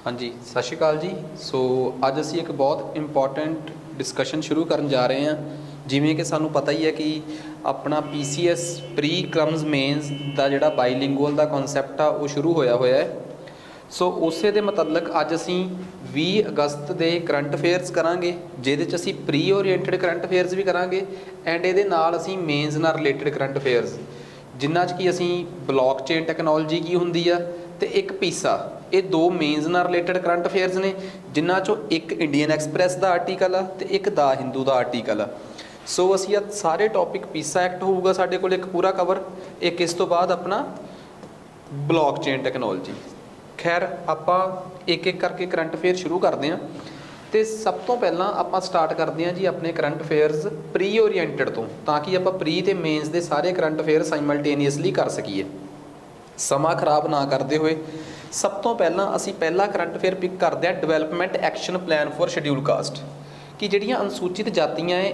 हाँ जी, सत श्री अकाल जी। सो अज असी एक बहुत इंपॉर्टेंट डिस्कशन शुरू करन जा रहे हैं। जिमें कि सानू पता ही है कि अपना PCS प्री क्रम्स मेन्स का जोड़ा बाईलिंगुअल का कॉन्सैप्ट आ वो शुरू होया होया है। सो उस दे मतलब अज असी 20 अगस्त के करंट अफेयर्स करांगे, जिहदे च असी प्री ओरिएंटेड करंट अफेयर्स भी करांगे एंड ये नाल असी मेन्स नाल रिलेटेड करंट अफेयर्स जिन्हां च कि असी ब्लॉक चेन टैक्नोलॉजी की हुंदी आ ते एक पीसा, ये दो मेन्स नाल रिलेटेड करंट अफेयर्स ने जिन्हां चों एक इंडियन एक्सप्रैस का आर्टिकल आ ते एक द हिंदू का आर्टिकल आ। सो असी सारे टॉपिक पीसा एक्ट होऊगा साडे कोल एक पूरा कवर, एक इस तो बाद अपना ब्लॉक चेन टैक्नोलॉजी। खैर आपां एक एक करके करंट अफेयर शुरू करते हैं। तो सब तो पहला आप स्टार्ट करते हैं जी अपने करंट अफेयर्स प्री ओरिएंटेड तो, ताकि आप प्री ते मेन्स के सारे करंट अफेयर साइमल्टेनियसली कर सकीए, समा खराब ना करते हुए। सब तो पहला असी पहला करंट अफेयर पिक करते हैं development action plan for schedule caste, कि जिहड़ियां अनुसूचित जातियां है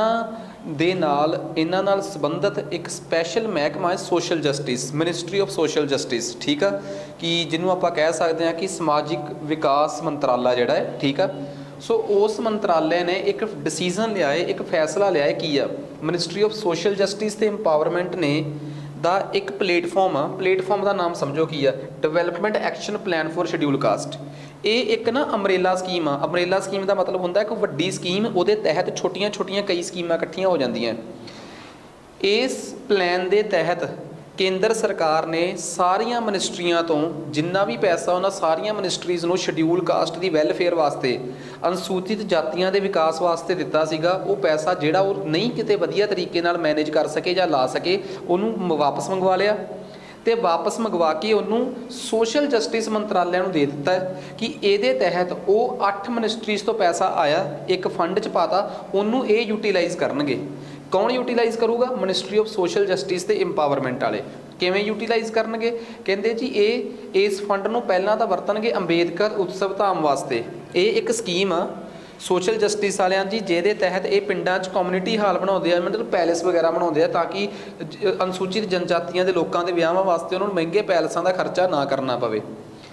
इन्हां नाल संबंधित एक स्पैशल महकमा है social justice, ministry of social justice, ठीक है, कि जिन्हों आप कह सकते हैं कि समाजिक विकास मंत्रालय जिहड़ा है, ठीक है। सो उस मंत्रालय ने एक डिसीजन लिया है, एक फैसला लिया है कि मिनिस्ट्री ऑफ सोशल जस्टिस ते इंपावरमेंट ने दा एक प्लेटफॉर्म आ, प्लेटफॉर्म का नाम समझो की है development action plan for schedule caste. ये एक ना अमरेला स्कीम आ, अमरेला स्कीम का मतलब होंदा एक वड्डी स्कीम, उहदे तहत छोटियां छोटियां कई स्कीमां इकट्ठियां हो जांदियां। इस प्लान के तहत केंद्र सरकार ने सारिया मिनिस्ट्रियां तो जिन्ना भी पैसा उन्होंने सारिया मिनिस्ट्रीज़ नूं शेड्यूल कास्ट की वैलफेयर वास्ते, अनुसूचित जातियों के विकास वास्ते दिता सीगा। वो पैसा जिहड़ा वो नहीं किते वधिया तरीके नाल मैनेज कर सके या ला सके, उन्होंने वापस मंगवा लिया तो वापस मंगवा के उन्होंने सोशल जस्टिस मंत्रालय नूं दे दिता है कि ये तहत वो 8 मिनिस्ट्रीज़ तो पैसा आया एक फंड च पाता, उन्होंने ये यूटिलाइज़ करनगे। कौन यूटिलाइज़ करूगा? मिनिस्ट्री ऑफ सोशल जस्टिस ते इंपावरमेंट वाले। किवें यूटिलाइज़ करनगे? कहंदे जी ये इस फंड नूं पहलां तां वरतणगे अंबेडकर उत्सव धाम वास्ते। ये एक स्कीम आ सोशल जस्टिस वालियां जी, जिहदे तहत ये पिंडां च कम्यूनिटी हाल बनाउंदे आ, मतलब पैलेस वगैरह बनाउंदे आ, ताकि अनुसूचित जनजातियां दे लोकां दे विआहां वास्ते उन्हां नूं महंगे पैलेसां दा खर्चा ना करना पवे।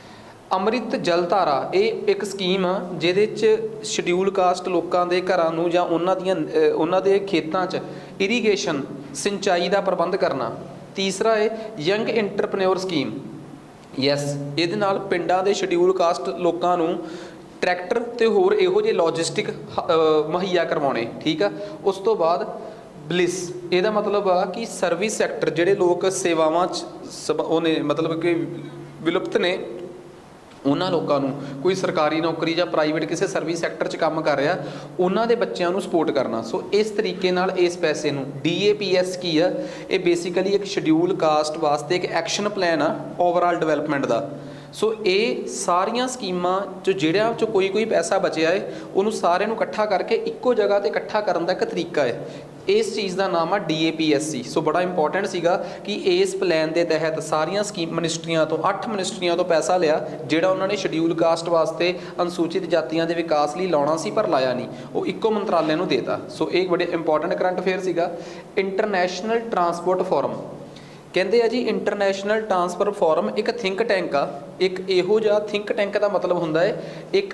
अमृत जल धारा ये एक स्कीम आ, जिहदे च शेड्यूल कास्ट लोकां दे घरां नूं जां उन्हां दे खेतां च इरीगेशन सिंचाई का प्रबंध करना। तीसरा है यंग इंटरप्रन्योर स्कीम, यस, ये नाल पिंडां दे शेड्यूल कास्ट लोकां नूं ट्रैक्टर ते होर इहो जिहे लॉजिस्टिक मुहैया करवाने, ठीक है। उस तो बाद ब्लिस, ਇਹਦਾ मतलब आ कि सर्विस सैक्टर ਜਿਹੜੇ लोग सेवावां ਉਹਨੇ मतलब कि विलुप्त ने, उन्होंने लोगों को कोई सरकारी नौकरी या प्राइवेट किसी सर्विस सैक्टर च काम कर रहा, उन्होंने बच्चों को सपोर्ट करना। सो इस तरीके नाल इस पैसे को DAPS की है, ये बेसिकली एक शेड्यूल कास्ट वास्ते एक एक्शन प्लान आ ओवरऑल डिवेलपमेंट का। सो ये सारिया स्कीमां जो जिहड़ियां चो कोई पैसा बचिया है उन्होंने सारे इकट्ठा करके इक्को जगह पर इकट्ठा करने का एक तरीका है। इस चीज़ का नाम है DAPSC। सो बड़ा इंपॉर्टेंट सीगा कि इस प्लान के तहत सारिया स्कीम मिनिस्ट्रियां तो 8 मिनिस्ट्रियां तो पैसा लिया जिहड़ा उन्होंने शेड्यूल कास्ट वास्ते अनुसूचित जातियों के विकास लिए लाना सी, पर लाया नहीं, वो इक्को मंत्रालय को देता। सो एक बड़े इंपॉर्टेंट करंट अफेयर सीगा। इंटरनेशनल ट्रांसपोर्ट फोरम कहते हैं जी, इंटरनेशनल ट्रांसफर फोरम एक थिंक टैंक आ, एक इहो जिहा थिंक टैंक का मतलब होंदा है एक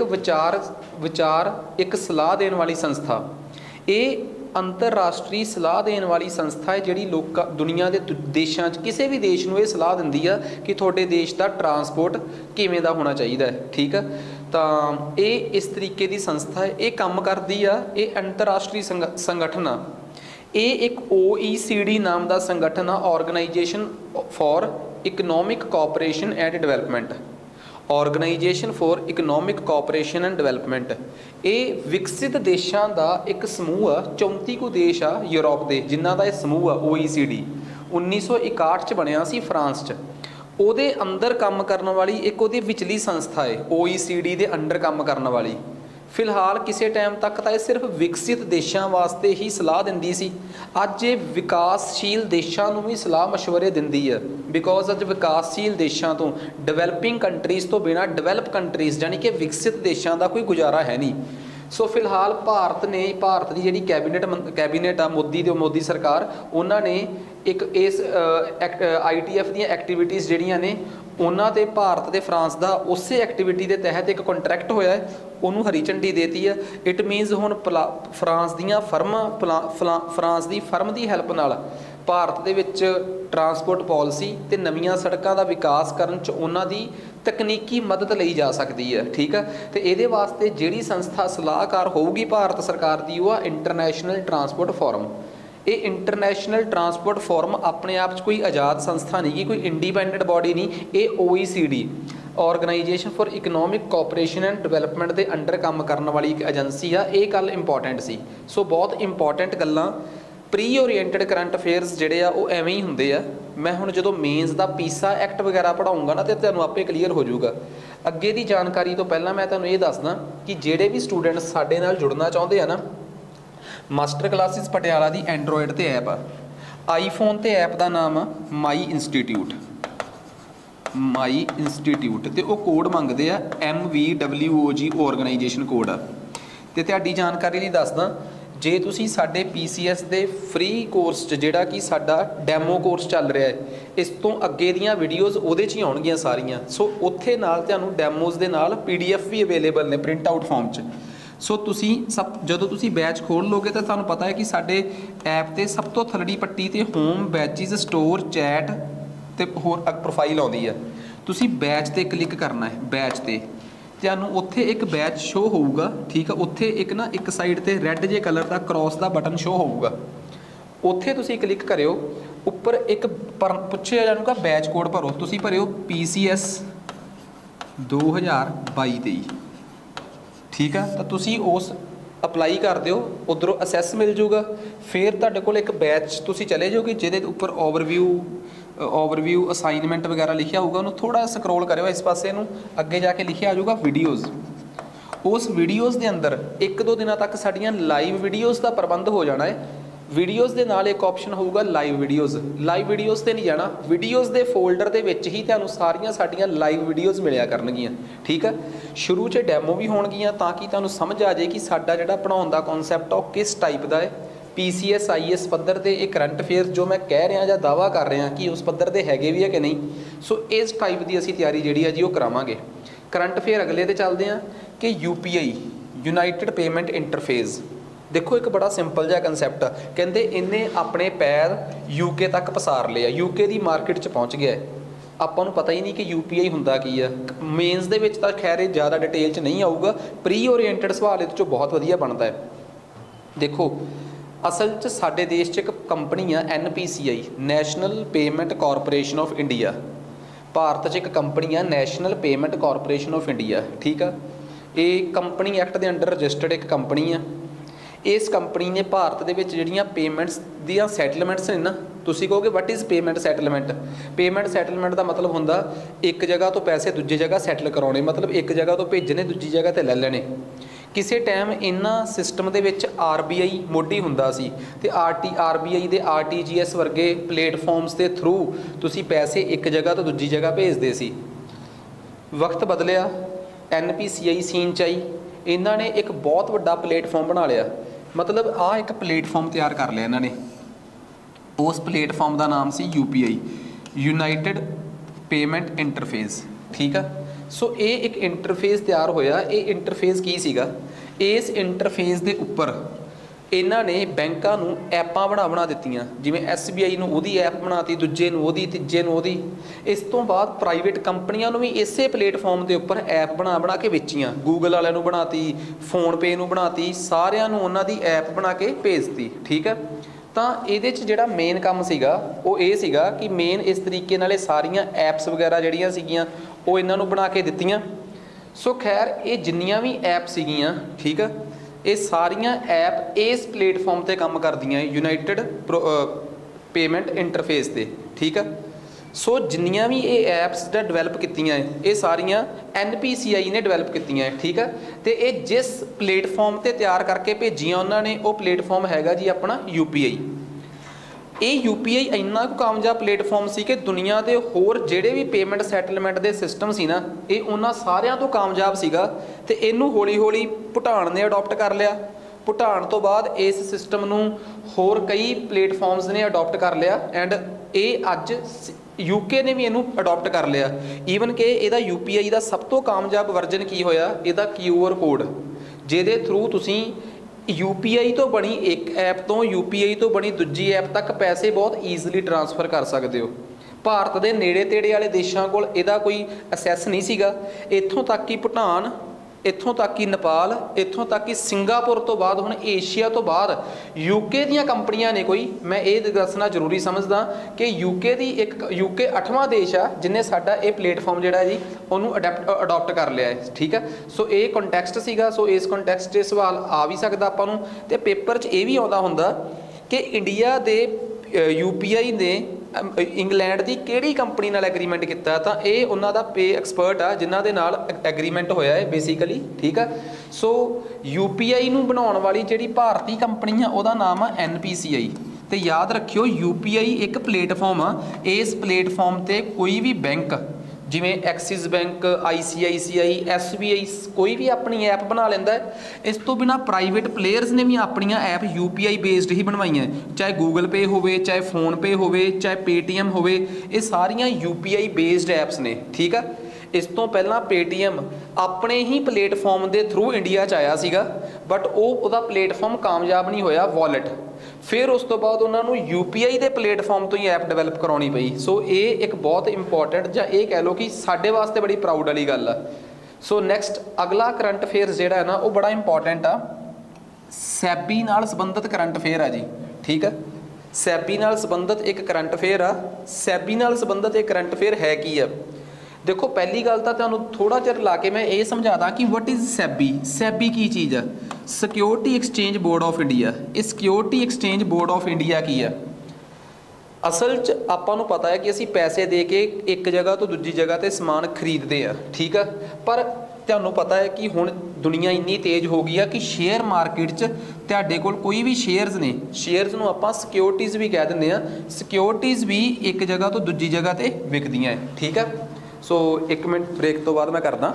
विचार एक सलाह देने वाली संस्था। ये अंतरराष्ट्रीय सलाह देने वाली संस्था है जिहड़ी लोक दुनिया के देशों किसी भी देश में सलाह दिंदी आ कि थोड़े देश का ट्रांसपोर्ट किवें दा होना चाहिए, ठीक है। तो ये इस तरीके की संस्था है, ये काम करती आ, ये अंतरराष्ट्रीय संगठन आ। ये एक OECD नाम का संगठन आ, organisation for economic cooperation and development, organisation for economic cooperation and development. ये विकसित देशों का एक समूह आ, 34 को देश आ यूरोप के जिन्हों का यह समूह आ OECD 1961 च बनया सी फ्रांस च। ਉਹਦੇ अंदर काम करने वाली एक ਉਹਦੀ विचली संस्था है OECD के अंडर काम करने वाली। फिलहाल किसी टाइम तक तो यह सिर्फ विकसित देशों वास्ते ही सलाह दिंदी सी, अज ये विकासशील देशों को भी सलाह मशवरे दिंदी है। बिकॉज अज विकासशील देशों तो डिवेलपिंग कंट्रीज़ तो बिना डिवेलप कंट्रीज़ यानी कि विकसित देशों का कोई गुजारा है नहीं। सो फिलहाल भारत की जिहड़ी कैबिनेट आ मोदी सरकार, उन्होंने एक इस ITF दी एक्टिविटीज़ जिहड़ियां ने उन्हां ते भारत ते फ्रांस का उस एक्टिविटी के तहत एक कॉन्ट्रैक्ट होया है, उन्होंने हरी झंडी देती है। इट मीनस हुण फ्रांस दी फर्म की हैल्प नाल भारत दे विच ट्रांसपोर्ट पॉलिसी ते नवीं सड़कों का विकास करन च उन्हां दी तकनीकी मदद लई जा सकती है। ठीक है, तो ये वास्ते जिहड़ी संस्था सलाहकार होगी भारत सरकार की, वो इंटरनेशनल ट्रांसपोर्ट फोरम। ये इंटरनेशनल ट्रांसपोर्ट फोरम अपने आप कोई आज़ाद संस्था नहीं, कोई इंडिपेंडेंट बॉडी नहीं, ये OECD organisation for economic cooperation and development के अंडर काम करने वाली एक एजेंसी आ। ये गल इंपॉर्टेंट सी। सो बहुत इंपॉर्टेंट गल्लां प्री ओरीएंटेड करंट अफेयर्स जिहड़े आ वो एवें ही हुंदे आ। मैं हुण जदों मेन्स का पीसा एक्ट वगैरह पढ़ाऊँगा ना, तो तुहानूं आपे क्लीयर हो जाऊगा। अगे की जानकारी तो पहला मैं तुहानूं ये दसदा कि जिहड़े भी स्टूडेंट्स साडे नाल जुड़ना चाहुंदे आ ना, मास्टर क्लासिस पटियाला की एंड्रॉयड ते ऐप आ, आईफोन ते ऐप का नाम आ माई इंस्टीट्यूट ते वो कोड मंगते आ MVWOG ऑर्गेनाइजेशन कोड आ। ते तुहाडी जानकारी लई दसदा, जे तुसी साडे PCS दे फ्री कोर्स जिहड़ा कि साडा डैमो कोर्स चल रहा है, इस तो अगे दीयां वीडियोज़ उहदे च ही आउणगीਆਂ सारियां। सो उत्थे नाल तुहानूं डैमोज़ दे नाल PDF भी अवेलेबल ने प्रिंट आउट फॉर्म च। सो तुसी जदों तुसी बैच खोल लोगे तो तुहानूं पता है कि साडे ऐप ते सब तो थल्लड़ी पट्टी ते होम, बैचिज, स्टोर, चैट ते होर प्रोफाइल आउंदी है। तुसी बैच ते क्लिक करना है, बैच ते तुहानूं उत्थे एक बैच शो होऊगा। ठीक है, उत्थे एक साइड ते रैड जे कलर का क्रॉस का बटन शो होऊगा, उत्थे तुसी क्लिक करियो। उपर एक पुछया जाऊगा बैच कोड भरो, तुसी भरियो PCS 2022-23। ठीक है, तो तुसी उस अपलाई कर दिओ, उधरों असैस मिल जूगा। फिर तुहाडे कोल एक बैच तुसी चले जाओगे जिहदे उपर ओवरव्यू असाइनमेंट वगैरह लिखा होगा, उन्होंने थोड़ा स्क्रॉल करो इस पासे नूं, अगे जाके लिखा आ जाऊगा वीडियोज़। उस वीडियोज़ के अंदर 1-2 दिनों तक साड़ियाँ लाइव वीडियोज़ का प्रबंध हो जाना है। वीडियोज़ के नाल एक ऑप्शन होगा लाइव वीडियोज़ ते नहीं जाना, वीडियोज़ के फोल्डर के विच ही तुहानूं सारियां साड़ियां लाइव वीडियोज़ मिलिया करनगियां। ठीक है, शुरू च डैमो भी होणगियां ताकि तुहानूं समझ आ जाए कि साडा जिहड़ा पढ़ाउण दा कॉन्सैप्ट आ किस टाइप का है। PCS IAS पद्धर ते एक करंट अफेयर जो मैं कह रहा या दावा कर रहा कि उस पद्धर ते हैगे भी है कि नहीं। सो इस टाइप की असीं तैयारी जिहड़ी है जी वो करावांगे। करंट अफेयर अगले ते चलते हैं कि UPI यूनाइटेड पेमेंट इंटरफेस। देखो एक बड़ा सिंपल जिहा कंसैप्ट आ, कहंदे इन्हें अपने पैर UK तक पसार लिया, UK की मार्केट च पहुँच गया है। ਆਪਾਂ ਨੂੰ पता ही नहीं कि UPI हुंदा की है। मेन्स दे विच तां खैर ज़्यादा डिटेल च नहीं आऊगा, प्री ओरीएंटेड सवाल इहदे चों बहुत वधिया बनता है। देखो असल च साडे देश च एक कंपनी आ NPCI national payment corporation of India. Bharat च एक कंपनी आ national payment corporation of India. ठीक है, ये कंपनी एक्ट के अंडर रजिस्टर्ड एक कंपनी है। इस कंपनी ने भारत दे विच जिहड़ियां पेमेंट्स दियां सैटलमेंट्स ने ना, तुसीं कहोगे what is payment settlement. Payment settlement का मतलब हुंदा एक जगह तो पैसे दूजी जगह सैटल कराने, मतलब एक जगह तो भेजने दूजी जगह ते लै लैने। किसी टाइम इन्हां सिस्टम दे विच RBI मोडी हुंदा सी ते RBI दे RTGS वर्गे प्लेटफॉर्म्स के थ्रू तुसीं पैसे एक जगह तो दूजी जगह भेजदे सी। वक्त बदलिया, NPCI सीन च आई, इन्हां ने एक बहुत वड्डा प्लेटफॉर्म बना लिया। मतलब आ एक प्लेटफॉर्म तैयार कर लिया इन्होंने। उस प्लेटफॉर्म का नाम सी UPI यूनाइटेड पेमेंट इंटरफेस। ठीक है, सो ये एक इंटरफेस तैयार होया। ये इंटरफेस की सीगा, इस इंटरफेस के उपर इन्हां ने बैंकां नूं ऐपां बना दित्तियां, जिवें SBI नूं उहदी ऐप बनाती, दूजे नूं उहदी, तीजे नूं उहदी। इस तो बाद प्राइवेट कंपनियां नूं भी इसे प्लेटफॉर्म के उपर ऐप बना के बेचियां। गूगल वालियां नूं बनाती, फोनपे नूं बनाती, सारियां नूं उन्हां दी ऐप बना के भेजती। ठीक है, तो ये जिहड़ा मेन काम सीगा वो ये सीगा कि मेन इस तरीके नाल सारियां ऐप्स वगैरह जिहड़ियां सीगियां वो इन्हां नूं बना के दित्तियां। सो खैर ये जिन्नियां भी ऐप सीगियां, ठीक है, ये सारियां ऐप इस प्लेटफॉर्म ते काम करदियां यूनाइटेड पेमेंट इंटरफेस ते। ठीक है, सो जिन्नियां भी ये ऐप्स डिवेलप कीतियां ये सारियां NPCI ने डिवेलप कीतियां। ठीक है, तो ये जिस प्लेटफॉर्म ते तैयार करके भेजियां उन्होंने वो प्लेटफॉर्म हैगा जी अपना UPI। ये UPI ਇੰਨਾ ਕੁ ਕਾਮਯਾਬ ਪਲੇਟਫਾਰਮ ਸੀ ਕਿ ਦੁਨੀਆ ਦੇ ਹੋਰ ਜਿਹੜੇ ਵੀ ਪੇਮੈਂਟ ਸੈਟਲਮੈਂਟ ਦੇ ਸਿਸਟਮ ਸੀ ਨਾ, ਇਹ ਉਹਨਾਂ ਸਾਰਿਆਂ ਤੋਂ ਕਾਮਯਾਬ ਸੀਗਾ। ਤੇ ਇਹਨੂੰ ਹੌਲੀ ਹੌਲੀ ਭੂਟਾਨ ਨੇ ਅਡਾਪਟ ਕਰ ਲਿਆ। ਭੂਟਾਨ ਤੋਂ ਬਾਅਦ ਇਸ ਸਿਸਟਮ ਨੂੰ ਹੋਰ ਕਈ ਪਲੇਟਫਾਰਮਸ ਨੇ ਅਡਾਪਟ ਕਰ ਲਿਆ ਐਂਡ ਇਹ ਅੱਜ UK ਨੇ ਵੀ ਇਹਨੂੰ ਅਡਾਪਟ ਕਰ ਲਿਆ। ਈਵਨ ਕਿ ਇਹਦਾ UPI ਦਾ ਸਭ ਤੋਂ ਕਾਮਯਾਬ ਵਰਜਨ ਕੀ ਹੋਇਆ, ਇਹਦਾ QR ਕੋਡ, ਜਿਹਦੇ ਥਰੂ ਤੁਸੀਂ UPI ਤੋਂ ਬਣੀ ਇੱਕ ਐਪ ਤੋਂ UPI ਤੋਂ ਬਣੀ ਦੂਜੀ ਐਪ ਤੱਕ ਪੈਸੇ ਬਹੁਤ ਈਜ਼ੀਲੀ ਟਰਾਂਸਫਰ ਕਰ ਸਕਦੇ ਹੋ। ਭਾਰਤ ਦੇ ਨੇੜੇ ਤੇੜੇ ਵਾਲੇ ਦੇਸ਼ਾਂ ਕੋਲ ਇਹਦਾ ਕੋਈ ਅਸੈਸ ਨਹੀਂ ਸੀਗਾ। ਇੱਥੋਂ ਤੱਕ ਕਿ ਭੂਟਾਨ, ਇੱਥੋਂ ਤੱਕ ਕਿ ਨੇਪਾਲ, ਇੱਥੋਂ ਤੱਕ ਕਿ ਸਿੰਗਾਪੁਰ ਤੋਂ ਬਾਅਦ ਹੁਣ ਏਸ਼ੀਆ ਤੋਂ ਬਾਅਦ UK ਦੀਆਂ ਕੰਪਨੀਆਂ ਨੇ ਕੋਈ, ਮੈਂ ਇਹ ਦੱਸਣਾ ਜ਼ਰੂਰੀ ਸਮਝਦਾ ਕਿ UK ਦੀ ਇੱਕ UK 8ਵਾਂ ਦੇਸ਼ ਆ ਜਿਹਨੇ ਸਾਡਾ ਇਹ ਪਲੇਟਫਾਰਮ ਜਿਹੜਾ ਜੀ ਉਹਨੂੰ ਅਡਾਪਟ ਕਰ ਲਿਆ ਹੈ। ਠੀਕ ਹੈ, ਸੋ ਇਹ ਕੰਟੈਕਸਟ ਸੀਗਾ। ਸੋ ਇਸ ਕੰਟੈਕਸਟ 'ਚ ਸਵਾਲ ਆ ਵੀ ਸਕਦਾ ਆਪਾਂ ਨੂੰ, ਤੇ ਪੇਪਰ 'ਚ ਇਹ ਵੀ ਆਉਂਦਾ ਹੁੰਦਾ ਕਿ ਇੰਡੀਆ ਦੇ UPI ਨੇ ਇੰਗਲੈਂਡ ਦੀ ਕਿਹੜੀ ਕੰਪਨੀ ਨਾਲ ਐਗਰੀਮੈਂਟ ਕੀਤਾ, ਤਾਂ ਇਹ ਉਹਨਾਂ ਦਾ ਪੇ ਐਕਸਪਰਟ ਆ ਜਿਨ੍ਹਾਂ ਦੇ ਨਾਲ ਐਗਰੀਮੈਂਟ ਹੋਇਆ ਹੈ ਬੇਸਿਕਲੀ। ਠੀਕ ਆ, ਸੋ UPI ਨੂੰ ਬਣਾਉਣ ਵਾਲੀ ਜਿਹੜੀ ਭਾਰਤੀ ਕੰਪਨੀ ਆ ਉਹਦਾ ਨਾਮ ਆ NPCI। ਤੇ ਯਾਦ ਰੱਖਿਓ UPI ਇੱਕ ਪਲੇਟਫਾਰਮ ਆ। ਇਸ ਪਲੇਟਫਾਰਮ ਤੇ ਕੋਈ ਵੀ ਬੈਂਕ ਜਿਵੇਂ ਐਕਸਿਸ ਬੈਂਕ, ICICI, SBI ਕੋਈ ਵੀ ਆਪਣੀ ਐਪ ਬਣਾ ਲੈਂਦਾ ਹੈ। ਇਸ ਤੋਂ ਬਿਨਾਂ ਪ੍ਰਾਈਵੇਟ ਪਲੇਅਰਸ ਨੇ ਵੀ ਆਪਣੀਆਂ ਐਪ UPI ਬੇਸਡ ਹੀ ਬਣਵਾਈਆਂ, ਚਾਹੇ ਗੂਗਲ ਪੇ ਹੋਵੇ, ਚਾਹੇ ਫੋਨਪੇ ਹੋਵੇ, ਚਾਹੇ Paytm ਹੋਵੇ, ਇਹ ਸਾਰੀਆਂ UPI ਬੇਸਡ ਐਪਸ ਨੇ। ਠੀਕ ਆ, ਇਸ ਤੋਂ ਪਹਿਲਾਂ Paytm ਆਪਣੇ ਹੀ ਪਲੇਟਫਾਰਮ ਦੇ ਥਰੂ ਇੰਡੀਆ 'ਚ ਆਇਆ ਸੀਗਾ, ਬਟ ਉਹਦਾ ਪਲੇਟਫਾਰਮ ਕਾਮਯਾਬ ਨਹੀਂ ਹੋਇਆ ਵਾਲਟ। ਫਿਰ ਉਸ ਤੋਂ ਬਾਅਦ ਉਹਨਾਂ ਨੂੰ UPI ਦੇ ਪਲੇਟਫਾਰਮ ਤੋਂ ਹੀ ਐਪ ਡਿਵੈਲਪ ਕਰਾਉਣੀ ਪਈ। ਸੋ ਇਹ ਇੱਕ ਬਹੁਤ ਇੰਪੋਰਟੈਂਟ, ਜਾਂ ਇਹ ਕਹਿ ਲਓ ਕਿ ਸਾਡੇ ਵਾਸਤੇ ਬੜੀ ਪ੍ਰਾਊਡ ਵਾਲੀ ਗੱਲ ਆ। ਸੋ ਨੈਕਸਟ ਅਗਲਾ ਕਰੰਟ ਅਫੇਅਰਸ ਜਿਹੜਾ ਹੈ ਨਾ ਉਹ ਬੜਾ ਇੰਪੋਰਟੈਂਟ ਆ। ਸੈਬੀ ਨਾਲ ਸੰਬੰਧਿਤ ਕਰੰਟ ਅਫੇਅਰ ਆ ਜੀ। ਠੀਕ ਆ, ਸੈਬੀ ਨਾਲ ਸੰਬੰਧਿਤ ਇੱਕ ਕਰੰਟ ਅਫੇਅਰ ਆ। ਸੈਬੀ ਨਾਲ ਸੰਬੰਧਿਤ ਇਹ ਕਰੰਟ ਅਫੇਅਰ ਹੈ ਕੀ ਆ? ਦੇਖੋ, ਪਹਿਲੀ ਗੱਲ ਤਾਂ ਤੁਹਾਨੂੰ ਥੋੜਾ ਚਿਰ ਲਾ ਕੇ ਮੈਂ ਇਹ ਸਮਝਾਦਾ ਕਿ ਵਟ ਇਜ਼ ਸੈਬੀ। ਸੈਬੀ ਕੀ ਚੀਜ਼ ਆ? Security exchange board of India. ਇਹ security exchange board of India ਕੀ ਆ? ਅਸਲ 'ਚ ਆਪਾਂ ਨੂੰ ਪਤਾ ਹੈ ਕਿ ਅਸੀਂ ਪੈਸੇ ਦੇ ਕੇ ਇੱਕ ਜਗ੍ਹਾ ਤੋਂ ਦੂਜੀ ਜਗ੍ਹਾ 'ਤੇ ਸਮਾਨ ਖਰੀਦਦੇ ਆ। ਠੀਕ ਆ, ਪਰ ਤੁਹਾਨੂੰ ਪਤਾ ਹੈ ਕਿ ਹੁਣ ਦੁਨੀਆ ਇੰਨੀ ਤੇਜ਼ ਹੋ ਗਈ ਆ ਕਿ ਸ਼ੇਅਰ ਮਾਰਕੀਟ 'ਚ ਤੁਹਾਡੇ ਕੋਲ ਕੋਈ ਵੀ ਸ਼ੇਅਰਸ ਨੇ, ਸ਼ੇਅਰਸ ਨੂੰ ਆਪਾਂ ਸਿਕਿਉਰਿਟੀਜ਼ ਵੀ ਕਹਿ ਦਿੰਦੇ ਆ। ਸਿਕਿਉਰਿਟੀਜ਼ ਵੀ ਇੱਕ ਜਗ੍ਹਾ ਤੋਂ ਦੂਜੀ ਜਗ੍ਹਾ 'ਤੇ ਵਿਕਦੀਆਂ ਹੈ। ਠੀਕ ਆ, ਸੋ 1 ਮਿੰਟ ਬ੍ਰੇਕ ਤੋਂ ਬਾਅਦ ਮੈਂ ਕਰਦਾ।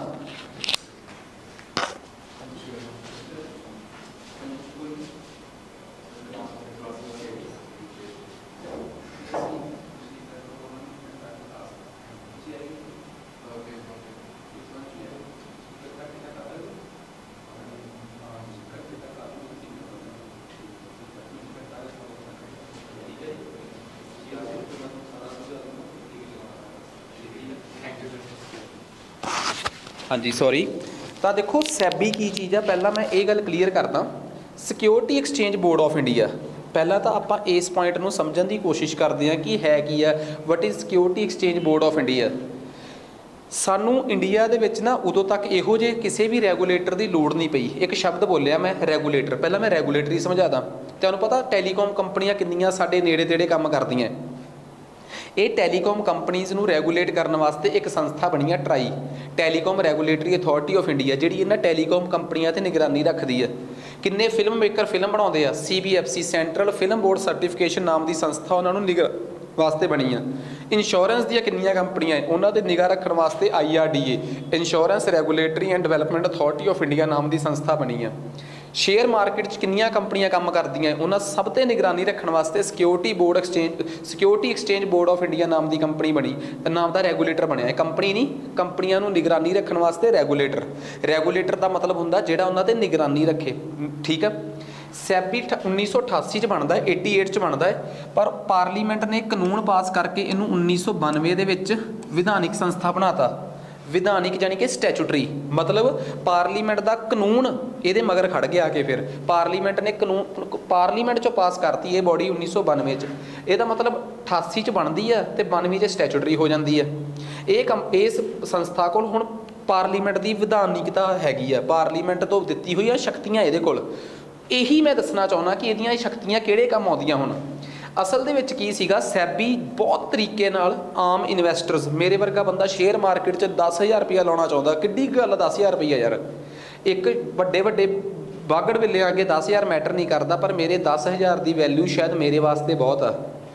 ਹਾਂਜੀ ਸੌਰੀ। ਤਾਂ ਦੇਖੋ ਸੈਬੀ ਕੀ ਚੀਜ਼ ਆ, ਪਹਿਲਾਂ ਮੈਂ ਇਹ ਗੱਲ ਕਲੀਅਰ ਕਰਦਾ। Security exchange board of India, ਪਹਿਲਾਂ ਤਾਂ ਆਪਾਂ ਇਸ ਪੁਆਇੰਟ ਨੂੰ ਸਮਝਣ ਦੀ ਕੋਸ਼ਿਸ਼ ਕਰਦੇ ਹਾਂ ਕਿ ਹੈ ਕੀ ਆ, what is security exchange board of India. ਸਾਨੂੰ ਇੰਡੀਆ ਦੇ ਵਿੱਚ ਨਾ ਉਦੋਂ ਤੱਕ ਇਹੋ ਜਿਹੇ ਕਿਸੇ ਵੀ ਰੈਗੂਲੇਟਰ ਦੀ ਲੋੜ ਨਹੀਂ ਪਈ। ਇੱਕ ਸ਼ਬਦ ਬੋਲਿਆ ਮੈਂ, ਰੈਗੂਲੇਟਰ। ਪਹਿਲਾਂ ਮੈਂ ਰੈਗੂਲੇਟਰੀ ਸਮਝਾਦਾ। ਤੁਹਾਨੂੰ ਪਤਾ ਟੈਲੀਕਾਮ ਕੰਪਨੀਆਂ ਕਿੰਨੀਆਂ ਸਾਡੇ ਨੇੜੇ ਤੇੜੇ ਕੰਮ ਕਰਦੀਆਂ। ਇਹ ਟੈਲੀਕਾਮ ਕੰਪਨੀਜ਼ ਨੂੰ ਰੈਗੂਲੇਟ ਕਰਨ ਵਾਸਤੇ ਇੱਕ ਸੰਸਥਾ ਬਣੀ ਆ, TRAI, telecom regulatory authority of India, ਜਿਹੜੀ ਇਹਨਾਂ ਟੈਲੀਕਾਮ ਕੰਪਨੀਆਂ 'ਤੇ ਨਿਗਰਾਨੀ ਰੱਖਦੀ ਹੈ। ਕਿੰਨੇ ਫਿਲਮ ਮੇਕਰ ਫਿਲਮ ਬਣਾਉਂਦੇ ਆ, CBFC central film board certification ਨਾਮ ਦੀ ਸੰਸਥਾ ਉਹਨਾਂ ਨੂੰ ਵਾਸਤੇ ਬਣੀ ਆ। ਇੰਸ਼ੋਰੈਂਸ ਦੀਆਂ ਕਿੰਨੀਆਂ ਕੰਪਨੀਆਂ ਉਹਨਾਂ 'ਤੇ ਨਿਗਾਹ ਰੱਖਣ ਵਾਸਤੇ IRDA insurance regulatory and development authority of India ਨਾਮ ਦੀ ਸੰਸਥਾ ਬਣੀ ਆ। ਸ਼ੇਅਰ ਮਾਰਕੀਟ 'ਚ ਕਿੰਨੀਆਂ ਕੰਪਨੀਆਂ ਕੰਮ ਕਰਦੀਆਂ, ਉਹਨਾਂ ਸਭ 'ਤੇ ਨਿਗਰਾਨੀ ਰੱਖਣ ਵਾਸਤੇ security exchange board of India ਨਾਮ ਦੀ ਕੰਪਨੀ ਬਣੀ, ਨਾਮ ਦਾ ਰੈਗੂਲੇਟਰ ਬਣਿਆ। ਇਹ ਕੰਪਨੀ ਨਹੀਂ, ਕੰਪਨੀਆਂ ਨੂੰ ਨਿਗਰਾਨੀ ਰੱਖਣ ਵਾਸਤੇ ਰੈਗੂਲੇਟਰ ਦਾ ਮਤਲਬ ਹੁੰਦਾ ਜਿਹੜਾ ਉਹਨਾਂ 'ਤੇ ਨਿਗਰਾਨੀ ਰੱਖੇ। ਠੀਕ ਹੈ, ਸੈਬੀ 1988 'ਚ ਬਣਦਾ ਹੈ, 88 'ਚ ਬਣਦਾ ਹੈ, ਪਰ ਪਾਰਲੀਮੈਂਟ ਨੇ ਕਾਨੂੰਨ ਪਾਸ ਕਰਕੇ ਇਹਨੂੰ 1992 ਦੇ ਵਿੱਚ ਵਿਧਾਨਿਕ ਸੰਸਥਾ ਬਣਾਤਾ। ਵਿਧਾਨਿਕ ਯਾਨੀ ਕਿ ਸਟੈਚੂਟਰੀ, ਮਤਲਬ ਪਾਰਲੀਮੈਂਟ ਦਾ ਕਾਨੂੰਨ ਇਹਦੇ ਮਗਰ ਖੜ ਗਿਆ। ਕਿ ਫਿਰ ਪਾਰਲੀਮੈਂਟ ਨੇ ਕਾਨੂੰਨ ਪਾਰਲੀਮੈਂਟ 'ਚੋਂ ਪਾਸ ਕਰਤੀ ਇਹ ਬੋਡੀ 1992 'ਚ। ਇਹਦਾ ਮਤਲਬ 88 'ਚ ਬਣਦੀ ਆ ਅਤੇ 92 'ਚ ਸਟੈਚੂਟਰੀ ਹੋ ਜਾਂਦੀ ਆ। ਇਸ ਸੰਸਥਾ ਕੋਲ ਹੁਣ ਪਾਰਲੀਮੈਂਟ ਦੀ ਵਿਧਾਨਿਕਤਾ ਹੈਗੀ ਆ, ਪਾਰਲੀਮੈਂਟ ਤੋਂ ਦਿੱਤੀ ਹੋਈ ਆ ਸ਼ਕਤੀਆਂ ਇਹਦੇ ਕੋਲ। ਇਹੀ ਮੈਂ ਦੱਸਣਾ ਚਾਹੁੰਦਾ ਕਿ ਇਹਦੀਆਂ ਇਹ ਸ਼ਕਤੀਆਂ ਕਿਹੜੇ ਕੰਮ ਆਉਂਦੀਆਂ ਹੁਣ। ਅਸਲ ਦੇ ਵਿੱਚ ਕੀ ਸੀਗਾ, ਸੈਬੀ ਬਹੁਤ ਤਰੀਕੇ ਨਾਲ ਆਮ ਇਨਵੈਸਟਰਸ, ਮੇਰੇ ਵਰਗਾ ਬੰਦਾ ਸ਼ੇਅਰ ਮਾਰਕੀਟ 'ਚ 10,000 ਰੁਪਈਆ ਲਾਉਣਾ ਚਾਹੁੰਦਾ, ਕਿੱਡੀ ਗੱਲ 10,000 ਰੁਪਈਆ ਯਾਰ। ਇੱਕ ਵੱਡੇ ਬਾਗੜ ਵੇਲੇ ਅੱਗੇ 10,000 ਮੈਟਰ ਨਹੀਂ ਕਰਦਾ, ਪਰ ਮੇਰੇ 10,000 ਦੀ ਵੈਲਿਊ ਸ਼ਾਇਦ ਮੇਰੇ ਵਾਸਤੇ ਬਹੁਤ ਆ।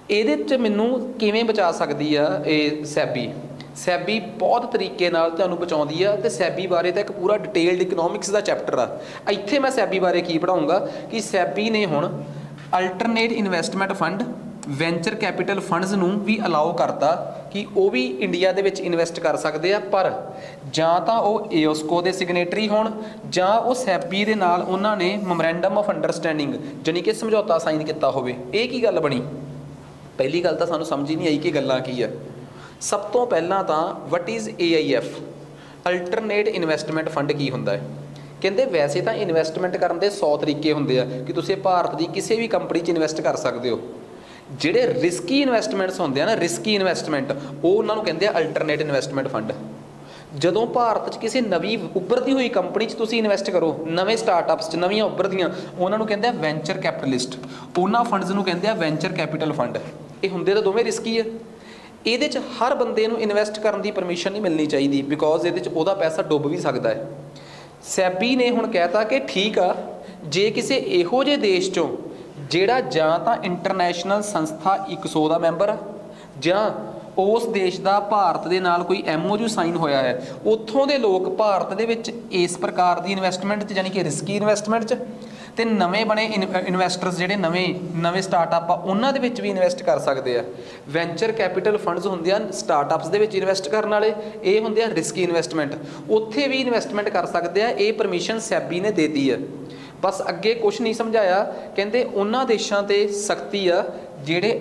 ਇਹਦੇ 'ਚ ਮੈਨੂੰ ਕਿਵੇਂ ਬਚਾ ਸਕਦੀ ਆ ਇਹ ਸੈਬੀ? ਸੈਬੀ ਬਹੁਤ ਤਰੀਕੇ ਨਾਲ ਤੁਹਾਨੂੰ ਬਚਾਉਂਦੀ ਆ, ਤੇ ਸੈਬੀ ਬਾਰੇ ਤਾਂ ਇੱਕ ਪੂਰਾ ਡਿਟੇਲਡ ਇਕਨੋਮਿਕਸ ਦਾ ਚੈਪਟਰ ਆ। ਇੱਥੇ ਮੈਂ ਸੈਬੀ ਬਾਰੇ ਕੀ ਪੜ੍ਹਾਊਂਗਾ ਕਿ ਸੈਬੀ ਨੇ ਹੁਣ alternate investment fund, venture capital funds ਨੂੰ ਵੀ ਅਲਾਓ ਕਰਤਾ ਕਿ ਉਹ ਵੀ ਇੰਡੀਆ ਦੇ ਵਿੱਚ ਇਨਵੈਸਟ ਕਰ ਸਕਦੇ ਆ, ਪਰ ਜਾਂ ਤਾਂ ਉਹ ਏਓਸਕੋ ਦੇ ਸਿਗਨੇਟਰੀ ਹੋਣ ਜਾਂ ਉਹ ਸੈਬੀ ਦੇ ਨਾਲ ਉਹਨਾਂ ਨੇ ਮੈਮੋਰੈਂਡਮ ਆਫ ਅੰਡਰਸਟੈਂਡਿੰਗ ਜਾਣੀ ਕਿ ਸਮਝੌਤਾ ਸਾਈਨ ਕੀਤਾ ਹੋਵੇ। ਇਹ ਕੀ ਗੱਲ ਬਣੀ? ਪਹਿਲੀ ਗੱਲ ਤਾਂ ਸਾਨੂੰ ਸਮਝ ਹੀ ਨਹੀਂ ਆਈ ਕਿ ਗੱਲਾਂ ਕੀ ਆ। ਸਭ ਤੋਂ ਪਹਿਲਾਂ ਤਾਂ what is AIF, alternate investment fund ਕੀ ਹੁੰਦਾ ਹੈ? ਕਹਿੰਦੇ ਵੈਸੇ ਤਾਂ ਇਨਵੈਸਟਮੈਂਟ ਕਰਨ ਦੇ 100 ਤਰੀਕੇ ਹੁੰਦੇ ਆ ਕਿ ਤੁਸੀਂ ਭਾਰਤ ਦੀ ਕਿਸੇ ਵੀ ਕੰਪਨੀ 'ਚ ਇਨਵੈਸਟ ਕਰ ਸਕਦੇ ਹੋ। ਜਿਹੜੇ ਰਿਸਕੀ ਇਨਵੈਸਟਮੈਂਟਸ ਹੁੰਦੇ ਆ ਨਾ, ਰਿਸਕੀ ਇਨਵੈਸਟਮੈਂਟ, ਉਹ ਉਹਨਾਂ ਨੂੰ ਕਹਿੰਦੇ ਆ ਅਲਟਰਨੇਟ ਇਨਵੈਸਟਮੈਂਟ ਫੰਡ। ਜਦੋਂ ਭਾਰਤ 'ਚ ਕਿਸੇ ਨਵੀਂ ਉੱਭਰਦੀ ਹੋਈ ਕੰਪਨੀ 'ਚ ਤੁਸੀਂ ਇਨਵੈਸਟ ਕਰੋ, ਨਵੇਂ ਸਟਾਰਟਅਪਸ 'ਚ, ਨਵੀਆਂ ਉੱਭਰਦੀਆਂ, ਉਹਨਾਂ ਨੂੰ ਕਹਿੰਦੇ ਆ ਵੈਂਚਰ ਕੈਪੀਟਲਿਸਟ। ਉਹਨਾਂ ਫੰਡਸ ਨੂੰ ਕਹਿੰਦੇ ਆ ਵੈਂਚਰ ਕੈਪੀਟਲ ਫੰਡ। ਇਹ ਹੁੰਦੇ ਤਾਂ ਦੋਵੇਂ ਰਿਸਕੀ ਆ। ਇਹਦੇ 'ਚ ਹਰ ਬੰਦੇ ਨੂੰ ਇਨਵੈਸਟ ਕਰਨ ਦੀ ਪਰਮਿਸ਼ਨ ਨਹੀਂ ਮਿਲਣੀ ਚਾਹੀਦੀ, ਬਿਕੋਜ਼ ਇਹਦੇ 'ਚ ਉਹਦਾ ਪੈਸਾ ਡੁੱਬ ਵੀ ਸਕਦਾ ਹੈ। ਸੈਬੀ ਨੇ ਹੁਣ ਕਹਿਤਾ ਕਿ ਠੀਕ ਆ, ਜੇ ਕਿਸੇ ਇਹੋ ਜਿਹੇ ਦੇਸ਼ 'ਚੋਂ ਜਿਹੜਾ ਜਾਂ ਤਾਂ ਇੰਟਰਨੈਸ਼ਨਲ ਸੰਸਥਾ 100 ਦਾ ਮੈਂਬਰ ਆ, ਜਾਂ ਉਸ ਦੇਸ਼ ਦਾ ਭਾਰਤ ਦੇ ਨਾਲ ਕੋਈ MOU ਸਾਈਨ ਹੋਇਆ ਹੈ, ਉੱਥੋਂ ਦੇ ਲੋਕ ਭਾਰਤ ਦੇ ਵਿੱਚ ਇਸ ਪ੍ਰਕਾਰ ਦੀ ਇਨਵੈਸਟਮੈਂਟ 'ਚ ਜਾਣੀ ਕਿ ਰਿਸਕੀ ਇਨਵੈਸਟਮੈਂਟ 'ਚ, ਤੇ ਨਵੇਂ ਬਣੇ ਇਨਵੈਸਟਰਸ ਜਿਹੜੇ ਨਵੇਂ ਸਟਾਰਟਅਪ ਆ ਉਹਨਾਂ ਦੇ ਵਿੱਚ ਵੀ ਇਨਵੈਸਟ ਕਰ ਸਕਦੇ ਆ। ਵੈਂਚਰ ਕੈਪੀਟਲ ਫੰਡਸ ਹੁੰਦੇ ਆ ਸਟਾਰਟਅਪਸ ਦੇ ਵਿੱਚ ਇਨਵੈਸਟ ਕਰਨ ਵਾਲੇ, ਇਹ ਹੁੰਦੇ ਆ ਰਿਸਕੀ ਇਨਵੈਸਟਮੈਂਟ, ਉੱਥੇ ਵੀ ਇਨਵੈਸਟਮੈਂਟ ਕਰ ਸਕਦੇ ਆ। ਇਹ ਪਰਮਿਸ਼ਨ ਸੈਬੀ ਨੇ ਦੇ ਦਿੱਤੀ ਆ। ਬਸ ਅੱਗੇ ਕੁਛ ਨਹੀਂ ਸਮਝਾਇਆ, ਕਹਿੰਦੇ ਉਹਨਾਂ ਦੇਸ਼ਾਂ 'ਤੇ ਸਖਤੀ ਆ ਜਿਹੜੇ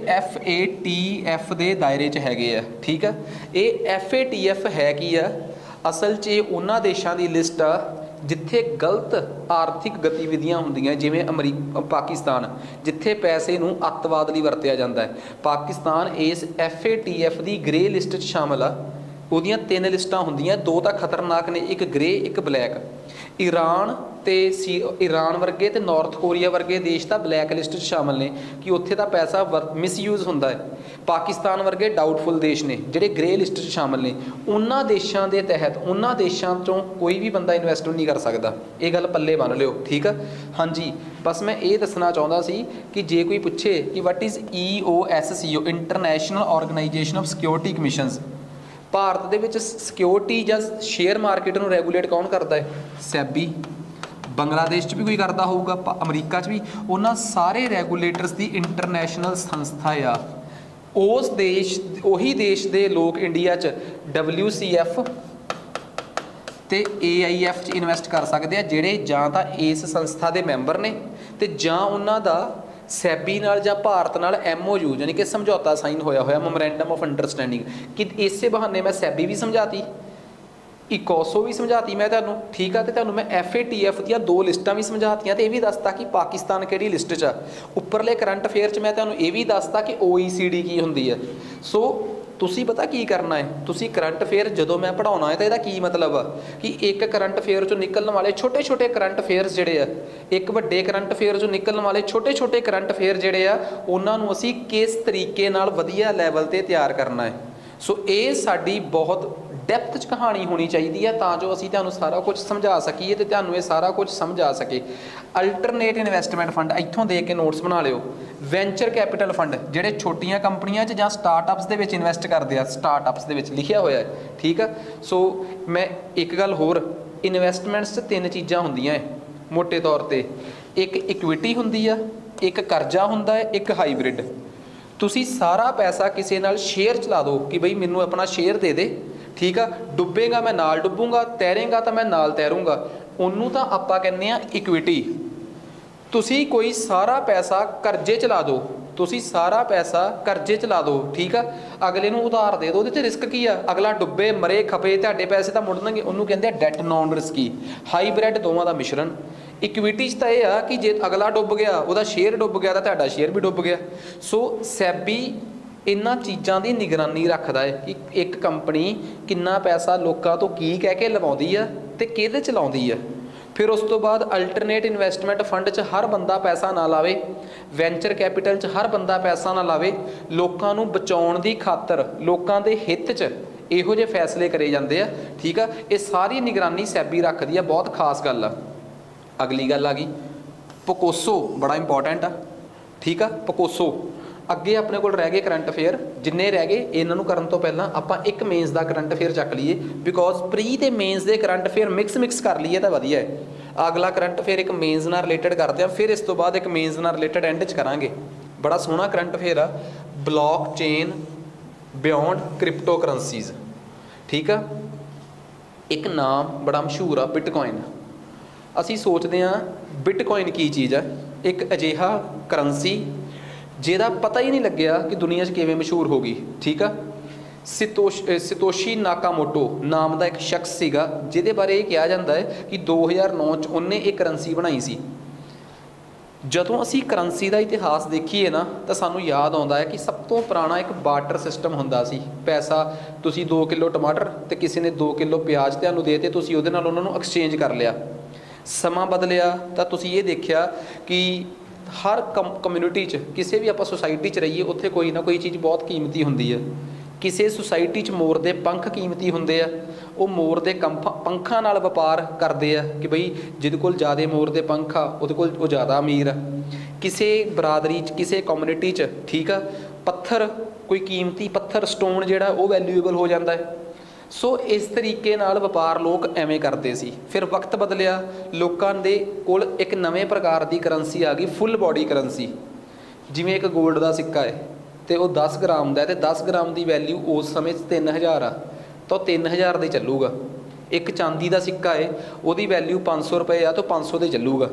FATF ਦੇ ਦਾਇਰੇ 'ਚ ਹੈਗੇ ਆ। ਠੀਕ ਆ, ਇਹ FATF ਹੈ ਕੀ ਆ? ਅਸਲ 'ਚ ਇਹ ਉਹਨਾਂ ਦੇਸ਼ਾਂ ਦੀ ਲਿਸਟ ਆ ਜਿੱਥੇ ਗਲਤ ਆਰਥਿਕ ਗਤੀਵਿਧੀਆਂ ਹੁੰਦੀਆਂ, ਜਿਵੇਂ ਪਾਕਿਸਤਾਨ, ਜਿੱਥੇ ਪੈਸੇ ਨੂੰ ਅੱਤਵਾਦ ਲਈ ਵਰਤਿਆ ਜਾਂਦਾ ਹੈ। ਪਾਕਿਸਤਾਨ ਇਸ FATF ਦੀ ਗ੍ਰੇ ਲਿਸਟ 'ਚ ਸ਼ਾਮਲ ਆ। ਉਹਦੀਆਂ 3 ਲਿਸਟਾਂ ਹੁੰਦੀਆਂ, 2 ਤਾਂ ਖਤਰਨਾਕ ਨੇ, ਇੱਕ ਗ੍ਰੇ ਇੱਕ ਬਲੈਕ। ਈਰਾਨ ਵਰਗੇ ਤੇ ਨਾਰਥ ਕੋਰੀਆ ਵਰਗੇ ਦੇਸ਼ ਤਾਂ ਬਲੈਕ ਲਿਸਟ 'ਚ ਸ਼ਾਮਲ ਨੇ ਕਿ ਉੱਥੇ ਦਾ ਪੈਸਾ ਮਿਸਯੂਜ਼ ਹੁੰਦਾ ਹੈ। ਪਾਕਿਸਤਾਨ ਵਰਗੇ ਡਾਊਟਫੁਲ ਦੇਸ਼ ਨੇ ਜਿਹੜੇ ਗ੍ਰੇ ਲਿਸਟ 'ਚ ਸ਼ਾਮਲ ਨੇ। ਉਹਨਾਂ ਦੇਸ਼ਾਂ ਦੇ ਤਹਿਤ ਉਹਨਾਂ ਦੇਸ਼ਾਂ 'ਚੋਂ ਕੋਈ ਵੀ ਬੰਦਾ ਇਨਵੈਸਟ ਨਹੀਂ ਕਰ ਸਕਦਾ। ਇਹ ਗੱਲ ਪੱਲੇ ਬੰਨ੍ਹ ਲਿਓ, ਠੀਕ ਆ? ਹਾਂਜੀ, ਬਸ ਮੈਂ ਇਹ ਦੱਸਣਾ ਚਾਹੁੰਦਾ ਸੀ ਕਿ ਜੇ ਕੋਈ ਪੁੱਛੇ ਕਿ what is EOSCO, international organisation of security commissions, Bharat ਦੇ ਵਿੱਚ ਸਿਕਿਉਰਿਟੀ ਜਾਂ ਸ਼ੇਅਰ ਮਾਰਕੀਟ ਨੂੰ ਰੈਗੂਲੇਟ ਕੌਣ ਕਰਦਾ ਹੈ? ਸੈਬੀ। ਬੰਗਲਾਦੇਸ਼ 'ਚ ਵੀ ਕੋਈ ਕਰਦਾ ਹੋਊਗਾ, ਅਮਰੀਕਾ 'ਚ ਵੀ। ਉਹਨਾਂ ਸਾਰੇ ਰੈਗੂਲੇਟਰਸ ਦੀ ਇੰਟਰਨੈਸ਼ਨਲ ਸੰਸਥਾ ਆ। ਉਸ ਦੇਸ਼, ਉਹੀ ਦੇਸ਼ ਦੇ ਲੋਕ ਇੰਡੀਆ 'ਚ WCF ਤੇ AIF 'ਚ ਇਨਵੈਸਟ ਕਰ ਸਕਦੇ ਆ, ਜਿਹੜੇ ਜਾਂ ਤਾਂ ਇਸ ਸੰਸਥਾ ਦੇ ਮੈਂਬਰ ਨੇ ਤੇ ਜਾਂ ਉਹਨਾਂ ਦਾ ਸੈਬੀ ਨਾਲ ਜਾਂ ਭਾਰਤ ਨਾਲ MOU ਯਾਨੀ ਕਿ ਸਮਝੌਤਾ ਸਾਈਨ ਹੋਇਆ ਮੈਮੋਰੈਂਡਮ ਆਫ ਅੰਡਰਸਟੈਂਡਿੰਗ। ਕਿ ਇਸੇ ਬਹਾਨੇ ਮੈਂ ਸੈਬੀ ਵੀ ਸਮਝਾਤੀ, ਇਕੋਸੋ ਵੀ ਸਮਝਾਤੀ ਮੈਂ ਤੁਹਾਨੂੰ, ਠੀਕ ਆ? ਤੇ ਤੁਹਾਨੂੰ ਮੈਂ FATF ਦੀਆਂ 2 ਲਿਸਟਾਂ ਵੀ ਸਮਝਾਤੀਆਂ, ਤੇ ਇਹ ਵੀ ਦੱਸਤਾ ਕਿ ਪਾਕਿਸਤਾਨ ਕਿਹੜੀ ਲਿਸਟ 'ਚ ਆ। ਉੱਪਰਲੇ ਕਰੰਟ ਅਫੇਅਰ 'ਚ ਮੈਂ ਤੁਹਾਨੂੰ ਇਹ ਵੀ ਦੱਸਤਾ ਕਿ OECD ਕੀ ਹੁੰਦੀ ਹੈ। ਸੋ ਤੁਸੀਂ ਪਤਾ ਕੀ ਕਰਨਾ ਹੈ? ਤੁਸੀਂ ਕਰੰਟ ਅਫੇਅਰ ਜਦੋਂ ਮੈਂ ਪੜ੍ਹਾਉਣਾ ਹੈ ਤਾਂ ਇਹਦਾ ਕੀ ਮਤਲਬ ਆ ਕਿ ਇੱਕ ਕਰੰਟ ਅਫੇਅਰ 'ਚੋਂ ਨਿਕਲਣ ਵਾਲੇ ਛੋਟੇ ਛੋਟੇ ਕਰੰਟ ਅਫੇਅਰਸ ਜਿਹੜੇ ਆ, ਇੱਕ ਵੱਡੇ ਕਰੰਟ ਅਫੇਅਰ 'ਚੋਂ ਨਿਕਲਣ ਵਾਲੇ ਛੋਟੇ ਛੋਟੇ ਕਰੰਟ ਅਫੇਅਰ ਜਿਹੜੇ ਆ, ਉਹਨਾਂ ਨੂੰ ਅਸੀਂ ਕਿਸ ਤਰੀਕੇ ਨਾਲ ਵਧੀਆ ਲੈਵਲ 'ਤੇ ਤਿਆਰ ਕਰਨਾ ਹੈ। ਸੋ ਇਹ ਸਾਡੀ ਬਹੁਤ ਡੈਪਥ 'ਚ ਕਹਾਣੀ ਹੋਣੀ ਚਾਹੀਦੀ ਹੈ, ਤਾਂ ਜੋ ਅਸੀਂ ਤੁਹਾਨੂੰ ਸਾਰਾ ਕੁਝ ਸਮਝਾ ਸਕੀਏ ਤੇ ਤੁਹਾਨੂੰ ਇਹ ਸਾਰਾ ਕੁਝ ਸਮਝ ਆ ਸਕੇ। ਅਲਟਰਨੇਟ ਇਨਵੈਸਟਮੈਂਟ ਫੰਡ ਇੱਥੋਂ ਦੇਖ ਕੇ ਨੋਟਸ ਬਣਾ ਲਿਓ। ਵੈਂਚਰ ਕੈਪੀਟਲ ਫੰਡ ਜਿਹੜੇ ਛੋਟੀਆਂ ਕੰਪਨੀਆਂ 'ਚ ਜਾਂ ਸਟਾਰਟਅਪਸ ਦੇ ਵਿੱਚ ਇਨਵੈਸਟ ਕਰਦੇ ਆ, ਸਟਾਰਟਅਪਸ ਦੇ ਵਿੱਚ ਲਿਖਿਆ ਹੋਇਆ ਹੈ, ਠੀਕ ਆ? ਸੋ ਮੈਂ ਇੱਕ ਗੱਲ ਹੋਰ, ਇਨਵੈਸਟਮੈਂਟਸ 'ਚ 3 ਚੀਜ਼ਾਂ ਹੁੰਦੀਆਂ ਹੈ ਮੋਟੇ ਤੌਰ 'ਤੇ। ਇੱਕ ਇਕੁਇਟੀ ਹੁੰਦੀ ਆ, ਇੱਕ ਕਰਜ਼ਾ ਹੁੰਦਾ ਹੈ, ਇੱਕ ਹਾਈਬ੍ਰਿਡ। ਤੁਸੀਂ ਸਾਰਾ ਪੈਸਾ ਕਿਸੇ ਨਾਲ ਸ਼ੇਅਰ 'ਚ ਲਾ ਦਿਓ ਕਿ ਬਈ ਮੈਨੂੰ ਆਪਣਾ ਸ਼ੇਅਰ ਦੇ ਦੇ, ਠੀਕ ਆ? ਡੁੱਬੇਗਾ ਮੈਂ ਨਾਲ ਡੁੱਬੂਗਾ, ਤੈਰੇਗਾ ਤਾਂ ਮੈਂ ਨਾਲ ਤੈਰੂੰਗਾ, ਉਹਨੂੰ ਤਾਂ ਆਪਾਂ ਕਹਿੰਦੇ ਆ ਇਕੁਇਟੀ। ਤੁਸੀਂ ਕੋਈ ਸਾਰਾ ਪੈਸਾ ਕਰਜ਼ੇ 'ਚ ਲਾ ਦਿਓ, ਤੁਸੀਂ ਸਾਰਾ ਪੈਸਾ ਕਰਜ਼ੇ 'ਚ ਲਾ ਦਿਓ, ਠੀਕ ਆ? ਅਗਲੇ ਨੂੰ ਉਧਾਰ ਦੇ ਦਿਓ, ਉਹਦੇ 'ਚ ਰਿਸਕ ਕੀ ਆ? ਅਗਲਾ ਡੁੱਬੇ ਮਰੇ ਖਪੇ, ਤੁਹਾਡੇ ਪੈਸੇ ਤਾਂ ਮੁੜਨਗੇ, ਉਹਨੂੰ ਕਹਿੰਦੇ ਆ ਡੈਟ ਨੋਨ ਰਿਸਕੀ। ਹਾਈਬ੍ਰਿਡ ਦੋਵਾਂ ਦਾ ਮਿਸ਼ਰਣ। ਇਕੁਇਟੀ 'ਚ ਤਾਂ ਇਹ ਆ ਕਿ ਜੇ ਅਗਲਾ ਡੁੱਬ ਗਿਆ, ਉਹਦਾ ਸ਼ੇਅਰ ਡੁੱਬ ਗਿਆ, ਤਾਂ ਤੁਹਾਡਾ ਸ਼ੇਅਰ ਵੀ ਡੁੱਬ ਗਿਆ। ਸੋ ਸੈਬੀ ਇਹਨਾਂ ਚੀਜ਼ਾਂ ਦੀ ਨਿਗਰਾਨੀ ਰੱਖਦਾ ਹੈ ਕਿ ਇੱਕ ਕੰਪਨੀ ਕਿੰਨਾ ਪੈਸਾ ਲੋਕਾਂ ਤੋਂ ਕੀ ਕਹਿ ਕੇ ਲਵਾਉਂਦੀ ਆ ਤੇ ਕਿਹਦੇ 'ਚ ਲਾਉਂਦੀ ਆ। ਫਿਰ ਉਸ ਤੋਂ ਬਾਅਦ ਅਲਟਰਨੇਟ ਇਨਵੈਸਟਮੈਂਟ ਫੰਡ 'ਚ ਹਰ ਬੰਦਾ ਪੈਸਾ ਨਾ ਲਾਵੇ, ਵੈਂਚਰ ਕੈਪੀਟਲ 'ਚ ਹਰ ਬੰਦਾ ਪੈਸਾ ਨਾ ਲਾਵੇ। ਲੋਕਾਂ ਨੂੰ ਬਚਾਉਣ ਦੀ ਖਾਤਰ, ਲੋਕਾਂ ਦੇ ਹਿੱਤ 'ਚ ਇਹੋ ਜਿਹੇ ਫੈਸਲੇ ਕਰੇ ਜਾਂਦੇ ਆ, ਠੀਕ ਆ? ਇਹ ਸਾਰੀ ਨਿਗਰਾਨੀ ਸੈਬੀ ਰੱਖਦੀ ਆ, ਬਹੁਤ ਖਾਸ ਗੱਲ ਆ। ਅਗਲੀ ਗੱਲ ਆ ਗਈ ਪੋਕੋਸੋ, ਬੜਾ ਇੰਪੋਰਟੈਂਟ ਆ, ਠੀਕ ਆ? ਪੋਕੋਸੋ ਅੱਗੇ ਆਪਣੇ ਕੋਲ ਰਹਿ ਗਏ ਕਰੰਟ ਅਫੇਅਰ। ਜਿੰਨੇ ਰਹਿ ਗਏ ਇਹਨਾਂ ਨੂੰ ਕਰਨ ਤੋਂ ਪਹਿਲਾਂ ਆਪਾਂ ਇੱਕ ਮੇਨਸ ਦਾ ਕਰੰਟ ਅਫੇਅਰ ਚੱਕ ਲਈਏ, ਬਿਕੋਜ਼ ਪ੍ਰੀ ਤੇ ਮੇਨਸ ਦੇ ਕਰੰਟ ਅਫੇਅਰ ਮਿਕਸ ਕਰ ਲਈਏ ਤਾਂ ਵਧੀਆ ਹੈ। ਅਗਲਾ ਕਰੰਟ ਅਫੇਅਰ ਇੱਕ ਮੇਨਸ ਨਾਲ ਰਿਲੇਟਡ ਕਰਦੇ ਆ, ਫਿਰ ਇਸ ਤੋਂ ਬਾਅਦ ਇੱਕ ਮੇਨਸ ਨਾਲ ਰਿਲੇਟਡ ਐਂਡ 'ਚ ਕਰਾਂਗੇ। ਬੜਾ ਸੋਹਣਾ ਕਰੰਟ ਅਫੇਅਰ ਆ, blockchain beyond crypto currencies. ਠੀਕ ਆ, ਇੱਕ ਨਾਮ ਬੜਾ ਮਸ਼ਹੂਰ ਆ ਬਿਟਕੋਇਨ। ਅਸੀਂ ਸੋਚਦੇ ਹਾਂ ਬਿਟਕੋਇਨ ਕੀ ਚੀਜ਼ ਆ, ਇੱਕ ਅਜਿਹਾ ਕਰੰਸੀ ਜਿਹਦਾ ਪਤਾ ਹੀ ਨਹੀਂ ਲੱਗਿਆ ਕਿ ਦੁਨੀਆ 'ਚ ਕਿਵੇਂ ਮਸ਼ਹੂਰ ਹੋ ਗਈ। ਠੀਕ ਆ, ਸਤੋਸ਼ੀ ਨਾਕਾਮੋਟੋ ਨਾਮ ਦਾ ਇੱਕ ਸ਼ਖਸ ਸੀਗਾ, ਜਿਹਦੇ ਬਾਰੇ ਇਹ ਕਿਹਾ ਜਾਂਦਾ ਹੈ ਕਿ 2009 'ਚ ਉਹਨੇ ਇਹ ਕਰੰਸੀ ਬਣਾਈ ਸੀ। ਜਦੋਂ ਅਸੀਂ ਕਰੰਸੀ ਦਾ ਇਤਿਹਾਸ ਦੇਖੀਏ ਨਾ ਤਾਂ ਸਾਨੂੰ ਯਾਦ ਆਉਂਦਾ ਹੈ ਕਿ ਸਭ ਤੋਂ ਪੁਰਾਣਾ ਇੱਕ ਬਾਰਟਰ ਸਿਸਟਮ ਹੁੰਦਾ ਸੀ। ਪੈਸਾ ਤੁਸੀਂ 2 ਕਿਲੋ ਟਮਾਟਰ ਅਤੇ ਕਿਸੇ ਨੇ 2 ਕਿਲੋ ਪਿਆਜ਼ ਤੁਹਾਨੂੰ ਦੇ ਤੇ, ਤੁਸੀਂ ਉਹਦੇ ਨਾਲ ਉਹਨਾਂ ਨੂੰ ਐਕਸਚੇਂਜ ਕਰ ਲਿਆ। ਸਮਾਂ ਬਦਲਿਆ ਤਾਂ ਤੁਸੀਂ ਇਹ ਦੇਖਿਆ ਕਿ ਹਰ ਕਮਿਊਨਿਟੀ 'ਚ, ਕਿਸੇ ਵੀ ਆਪਾਂ ਸੁਸਾਇਟੀ 'ਚ ਰਹੀਏ, ਉੱਥੇ ਕੋਈ ਨਾ ਕੋਈ ਚੀਜ਼ ਬਹੁਤ ਕੀਮਤੀ ਹੁੰਦੀ ਹੈ। ਕਿਸੇ ਸੁਸਾਇਟੀ 'ਚ ਮੋਰ ਦੇ ਪੰਖ ਕੀਮਤੀ ਹੁੰਦੇ ਆ, ਉਹ ਮੋਰ ਦੇ ਪੰਖਾਂ ਨਾਲ ਵਪਾਰ ਕਰਦੇ ਆ ਕਿ ਬਈ ਜਿਹਦੇ ਕੋਲ ਜ਼ਿਆਦਾ ਮੋਰ ਦੇ ਪੰਖ ਆ ਉਹਦੇ ਕੋਲ ਉਹ ਜ਼ਿਆਦਾ ਅਮੀਰ ਆ। ਕਿਸੇ ਬਰਾਦਰੀ 'ਚ, ਕਿਸੇ ਕਮਿਊਨਿਟੀ 'ਚ, ਠੀਕ ਆ, ਪੱਥਰ, ਕੋਈ ਕੀਮਤੀ ਪੱਥਰ, ਸਟੋਨ ਜਿਹੜਾ ਉਹ ਵੈਲਿਊਏਬਲ ਹੋ ਜਾਂਦਾ ਹੈ। ਸੋ ਇਸ ਤਰੀਕੇ ਨਾਲ ਵਪਾਰ ਲੋਕ ਐਵੇਂ ਕਰਦੇ ਸੀ। ਫਿਰ ਵਕਤ ਬਦਲਿਆ, ਲੋਕਾਂ ਦੇ ਕੋਲ ਇੱਕ ਨਵੇਂ ਪ੍ਰਕਾਰ ਦੀ ਕਰੰਸੀ ਆ ਗਈ, ਫੁੱਲ ਬੋਡੀ ਕਰੰਸੀ। ਜਿਵੇਂ ਇੱਕ ਗੋਲਡ ਦਾ ਸਿੱਕਾ ਹੈ ਅਤੇ ਉਹ 10 ਗ੍ਰਾਮ ਦਾ ਹੈ, ਅਤੇ 10 ਗ੍ਰਾਮ ਦੀ ਵੈਲਿਊ ਉਸ ਸਮੇਂ 'ਚ 3000 ਆ, ਤਾਂ ਉਹ 3000 ਦੇ ਚੱਲੂਗਾ। ਇੱਕ ਚਾਂਦੀ ਦਾ ਸਿੱਕਾ ਹੈ, ਉਹਦੀ ਵੈਲਿਊ 500 ਰੁਪਏ ਆ, ਤਾਂ 500 ਦੇ ਚੱਲੂਗਾ।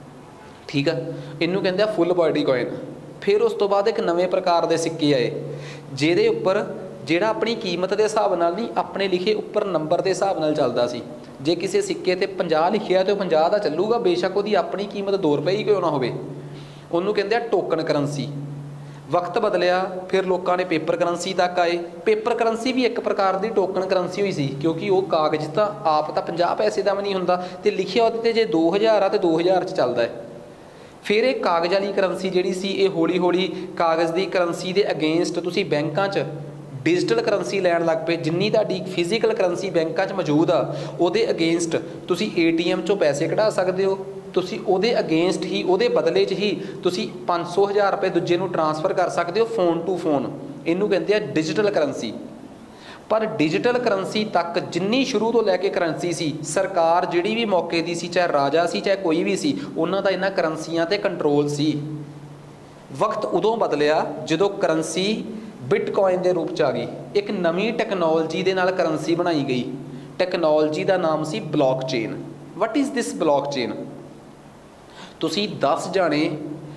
ਠੀਕ ਆ, ਇਹਨੂੰ ਕਹਿੰਦੇ ਆ ਫੁੱਲ ਬੋਡੀ ਕੋਇਨ। ਫਿਰ ਉਸ ਤੋਂ ਬਾਅਦ ਇੱਕ ਨਵੇਂ ਪ੍ਰਕਾਰ ਦੇ ਸਿੱਕੇ ਆਏ, ਜਿਹਦੇ ਉੱਪਰ ਜਿਹੜਾ ਆਪਣੀ ਕੀਮਤ ਦੇ ਹਿਸਾਬ ਨਾਲ ਨਹੀਂ, ਆਪਣੇ ਲਿਖੇ ਉੱਪਰ ਨੰਬਰ ਦੇ ਹਿਸਾਬ ਨਾਲ ਚੱਲਦਾ ਸੀ। ਜੇ ਕਿਸੇ ਸਿੱਕੇ 'ਤੇ 50 ਲਿਖਿਆ ਤਾਂ ਉਹ 50 ਦਾ ਚੱਲੂਗਾ, ਬੇਸ਼ੱਕ ਉਹਦੀ ਆਪਣੀ ਕੀਮਤ 2 ਰੁਪਏ ਹੀ ਕਿਉਂ ਨਾ ਹੋਵੇ। ਉਹਨੂੰ ਕਹਿੰਦੇ ਆ ਟੋਕਨ ਕਰੰਸੀ। ਵਕਤ ਬਦਲਿਆ, ਫਿਰ ਲੋਕਾਂ ਨੇ ਪੇਪਰ ਕਰੰਸੀ ਤੱਕ ਆਏ। ਪੇਪਰ ਕਰੰਸੀ ਵੀ ਇੱਕ ਪ੍ਰਕਾਰ ਦੀ ਟੋਕਨ ਕਰੰਸੀ ਹੋਈ ਸੀ, ਕਿਉਂਕਿ ਉਹ ਕਾਗਜ਼ ਤਾਂ ਆਪ ਤਾਂ 50 ਪੈਸੇ ਦਾ ਵੀ ਨਹੀਂ ਹੁੰਦਾ, ਅਤੇ ਲਿਖਿਆ ਉਹਦੇ 'ਤੇ ਜੇ 2000 ਆ ਤਾਂ 2000 'ਚ ਚੱਲਦਾ ਹੈ। ਫਿਰ ਇਹ ਕਾਗਜ਼ ਵਾਲੀ ਕਰੰਸੀ ਜਿਹੜੀ ਸੀ, ਇਹ ਹੌਲੀ ਹੌਲੀ ਕਾਗਜ਼ ਦੀ ਕਰੰਸੀ ਦੇ ਅਗੇਂਸਟ ਤੁਸੀਂ ਬੈਂਕਾਂ 'ਚ ਡਿਜੀਟਲ ਕਰੰਸੀ ਲੈਣ ਲੱਗ ਪਏ। ਜਿੰਨੀ ਤੁਹਾਡੀ ਫਿਜ਼ੀਕਲ ਕਰੰਸੀ ਬੈਂਕਾਂ 'ਚ ਮੌਜੂਦ ਆ, ਉਹਦੇ ਅਗੇਂਸਟ ਤੁਸੀਂ ATM 'ਚੋਂ ਪੈਸੇ ਕਢਾ ਸਕਦੇ ਹੋ। ਤੁਸੀਂ ਉਹਦੇ ਅਗੇਂਸਟ ਹੀ, ਉਹਦੇ ਬਦਲੇ 'ਚ ਹੀ ਤੁਸੀਂ 500 1000 ਰੁਪਏ ਦੂਜੇ ਨੂੰ ਟਰਾਂਸਫਰ ਕਰ ਸਕਦੇ ਹੋ, ਫੋਨ ਟੂ ਫੋਨ। ਇਹਨੂੰ ਕਹਿੰਦੇ ਆ ਡਿਜੀਟਲ ਕਰੰਸੀ। ਪਰ ਡਿਜੀਟਲ ਕਰੰਸੀ ਤੱਕ ਜਿੰਨੀ ਸ਼ੁਰੂ ਤੋਂ ਲੈ ਕੇ ਕਰੰਸੀ ਸੀ, ਸਰਕਾਰ ਜਿਹੜੀ ਵੀ ਮੌਕੇ ਦੀ ਸੀ, ਚਾਹੇ ਰਾਜਾ ਸੀ ਚਾਹੇ ਕੋਈ ਵੀ ਸੀ, ਉਹਨਾਂ ਦਾ ਇਹਨਾਂ ਕਰੰਸੀਆਂ 'ਤੇ ਕੰਟਰੋਲ ਸੀ। ਵਕਤ ਉਦੋਂ ਬਦਲਿਆ ਜਦੋਂ ਕਰੰਸੀ ਬਿਟਕੋਇਨ ਦੇ ਰੂਪ 'ਚ ਆ ਗਈ। ਇੱਕ ਨਵੀਂ ਟੈਕਨੋਲੋਜੀ ਦੇ ਨਾਲ ਕਰੰਸੀ ਬਣਾਈ ਗਈ। ਟੈਕਨੋਲੋਜੀ ਦਾ ਨਾਮ ਸੀ blockchain. What is this blockchain? ਤੁਸੀਂ 10 ਜਾਣੇ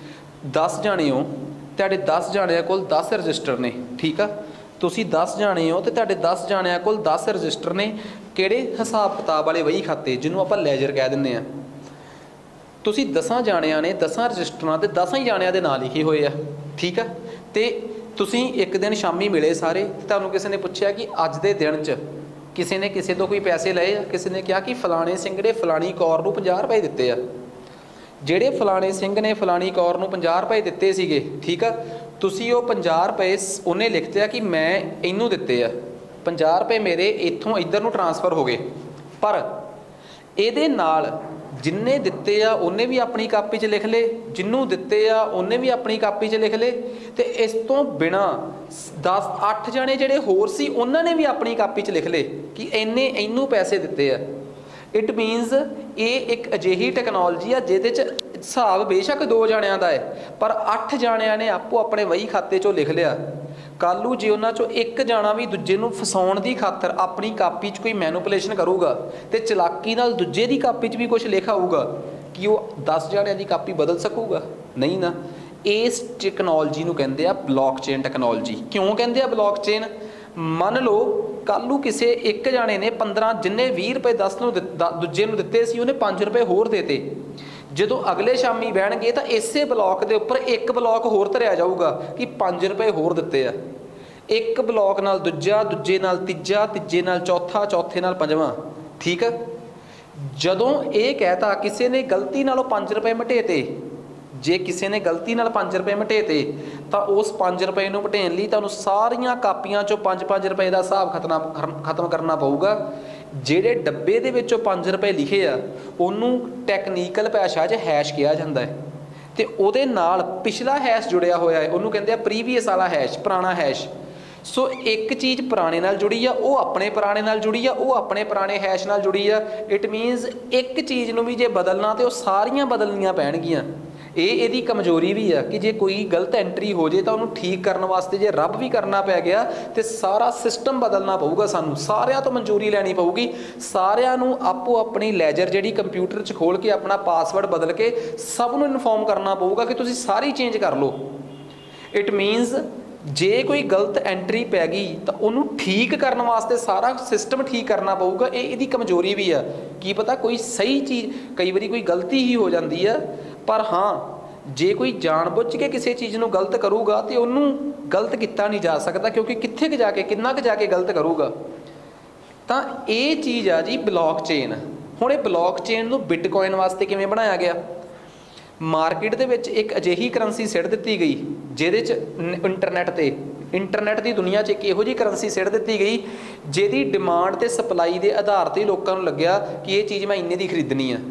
ਹੋ, ਤੁਹਾਡੇ 10 ਜਾਣਿਆਂ ਕੋਲ 10 ਰਜਿਸਟਰ ਨੇ। ਠੀਕ ਆ, ਤੁਸੀਂ 10 ਜਾਣੇ ਹੋ ਅਤੇ ਤੁਹਾਡੇ 10 ਜਾਣਿਆਂ ਕੋਲ 10 ਰਜਿਸਟਰ ਨੇ। ਕਿਹੜੇ? ਹਿਸਾਬ ਕਿਤਾਬ ਵਾਲੇ ਵਹੀ ਖਾਤੇ, ਜਿਹਨੂੰ ਆਪਾਂ ਲੈਜਰ ਕਹਿ ਦਿੰਦੇ ਹਾਂ। ਤੁਸੀਂ 10 ਜਾਣਿਆਂ ਨੇ 10 ਰਜਿਸਟਰਾਂ 'ਤੇ 10 ਹੀ ਜਾਣਿਆਂ ਦੇ ਨਾਂ ਲਿਖੇ ਹੋਏ ਆ। ਠੀਕ ਆ, ਅਤੇ ਤੁਸੀਂ ਇੱਕ ਦਿਨ ਸ਼ਾਮੀ ਮਿਲੇ ਸਾਰੇ, ਤੁਹਾਨੂੰ ਕਿਸੇ ਨੇ ਪੁੱਛਿਆ ਕਿ ਅੱਜ ਦੇ ਦਿਨ 'ਚ ਕਿਸੇ ਨੇ ਕਿਸੇ ਤੋਂ ਕੋਈ ਪੈਸੇ ਲਏ ਆ। ਕਿਸੇ ਨੇ ਕਿਹਾ ਕਿ ਫਲਾਣੇ ਸਿੰਘ ਨੇ ਫਲਾਣੀ ਕੌਰ ਨੂੰ 50 ਰੁਪਏ ਦਿੱਤੇ ਆ। ਜਿਹੜੇ ਫਲਾਣੇ ਸਿੰਘ ਨੇ ਫਲਾਣੀ ਕੌਰ ਨੂੰ 50 ਰੁਪਏ ਦਿੱਤੇ ਸੀਗੇ, ਠੀਕ ਆ, ਤੁਸੀਂ ਉਹ 50 ਰੁਪਏ ਉਹਨੇ ਲਿਖਤੇ ਆ ਕਿ ਮੈਂ ਇਹਨੂੰ ਦਿੱਤੇ ਆ, 50 ਰੁਪਏ ਮੇਰੇ ਇੱਥੋਂ ਇੱਧਰ ਨੂੰ ਟਰਾਂਸਫਰ ਹੋ ਗਏ। ਪਰ ਇਹਦੇ ਨਾਲ ਜਿੰਨੇ ਦਿੱਤੇ ਆ ਉਹਨੇ ਵੀ ਆਪਣੀ ਕਾਪੀ 'ਚ ਲਿਖ ਲਏ, ਜਿਹਨੂੰ ਦਿੱਤੇ ਆ ਉਹਨੇ ਵੀ ਆਪਣੀ ਕਾਪੀ 'ਚ ਲਿਖ ਲਏ, ਅਤੇ ਇਸ ਤੋਂ ਬਿਨਾਂ 8 ਜਣੇ ਜਿਹੜੇ ਹੋਰ ਸੀ ਉਹਨਾਂ ਨੇ ਵੀ ਆਪਣੀ ਕਾਪੀ 'ਚ ਲਿਖ ਲਏ ਕਿ ਇਹਨੂੰ ਪੈਸੇ ਦਿੱਤੇ ਆ। ਇਟ ਮੀਨਸ ਇਹ ਇੱਕ ਅਜਿਹੀ ਟੈਕਨੋਲੋਜੀ ਆ ਜਿਹਦੇ 'ਚ ਹਿਸਾਬ ਬੇਸ਼ੱਕ 2 ਜਾਣਿਆਂ ਦਾ ਹੈ, ਪਰ 8 ਜਾਣਿਆਂ ਨੇ ਆਪੋ ਆਪਣੇ ਵਹੀ ਖਾਤੇ 'ਚੋਂ ਲਿਖ ਲਿਆ। ਕੱਲ੍ਹ ਨੂੰ ਜੇ ਉਹਨਾਂ 'ਚੋਂ ਇੱਕ ਜਾਣਾ ਵੀ ਦੂਜੇ ਨੂੰ ਫਸਾਉਣ ਦੀ ਖਾਤਰ ਆਪਣੀ ਕਾਪੀ 'ਚ ਕੋਈ ਮੈਨੂਪੂਲੇਸ਼ਨ ਕਰੂਗਾ ਅਤੇ ਚਲਾਕੀ ਨਾਲ ਦੂਜੇ ਦੀ ਕਾਪੀ 'ਚ ਵੀ ਕੁਛ ਲਿਖਾ ਹੋਊਗਾ, ਕਿ ਉਹ 10 ਜਾਣਿਆਂ ਦੀ ਕਾਪੀ ਬਦਲ ਸਕੂਗਾ? ਨਹੀਂ ਨਾ। ਇਸ ਟੈਕਨੋਲੋਜੀ ਨੂੰ ਕਹਿੰਦੇ ਆ ਬਲੌਕ ਚੇਨ ਟੈਕਨੋਲੋਜੀ। ਕਿਉਂ ਕਹਿੰਦੇ ਆ ਬਲੌਕ ਚੇਨ? ਮੰਨ ਲਓ ਕੱਲ੍ਹ ਨੂੰ ਕਿਸੇ ਇੱਕ ਜਾਣੇ ਨੇ 15, ਜਿੰਨੇ 20 ਰੁਪਏ 10 ਨੂੰ ਦੂਜੇ ਨੂੰ ਦਿੱਤੇ ਸੀ, ਉਹਨੇ 5 ਰੁਪਏ ਹੋਰ ਦੇਤੇ। ਜਦੋਂ ਅਗਲੇ ਸ਼ਾਮੀ ਬਹਿਣਗੇ ਤਾਂ ਇਸੇ ਬਲੌਕ ਦੇ ਉੱਪਰ ਇੱਕ ਬਲੌਕ ਹੋਰ ਧਰਿਆ ਜਾਊਗਾ ਕਿ 5 ਰੁਪਏ ਹੋਰ ਦਿੱਤੇ ਆ। ਇੱਕ ਬਲੌਕ ਨਾਲ ਦੂਜਾ, ਦੂਜੇ ਨਾਲ ਤੀਜਾ, ਤੀਜੇ ਨਾਲ ਚੌਥਾ, ਚੌਥੇ ਨਾਲ ਪੰਜਵਾਂ। ਠੀਕ ਆ, ਜਦੋਂ ਇਹ ਕਹਿਤਾ ਕਿਸੇ ਨੇ ਗਲਤੀ ਨਾਲੋਂ 5 ਰੁਪਏ ਮਟੇਤੇ, ਜੇ ਕਿਸੇ ਨੇ ਗਲਤੀ ਨਾਲ 5 ਰੁਪਏ ਮਟੇਤੇ ਤਾਂ ਉਸ 5 ਰੁਪਏ ਨੂੰ ਮਟੇਣ ਲਈ ਤੁਹਾਨੂੰ ਸਾਰੀਆਂ ਕਾਪੀਆਂ 'ਚੋਂ 5-5 ਰੁਪਏ ਦਾ ਹਿਸਾਬ ਖਤਮ ਕਰਨਾ ਪਊਗਾ। ਜਿਹੜੇ ਡੱਬੇ ਦੇ ਵਿੱਚੋਂ 5 ਰੁਪਏ ਲਿਖੇ ਆ ਉਹਨੂੰ ਟੈਕਨੀਕਲ ਭਾਸ਼ਾ 'ਚ ਹੈਸ਼ ਕਿਹਾ ਜਾਂਦਾ ਹੈ, ਤੇ ਉਹਦੇ ਨਾਲ ਪਿਛਲਾ ਹੈਸ਼ ਜੁੜਿਆ ਹੋਇਆ ਹੈ, ਉਹਨੂੰ ਕਹਿੰਦੇ ਆ ਪ੍ਰੀਵੀਅਸ ਵਾਲਾ ਹੈਸ਼, ਪੁਰਾਣਾ ਹੈਸ਼। ਸੋ ਇੱਕ ਚੀਜ਼ ਪੁਰਾਣੇ ਨਾਲ ਜੁੜੀ ਆ, ਉਹ ਆਪਣੇ ਪੁਰਾਣੇ ਨਾਲ ਜੁੜੀ ਆ, ਉਹ ਆਪਣੇ ਪੁਰਾਣੇ ਹੈਸ਼ ਨਾਲ ਜੁੜੀ ਆ। ਇਟ ਮੀਨਸ ਇੱਕ ਚੀਜ਼ ਨੂੰ ਵੀ ਜੇ ਬਦਲਣਾ ਤੇ ਉਹ ਸਾਰੀਆਂ ਬਦਲਣੀਆਂ ਪੈਣਗੀਆਂ। ਇਹ ਇਹਦੀ ਕਮਜ਼ੋਰੀ ਵੀ ਆ ਕਿ ਜੇ ਕੋਈ ਗਲਤ ਐਂਟਰੀ ਹੋ ਜੇ ਤਾਂ ਉਹਨੂੰ ਠੀਕ ਕਰਨ ਵਾਸਤੇ ਜੇ ਰੱਬ ਵੀ ਕਰਨਾ ਪੈ ਗਿਆ ਤੇ ਸਾਰਾ ਸਿਸਟਮ ਬਦਲਣਾ ਪਊਗਾ, ਸਾਨੂੰ ਸਾਰਿਆਂ ਤੋਂ ਮਨਜ਼ੂਰੀ ਲੈਣੀ ਪਊਗੀ, ਸਾਰਿਆਂ ਨੂੰ ਆਪੋ ਆਪਣੀ ਲੈਜਰ ਜਿਹੜੀ ਕੰਪਿਊਟਰ 'ਚ ਖੋਲ੍ਹ ਕੇ ਆਪਣਾ ਪਾਸਵਰਡ ਬਦਲ ਕੇ ਸਭ ਨੂੰ ਇਨਫੋਰਮ ਕਰਨਾ ਪਊਗਾ ਕਿ ਤੁਸੀਂ ਸਾਰੀ ਚੇਂਜ ਕਰ ਲਓ। ਇਟ ਮੀਨਸ ਜੇ ਕੋਈ ਗਲਤ ਐਂਟਰੀ ਪੈ ਗਈ ਤਾਂ ਉਹਨੂੰ ਠੀਕ ਕਰਨ ਵਾਸਤੇ ਸਾਰਾ ਸਿਸਟਮ ਠੀਕ ਕਰਨਾ ਪਊਗਾ। ਇਹ ਇਹਦੀ ਕਮਜ਼ੋਰੀ ਵੀ ਆ। ਕੀ ਪਤਾ ਕੋਈ ਸਹੀ ਚੀਜ਼, ਕਈ ਵਾਰੀ ਕੋਈ ਗਲਤੀ ਹੀ ਹੋ ਜਾਂਦੀ ਆ, ਪਰ ਹਾਂ ਜੇ ਕੋਈ ਜਾਣਬੁੱਝ ਕੇ ਕਿਸੇ ਚੀਜ਼ ਨੂੰ ਗਲਤ ਕਰੂਗਾ ਤੇ ਉਹਨੂੰ ਗਲਤ ਕੀਤਾ ਨਹੀਂ ਜਾ ਸਕਦਾ, ਕਿਉਂਕਿ ਕਿੱਥੇ ਕੁ ਜਾ ਕੇ, ਕਿੰਨਾ ਕੁ ਜਾ ਕੇ ਗਲਤ ਕਰੂਗਾ। ਤਾਂ ਇਹ ਚੀਜ਼ ਆ ਜੀ ਬਲੌਕ ਚੇਨ। ਹੁਣ ਇਹ ਬਲੌਕ ਚੇਨ ਨੂੰ ਬਿਟਕੋਇਨ ਵਾਸਤੇ ਕਿਵੇਂ ਬਣਾਇਆ ਗਿਆ? ਮਾਰਕੀਟ ਦੇ ਵਿੱਚ ਇੱਕ ਅਜਿਹੀ ਕਰੰਸੀ ਸਿੱਟ ਦਿੱਤੀ ਗਈ ਜਿਹਦੇ 'ਚ ਇੰਟਰਨੈਟ ਦੀ ਦੁਨੀਆ 'ਚ ਇੱਕ ਇਹੋ ਜਿਹੀ ਕਰੰਸੀ ਸਿੱਟ ਦਿੱਤੀ ਗਈ ਜਿਹਦੀ ਡਿਮਾਂਡ ਤੇ ਸਪਲਾਈ ਦੇ ਆਧਾਰ 'ਤੇ ਲੋਕਾਂ ਨੂੰ ਲੱਗਿਆ ਕਿ ਇਹ ਚੀਜ਼ ਮੈਂ ਇੰਨੇ ਦੀ ਖਰੀਦਣੀ ਆ।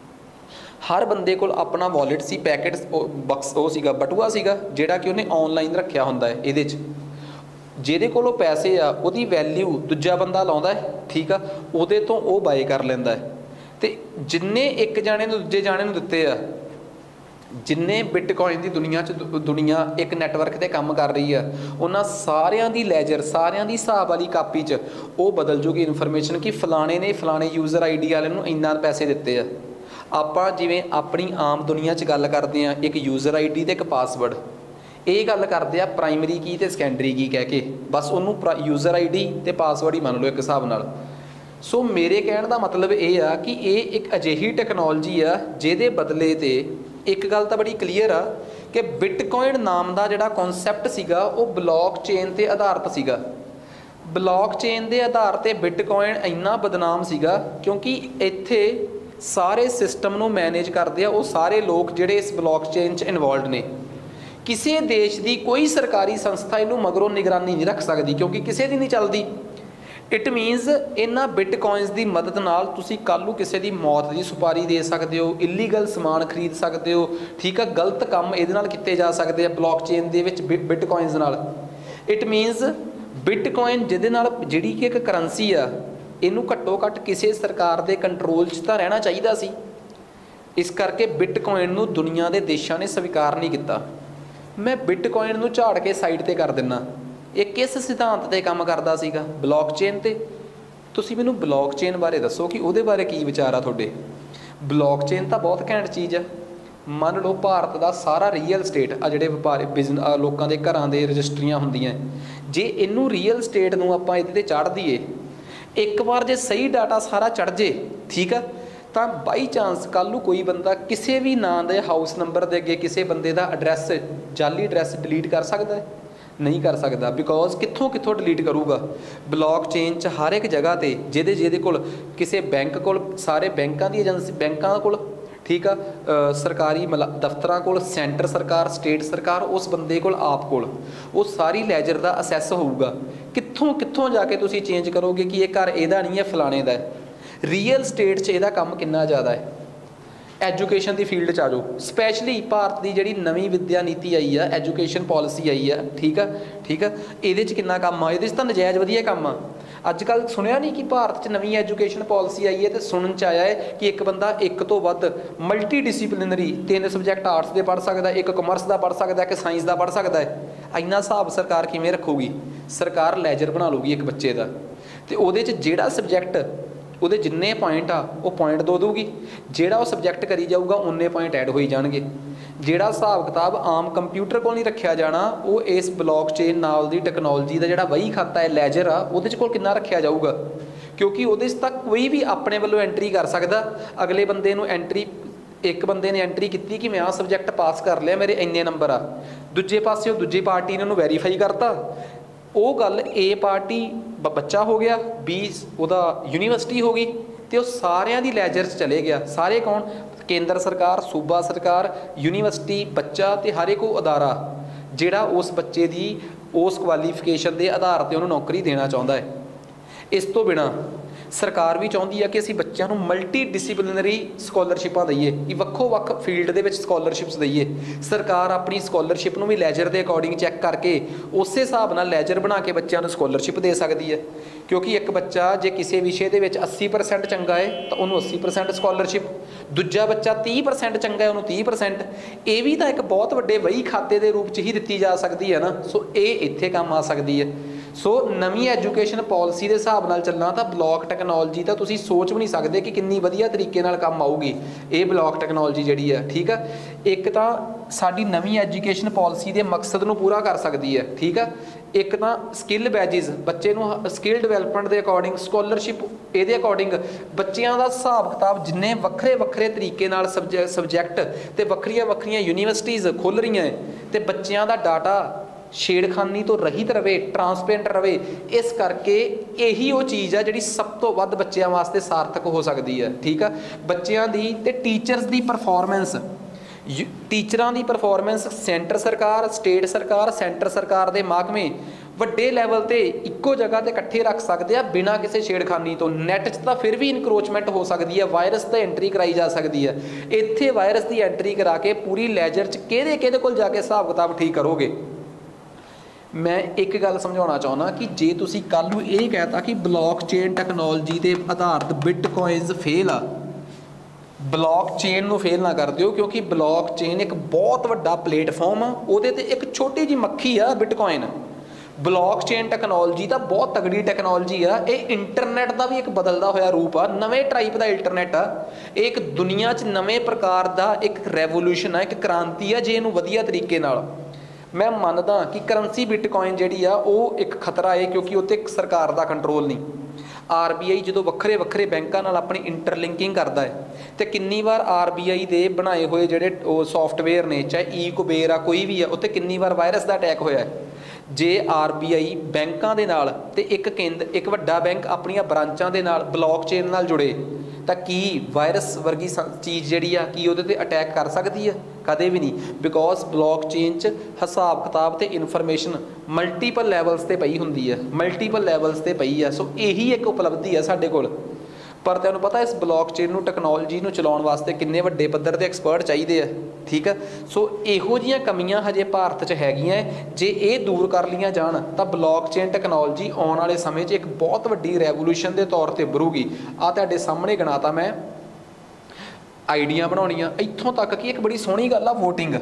ਹਰ ਬੰਦੇ ਕੋਲ ਆਪਣਾ ਵਾਲਟ ਸੀ, ਪੈਕਟ ਬਕਸ ਉਹ ਸੀਗਾ, ਬਟੂਆ ਸੀਗਾ, ਜਿਹੜਾ ਕਿ ਉਹਨੇ ਔਨਲਾਈਨ ਰੱਖਿਆ ਹੁੰਦਾ ਹੈ। ਇਹਦੇ 'ਚ ਜਿਹਦੇ ਕੋਲੋਂ ਪੈਸੇ ਆ ਉਹਦੀ ਵੈਲਿਊ ਦੂਜਾ ਬੰਦਾ ਲਾਉਂਦਾ ਹੈ, ਠੀਕ ਆ, ਉਹਦੇ ਤੋਂ ਉਹ ਬਾਏ ਕਰ ਲੈਂਦਾ ਹੈ। ਤੇ ਜਿੰਨੇ ਇੱਕ ਜਾਣੇ ਨੂੰ ਦੂਜੇ ਜਾਣੇ ਨੂੰ ਦਿੱਤੇ ਆ, ਜਿੰਨੇ ਬਿਟਕੋਇਨ ਦੀ ਦੁਨੀਆ ਇੱਕ ਨੈਟਵਰਕ 'ਤੇ ਕੰਮ ਕਰ ਰਹੀ ਆ, ਉਹਨਾਂ ਸਾਰਿਆਂ ਦੀ ਲੈਜਰ, ਸਾਰਿਆਂ ਦੀ ਹਿਸਾਬ ਵਾਲੀ ਕਾਪੀ 'ਚ ਉਹ ਬਦਲ ਜੂਗੀ ਇਨਫੋਰਮੇਸ਼ਨ ਕਿ ਫਲਾਣੇ ਨੇ ਫਲਾਣੇ ਯੂਜ਼ਰ ID ਵਾਲੇ ਨੂੰ ਇੰਨਾ ਪੈਸੇ ਦਿੱਤੇ ਆ। ਆਪਾਂ ਜਿਵੇਂ ਆਪਣੀ ਆਮ ਦੁਨੀਆ 'ਚ ਗੱਲ ਕਰਦੇ ਹਾਂ, ਇੱਕ ਯੂਜ਼ਰ ID ਤੇ ਇੱਕ ਪਾਸਵਰਡ, ਇਹ ਗੱਲ ਕਰਦੇ ਆ ਪ੍ਰਾਇਮਰੀ ਕੀ ਤੇ ਸੈਕੰਡਰੀ ਕੀ ਕਹਿ ਕੇ, ਬਸ ਉਹਨੂੰ ਯੂਜ਼ਰ ID ਤੇ ਪਾਸਵਰਡ ਹੀ ਮੰਨ ਲਓ ਇੱਕ ਹਿਸਾਬ ਨਾਲ। ਸੋ ਮੇਰੇ ਕਹਿਣ ਦਾ ਮਤਲਬ ਇਹ ਆ ਕਿ ਇਹ ਇੱਕ ਅਜਿਹੀ ਟੈਕਨੋਲੋਜੀ ਆ ਜਿਹਦੇ ਬਦਲੇ 'ਤੇ ਇੱਕ ਗੱਲ ਤਾਂ ਬੜੀ ਕਲੀਅਰ ਆ ਕਿ ਬਿਟਕੋਇਨ ਨਾਮ ਦਾ ਜਿਹੜਾ ਕਨਸੈਪਟ ਸੀਗਾ ਉਹ ਬਲੌਕ ਚੇਨ 'ਤੇ ਆਧਾਰਿਤ ਸੀਗਾ। ਬਲੌਕ ਚੇਨ ਦੇ ਆਧਾਰ 'ਤੇ ਬਿਟਕੋਇਨ ਇੰਨਾ ਬਦਨਾਮ ਸੀਗਾ ਕਿਉਂਕਿ ਇੱਥੇ ਸਾਰੇ ਸਿਸਟਮ ਨੂੰ ਮੈਨੇਜ ਕਰਦੇ ਆ ਉਹ ਸਾਰੇ ਲੋਕ ਜਿਹੜੇ ਇਸ ਬਲੌਕ ਚੇਨ 'ਚ ਇਨਵੋਲਵਡ ਨੇ। ਕਿਸੇ ਦੇਸ਼ ਦੀ ਕੋਈ ਸਰਕਾਰੀ ਸੰਸਥਾ ਇਹਨੂੰ ਮਗਰੋਂ ਨਿਗਰਾਨੀ ਨਹੀਂ ਰੱਖ ਸਕਦੀ ਕਿਉਂਕਿ ਕਿਸੇ ਦੀ ਨਹੀਂ ਚੱਲਦੀ। ਇਟ ਮੀਨਸ ਇਹਨਾਂ ਬਿਟਕੋਇਨਸ ਦੀ ਮਦਦ ਨਾਲ ਤੁਸੀਂ ਕੱਲ੍ਹ ਨੂੰ ਕਿਸੇ ਦੀ ਮੌਤ ਦੀ ਸੁਪਾਰੀ ਦੇ ਸਕਦੇ ਹੋ, ਇਲੀਗਲ ਸਮਾਨ ਖਰੀਦ ਸਕਦੇ ਹੋ, ਠੀਕ ਆ, ਗਲਤ ਕੰਮ ਇਹਦੇ ਨਾਲ ਕੀਤੇ ਜਾ ਸਕਦੇ ਆ ਬਲੌਕ ਚੇਨ ਦੇ ਵਿੱਚ ਬਿਟਕੋਇਨਸ ਨਾਲ। ਇਟ ਮੀਨਸ ਬਿਟਕੋਇਨ ਜਿਹਦੇ ਨਾਲ, ਜਿਹੜੀ ਕਿ ਇੱਕ ਕਰੰਸੀ ਆ, ਇਹਨੂੰ ਘੱਟੋ ਘੱਟ ਕਿਸੇ ਸਰਕਾਰ ਦੇ ਕੰਟਰੋਲ 'ਚ ਤਾਂ ਰਹਿਣਾ ਚਾਹੀਦਾ ਸੀ। ਇਸ ਕਰਕੇ ਬਿਟਕੋਇਨ ਨੂੰ ਦੁਨੀਆ ਦੇ ਦੇਸ਼ਾਂ ਨੇ ਸਵੀਕਾਰ ਨਹੀਂ ਕੀਤਾ। ਮੈਂ ਬਿਟਕੋਇਨ ਨੂੰ ਝਾੜ ਕੇ ਸਾਈਡ 'ਤੇ ਕਰ ਦਿੰਦਾ। ਇਹ ਕਿਸ ਸਿਧਾਂਤ 'ਤੇ ਕੰਮ ਕਰਦਾ ਸੀਗਾ? ਬਲੌਕ ਚੇਨ 'ਤੇ। ਤੁਸੀਂ ਮੈਨੂੰ ਬਲੌਕ ਚੇਨ ਬਾਰੇ ਦੱਸੋ ਕਿ ਉਹਦੇ ਬਾਰੇ ਕੀ ਵਿਚਾਰ ਆ ਤੁਹਾਡੇ? ਬਲੌਕ ਚੇਨ ਤਾਂ ਬਹੁਤ ਘੈਂਟ ਚੀਜ਼ ਆ। ਮੰਨ ਲਓ ਭਾਰਤ ਦਾ ਸਾਰਾ ਰੀਅਲ ਸਟੇਟ ਆ, ਜਿਹੜੇ ਵਪਾਰੀ ਲੋਕਾਂ ਦੇ ਘਰਾਂ ਦੇ ਰਜਿਸਟਰੀਆਂ ਹੁੰਦੀਆਂ, ਜੇ ਇਹਨੂੰ ਰੀਅਲ ਸਟੇਟ ਨੂੰ ਆਪਾਂ ਇਹਦੇ 'ਤੇ ਚੜ੍ਹ ਦਈਏ, ਇੱਕ ਵਾਰ ਜੇ ਸਹੀ ਡਾਟਾ ਸਾਰਾ ਚੜ੍ਹ ਜੇ, ਠੀਕ ਆ, ਤਾਂ ਬਾਈ ਚਾਂਸ ਕੱਲ੍ਹ ਨੂੰ ਕੋਈ ਬੰਦਾ ਕਿਸੇ ਵੀ ਨਾਂ ਦੇ ਹਾਊਸ ਨੰਬਰ ਦੇ ਅੱਗੇ ਕਿਸੇ ਬੰਦੇ ਦਾ ਐਡਰੈਸ, ਜਾਲੀ ਐਡਰੈਸ ਡਿਲੀਟ ਕਰ ਸਕਦਾ ਹੈ? ਨਹੀਂ ਕਰ ਸਕਦਾ। ਬਿਕੋਜ਼ ਕਿੱਥੋਂ ਡਿਲੀਟ ਕਰੂਗਾ? ਬਲੌਕ ਚੇਨ 'ਚ ਹਰ ਇੱਕ ਜਗ੍ਹਾ 'ਤੇ ਜਿਹਦੇ ਕੋਲ, ਕਿਸੇ ਬੈਂਕ ਕੋਲ, ਸਾਰੇ ਬੈਂਕਾਂ ਦੀ ਏਜੰਸੀ, ਬੈਂਕਾਂ ਕੋਲ, ਠੀਕ ਆ, ਸਰਕਾਰੀ ਦਫ਼ਤਰਾਂ ਕੋਲ, ਸੈਂਟਰ ਸਰਕਾਰ, ਸਟੇਟ ਸਰਕਾਰ, ਉਸ ਬੰਦੇ ਕੋਲ, ਆਪ ਕੋਲ ਉਹ ਸਾਰੀ ਲੈਜਰ ਦਾ ਅਸੈਸ ਹੋਊਗਾ। ਕਿੱਥੋਂ ਜਾ ਕੇ ਤੁਸੀਂ ਚੇਂਜ ਕਰੋਗੇ ਕਿ ਇਹ ਘਰ ਇਹਦਾ ਨਹੀਂ ਹੈ, ਫਲਾਣੇ ਦਾ ਹੈ? ਰੀਅਲ ਸਟੇਟ 'ਚ ਇਹਦਾ ਕੰਮ ਕਿੰਨਾ ਜ਼ਿਆਦਾ ਹੈ। ਐਜੂਕੇਸ਼ਨ ਦੀ ਫੀਲਡ 'ਚ ਆ ਜਾਓ, ਸਪੈਸ਼ਲੀ ਭਾਰਤ ਦੀ ਜਿਹੜੀ ਨਵੀਂ ਵਿੱਦਿਆ ਨੀਤੀ ਆਈ ਆ, ਐਜੂਕੇਸ਼ਨ ਪੋਲਿਸੀ ਆਈ ਆ, ਠੀਕ ਆ, ਇਹਦੇ 'ਚ ਕਿੰਨਾ ਕੰਮ ਆ? ਇਹਦੇ 'ਚ ਤਾਂ ਨਜਾਇਜ਼ ਵਧੀਆ ਕੰਮ ਆ। ਅੱਜ ਕੱਲ੍ਹ ਸੁਣਿਆ ਨਹੀਂ ਕਿ ਭਾਰਤ 'ਚ ਨਵੀਂ ਐਜੂਕੇਸ਼ਨ ਪੋਲਿਸੀ ਆਈ ਹੈ ਅਤੇ ਸੁਣਨ 'ਚ ਆਇਆ ਹੈ ਕਿ ਇੱਕ ਬੰਦਾ ਇੱਕ ਤੋਂ ਵੱਧ ਮਲਟੀ ਡਿਸਿਪਲਿਨਰੀ 3 ਸਬਜੈਕਟ ਆਰਟਸ ਦੇ ਪੜ੍ਹ ਸਕਦਾ, ਇੱਕ ਕਮਰਸ ਦਾ ਪੜ੍ਹ ਸਕਦਾ, ਇੱਕ ਸਾਇੰਸ ਦਾ ਪੜ੍ਹ ਸਕਦਾ ਹੈ। ਇੰਨਾ ਹਿਸਾਬ ਸਰਕਾਰ ਕਿਵੇਂ ਰੱਖੂਗੀ? ਸਰਕਾਰ ਲੈਜਰ ਬਣਾ ਲੂਗੀ ਇੱਕ ਬੱਚੇ ਦਾ, ਅਤੇ ਉਹਦੇ 'ਚ ਜਿਹੜਾ ਸਬਜੈਕਟ, ਉਹਦੇ ਜਿੰਨੇ ਪੁਆਇੰਟ ਆ ਉਹ ਪੁਆਇੰਟ ਦੋ ਦਊਗੀ, ਜਿਹੜਾ ਉਹ ਸਬਜੈਕਟ ਕਰੀ ਜਾਊਗਾ ਉਨੇ ਪੁਆਇੰਟ ਐਡ ਹੋਈ ਜਾਣਗੇ। ਜਿਹੜਾ ਹਿਸਾਬ ਕਿਤਾਬ ਆਮ ਕੰਪਿਊਟਰ ਕੋਲ ਨਹੀਂ ਰੱਖਿਆ ਜਾਣਾ, ਉਹ ਇਸ ਬਲੌਕ ਚੇਨ ਨਾਲ ਦੀ ਟੈਕਨੋਲੋਜੀ ਦਾ ਜਿਹੜਾ ਵਹੀ ਖਾਤਾ ਹੈ, ਲੈਜਰ ਆ, ਉਹਦੇ 'ਚ ਕੋਲ ਕਿੰਨਾ ਰੱਖਿਆ ਜਾਊਗਾ? ਕਿਉਂਕਿ ਉਹਦੇ 'ਚ ਤਾਂ ਕੋਈ ਵੀ ਆਪਣੇ ਵੱਲੋਂ ਐਂਟਰੀ ਕਰ ਸਕਦਾ। ਅਗਲੇ ਬੰਦੇ ਨੂੰ ਐਂਟਰੀ, ਇੱਕ ਬੰਦੇ ਨੇ ਐਂਟਰੀ ਕੀਤੀ ਕਿ ਮੈਂ ਆਹ ਸਬਜੈਕਟ ਪਾਸ ਕਰ ਲਿਆ, ਮੇਰੇ ਇੰਨੇ ਨੰਬਰ ਆ, ਦੂਜੇ ਪਾਸਿਓਂ ਦੂਜੀ ਪਾਰਟੀ ਨੇ ਉਹਨੂੰ ਵੈਰੀਫਾਈ ਕਰਤਾ, ਉਹ ਗੱਲ A ਪਾਰਟੀ ਬੱਚਾ ਹੋ ਗਿਆ, B ਉਹਦਾ ਯੂਨੀਵਰਸਿਟੀ ਹੋ ਗਈ, ਅਤੇ ਉਹ ਸਾਰਿਆਂ ਦੀ ਲੈਜਰ 'ਚ ਚਲੇ ਗਿਆ। ਸਾਰੇ ਕੌਣ? ਕੇਂਦਰ ਸਰਕਾਰ, ਸੂਬਾ ਸਰਕਾਰ, ਯੂਨੀਵਰਸਿਟੀ, ਬੱਚਾ, ਅਤੇ ਹਰ ਇੱਕ ਉਹ ਅਦਾਰਾ ਜਿਹੜਾ ਉਸ ਬੱਚੇ ਦੀ ਉਸ ਕੁਆਲੀਫਿਕੇਸ਼ਨ ਦੇ ਆਧਾਰ 'ਤੇ ਉਹਨੂੰ ਨੌਕਰੀ ਦੇਣਾ ਚਾਹੁੰਦਾ ਹੈ। इस तो बिना सरकार भी चाਹੁੰਦੀ है कि ਅਸੀਂ ਬੱਚਿਆਂ ਨੂੰ ਮਲਟੀ ਡਿਸਪਲਿਨਰੀ ਸਕਾਲਰਸ਼ਿਪਾਂ ਦਈਏ ਕਿ ਵੱਖੋ-ਵੱਖ ਫੀਲਡ ਦੇ ਵਿੱਚ ਸਕਾਲਰਸ਼ਿਪਸ ਦਈਏ। ਸਰਕਾਰ ਆਪਣੀ ਸਕਾਲਰਸ਼ਿਪ ਨੂੰ ਵੀ ਲੈਜਰ ਦੇ ਅਕੋਰਡਿੰਗ ਚੈੱਕ ਕਰਕੇ ਉਸੇ ਹਿਸਾਬ ਨਾਲ ਲੈਜਰ ਬਣਾ ਕੇ ਬੱਚਿਆਂ ਨੂੰ ਸਕਾਲਰਸ਼ਿਪ ਦੇ ਸਕਦੀ ਹੈ। ਕਿਉਂਕਿ ਇੱਕ ਬੱਚਾ ਜੇ ਕਿਸੇ ਵਿਸ਼ੇ ਦੇ ਵਿੱਚ 80% ਚੰਗਾ ਹੈ ਤਾਂ ਉਹਨੂੰ 80% ਸਕਾਲਰਸ਼ਿਪ, ਦੂਜਾ ਬੱਚਾ 30% ਚੰਗਾ ਹੈ ਉਹਨੂੰ 30%। ਇਹ ਵੀ ਤਾਂ ਇੱਕ ਬਹੁਤ ਵੱਡੇ ਵਹੀ ਖਾਤੇ ਦੇ ਰੂਪ 'ਚ ਹੀ ਦਿੱਤੀ ਜਾ ਸਕਦੀ ਹੈ ਨਾ। ਸੋ ਇਹ ਇੱਥੇ ਕੰਮ ਆ ਸਕਦੀ ਹੈ। ਸੋ ਨਵੀਂ ਐਜੂਕੇਸ਼ਨ ਪੋਲਿਸੀ ਦੇ ਹਿਸਾਬ ਨਾਲ ਚੱਲਣਾ ਤਾਂ ਬਲੌਕ ਟੈਕਨੋਲੋਜੀ ਤਾਂ ਤੁਸੀਂ ਸੋਚ ਵੀ ਨਹੀਂ ਸਕਦੇ ਕਿ ਕਿੰਨੀ ਵਧੀਆ ਤਰੀਕੇ ਨਾਲ ਕੰਮ ਆਊਗੀ ਇਹ ਬਲੌਕ ਟੈਕਨੋਲੋਜੀ ਜਿਹੜੀ ਆ। ਠੀਕ ਆ, ਇੱਕ ਤਾਂ ਸਾਡੀ ਨਵੀਂ ਐਜੂਕੇਸ਼ਨ ਪੋਲਿਸੀ ਦੇ ਮਕਸਦ ਨੂੰ ਪੂਰਾ ਕਰ ਸਕਦੀ ਹੈ। ਠੀਕ ਆ, ਇੱਕ ਤਾਂ ਸਕਿੱਲ ਬੈਜਿਸ, ਬੱਚੇ ਨੂੰ ਸਕਿੱਲ ਡਿਵੈਲਪਮੈਂਟ ਦੇ ਅਕੋਰਡਿੰਗ ਸਕਾਲਰਸ਼ਿਪ, ਇਹਦੇ ਅਕੋਰਡਿੰਗ ਬੱਚਿਆਂ ਦਾ ਹਿਸਾਬ ਕਿਤਾਬ ਜਿੰਨੇ ਵੱਖਰੇ ਵੱਖਰੇ ਤਰੀਕੇ ਨਾਲ ਸਬਜੈਕਟ ਅਤੇ ਵੱਖਰੀਆਂ ਵੱਖਰੀਆਂ ਯੂਨੀਵਰਸਿਟੀਜ਼ ਖੁੱਲ੍ਹ ਰਹੀਆਂ ਅਤੇ ਬੱਚਿਆਂ ਦਾ ਡਾਟਾ ਛੇੜਖਾਨੀ ਤੋਂ ਰਹਿਤ ਰਵੇ, ਟਰਾਂਸਪੇਰੈਂਟ ਰਵੇ। ਇਸ ਕਰਕੇ ਇਹੀ ਉਹ ਚੀਜ਼ ਆ ਜਿਹੜੀ ਸਭ ਤੋਂ ਵੱਧ ਬੱਚਿਆਂ ਵਾਸਤੇ ਸਾਰਥਕ ਹੋ ਸਕਦੀ ਹੈ। ਠੀਕ ਆ, ਬੱਚਿਆਂ ਦੀ ਅਤੇ ਟੀਚਰਸ ਦੀ ਪਰਫੋਰਮੈਂਸ, ਟੀਚਰਾਂ ਦੀ ਪਰਫੋਰਮੈਂਸ ਸੈਂਟਰ ਸਰਕਾਰ, ਸਟੇਟ ਸਰਕਾਰ, ਸੈਂਟਰ ਸਰਕਾਰ ਦੇ ਮਹਿਕਮੇ ਵੱਡੇ ਲੈਵਲ 'ਤੇ ਇੱਕੋ ਜਗ੍ਹਾ 'ਤੇ ਇਕੱਠੇ ਰੱਖ ਸਕਦੇ ਆ ਬਿਨਾਂ ਕਿਸੇ ਛੇੜਖਾਨੀ ਤੋਂ। ਨੈੱਟ 'ਚ ਤਾਂ ਫਿਰ ਵੀ ਇਨਕਰੋਚਮੈਂਟ ਹੋ ਸਕਦੀ ਹੈ, ਵਾਇਰਸ 'ਤੇ ਐਂਟਰੀ ਕਰਾਈ ਜਾ ਸਕਦੀ ਹੈ। ਇੱਥੇ ਵਾਇਰਸ ਦੀ ਐਂਟਰੀ ਕਰਾ ਕੇ ਪੂਰੀ ਲੈਜਰ 'ਚ ਕਿਹਦੇ ਕੋਲ ਜਾ ਕੇ ਹਿਸਾਬ ਕਿਤਾਬ ਠੀਕ ਕਰੋਗੇ। ਮੈਂ ਇੱਕ ਗੱਲ ਸਮਝਾਉਣਾ ਚਾਹੁੰਦਾ ਕਿ ਜੇ ਤੁਸੀਂ ਕੱਲ੍ਹ ਨੂੰ ਇਹ ਕਹਿਤਾ ਕਿ ਬਲੌਕ ਚੇਨ ਟੈਕਨੋਲੋਜੀ ਦੇ ਆਧਾਰਿਤ ਬਿਟਕੋਇਨਸ ਫੇਲ ਆ, ਬਲੌਕ ਚੇਨ ਨੂੰ ਫੇਲ ਨਾ ਕਰ ਦਿਓ, ਕਿਉਂਕਿ ਬਲੌਕ ਚੇਨ ਇੱਕ ਬਹੁਤ ਵੱਡਾ ਪਲੇਟਫਾਰਮ ਆ, ਉਹਦੇ 'ਤੇ ਇੱਕ ਛੋਟੀ ਜਿਹੀ ਮੱਖੀ ਆ ਬਿਟਕੋਇਨ। ਬਲੌਕ ਚੇਨ ਟੈਕਨੋਲੋਜੀ ਤਾਂ ਬਹੁਤ ਤਗੜੀ ਟੈਕਨੋਲੋਜੀ ਆ। ਇਹ ਇੰਟਰਨੈਟ ਦਾ ਵੀ ਇੱਕ ਬਦਲਦਾ ਹੋਇਆ ਰੂਪ ਆ, ਨਵੇਂ ਟਾਈਪ ਦਾ ਇੰਟਰਨੈਟ ਆ। ਇਹ ਇੱਕ ਦੁਨੀਆ 'ਚ ਨਵੇਂ ਪ੍ਰਕਾਰ ਦਾ ਇੱਕ ਰੈਵੋਲੂਸ਼ਨ ਆ, ਇੱਕ ਕ੍ਰਾਂਤੀ ਆ ਜੇ ਇਹਨੂੰ ਵਧੀਆ ਤਰੀਕੇ ਨਾਲ। ਮੈਂ ਮੰਨਦਾ ਕਿ ਕਰੰਸੀ ਬਿਟਕੋਇਨ ਜਿਹੜੀ ਆ ਉਹ ਇੱਕ ਖਤਰਾ ਹੈ, ਕਿਉਂਕਿ ਉੱਤੇ ਇੱਕ ਸਰਕਾਰ ਦਾ ਕੰਟਰੋਲ ਨਹੀਂ। RBI ਜਦੋਂ ਵੱਖਰੇ ਵੱਖਰੇ ਬੈਂਕਾਂ ਨਾਲ ਆਪਣੀ ਇੰਟਰਲਿੰਕਿੰਗ ਕਰਦਾ ਹੈ ਅਤੇ ਕਿੰਨੀ ਵਾਰ RBI ਦੇ ਬਣਾਏ ਹੋਏ ਜਿਹੜੇ ਉਹ ਸੋਫਟਵੇਅਰ ਨੇ, ਚਾਹੇ ਕੁਬੇਰ ਆ ਕੋਈ ਵੀ ਆ, ਉੱਤੇ ਕਿੰਨੀ ਵਾਰ ਵਾਇਰਸ ਦਾ ਅਟੈਕ ਹੋਇਆ। ਜੇ RBI ਬੈਂਕਾਂ ਦੇ ਨਾਲ ਅਤੇ ਇੱਕ ਵੱਡਾ ਬੈਂਕ ਆਪਣੀਆਂ ਬ੍ਰਾਂਚਾਂ ਦੇ ਨਾਲ ਬਲੌਕ ਚੇਨ ਨਾਲ ਜੁੜੇ ਤਾਂ ਕੀ ਵਾਇਰਸ ਵਰਗੀ ਚੀਜ਼ ਜਿਹੜੀ ਆ ਕੀ ਉਹਦੇ 'ਤੇ ਅਟੈਕ ਕਰ ਸਕਦੀ ਹੈ? ਕਦੇ ਵੀ ਨਹੀਂ। ਬਿਕੋਜ਼ ਬਲੌਕ ਚੇਨ 'ਚ ਹਿਸਾਬ ਕਿਤਾਬ ਅਤੇ ਇਨਫੋਰਮੇਸ਼ਨ ਮਲਟੀਪਲ ਲੈਵਲਸ 'ਤੇ ਪਈ ਹੁੰਦੀ ਹੈ, ਮਲਟੀਪਲ ਲੈਵਲਸ 'ਤੇ ਪਈ ਆ। ਸੋ ਇਹੀ ਇੱਕ ਉਪਲਬਧੀ ਹੈ ਸਾਡੇ ਕੋਲ। ਪਰ ਤੁਹਾਨੂੰ ਪਤਾ ਇਸ ਬਲੌਕ ਚੇਨ ਨੂੰ, ਟੈਕਨੋਲੋਜੀ ਨੂੰ ਚਲਾਉਣ ਵਾਸਤੇ ਕਿੰਨੇ ਵੱਡੇ ਪੱਧਰ 'ਤੇ ਐਕਸਪਰਟ ਚਾਹੀਦੇ ਆ। ਠੀਕ ਆ, ਸੋ ਇਹੋ ਜਿਹੀਆਂ ਕਮੀਆਂ ਹਜੇ ਭਾਰਤ 'ਚ ਹੈਗੀਆਂ। ਜੇ ਇਹ ਦੂਰ ਕਰ ਲਈਆਂ ਜਾਣ ਤਾਂ ਬਲੌਕ ਚੇਨ ਟੈਕਨੋਲੋਜੀ ਆਉਣ ਵਾਲੇ ਸਮੇਂ 'ਚ ਇੱਕ ਬਹੁਤ ਵੱਡੀ ਰੈਵੋਲੂਸ਼ਨ ਦੇ ਤੌਰ 'ਤੇ ਉੱਭਰੂਗੀ। ਆ ਤੁਹਾਡੇ ਸਾਹਮਣੇ ਗਿਣਾਤਾ ਮੈਂ ਆਈਡੀਆਂ ਬਣਾਉਣੀਆਂ। ਇੱਥੋਂ ਤੱਕ ਕਿ ਇੱਕ ਬੜੀ ਸੋਹਣੀ ਗੱਲ ਆ ਵੋਟਿੰਗ।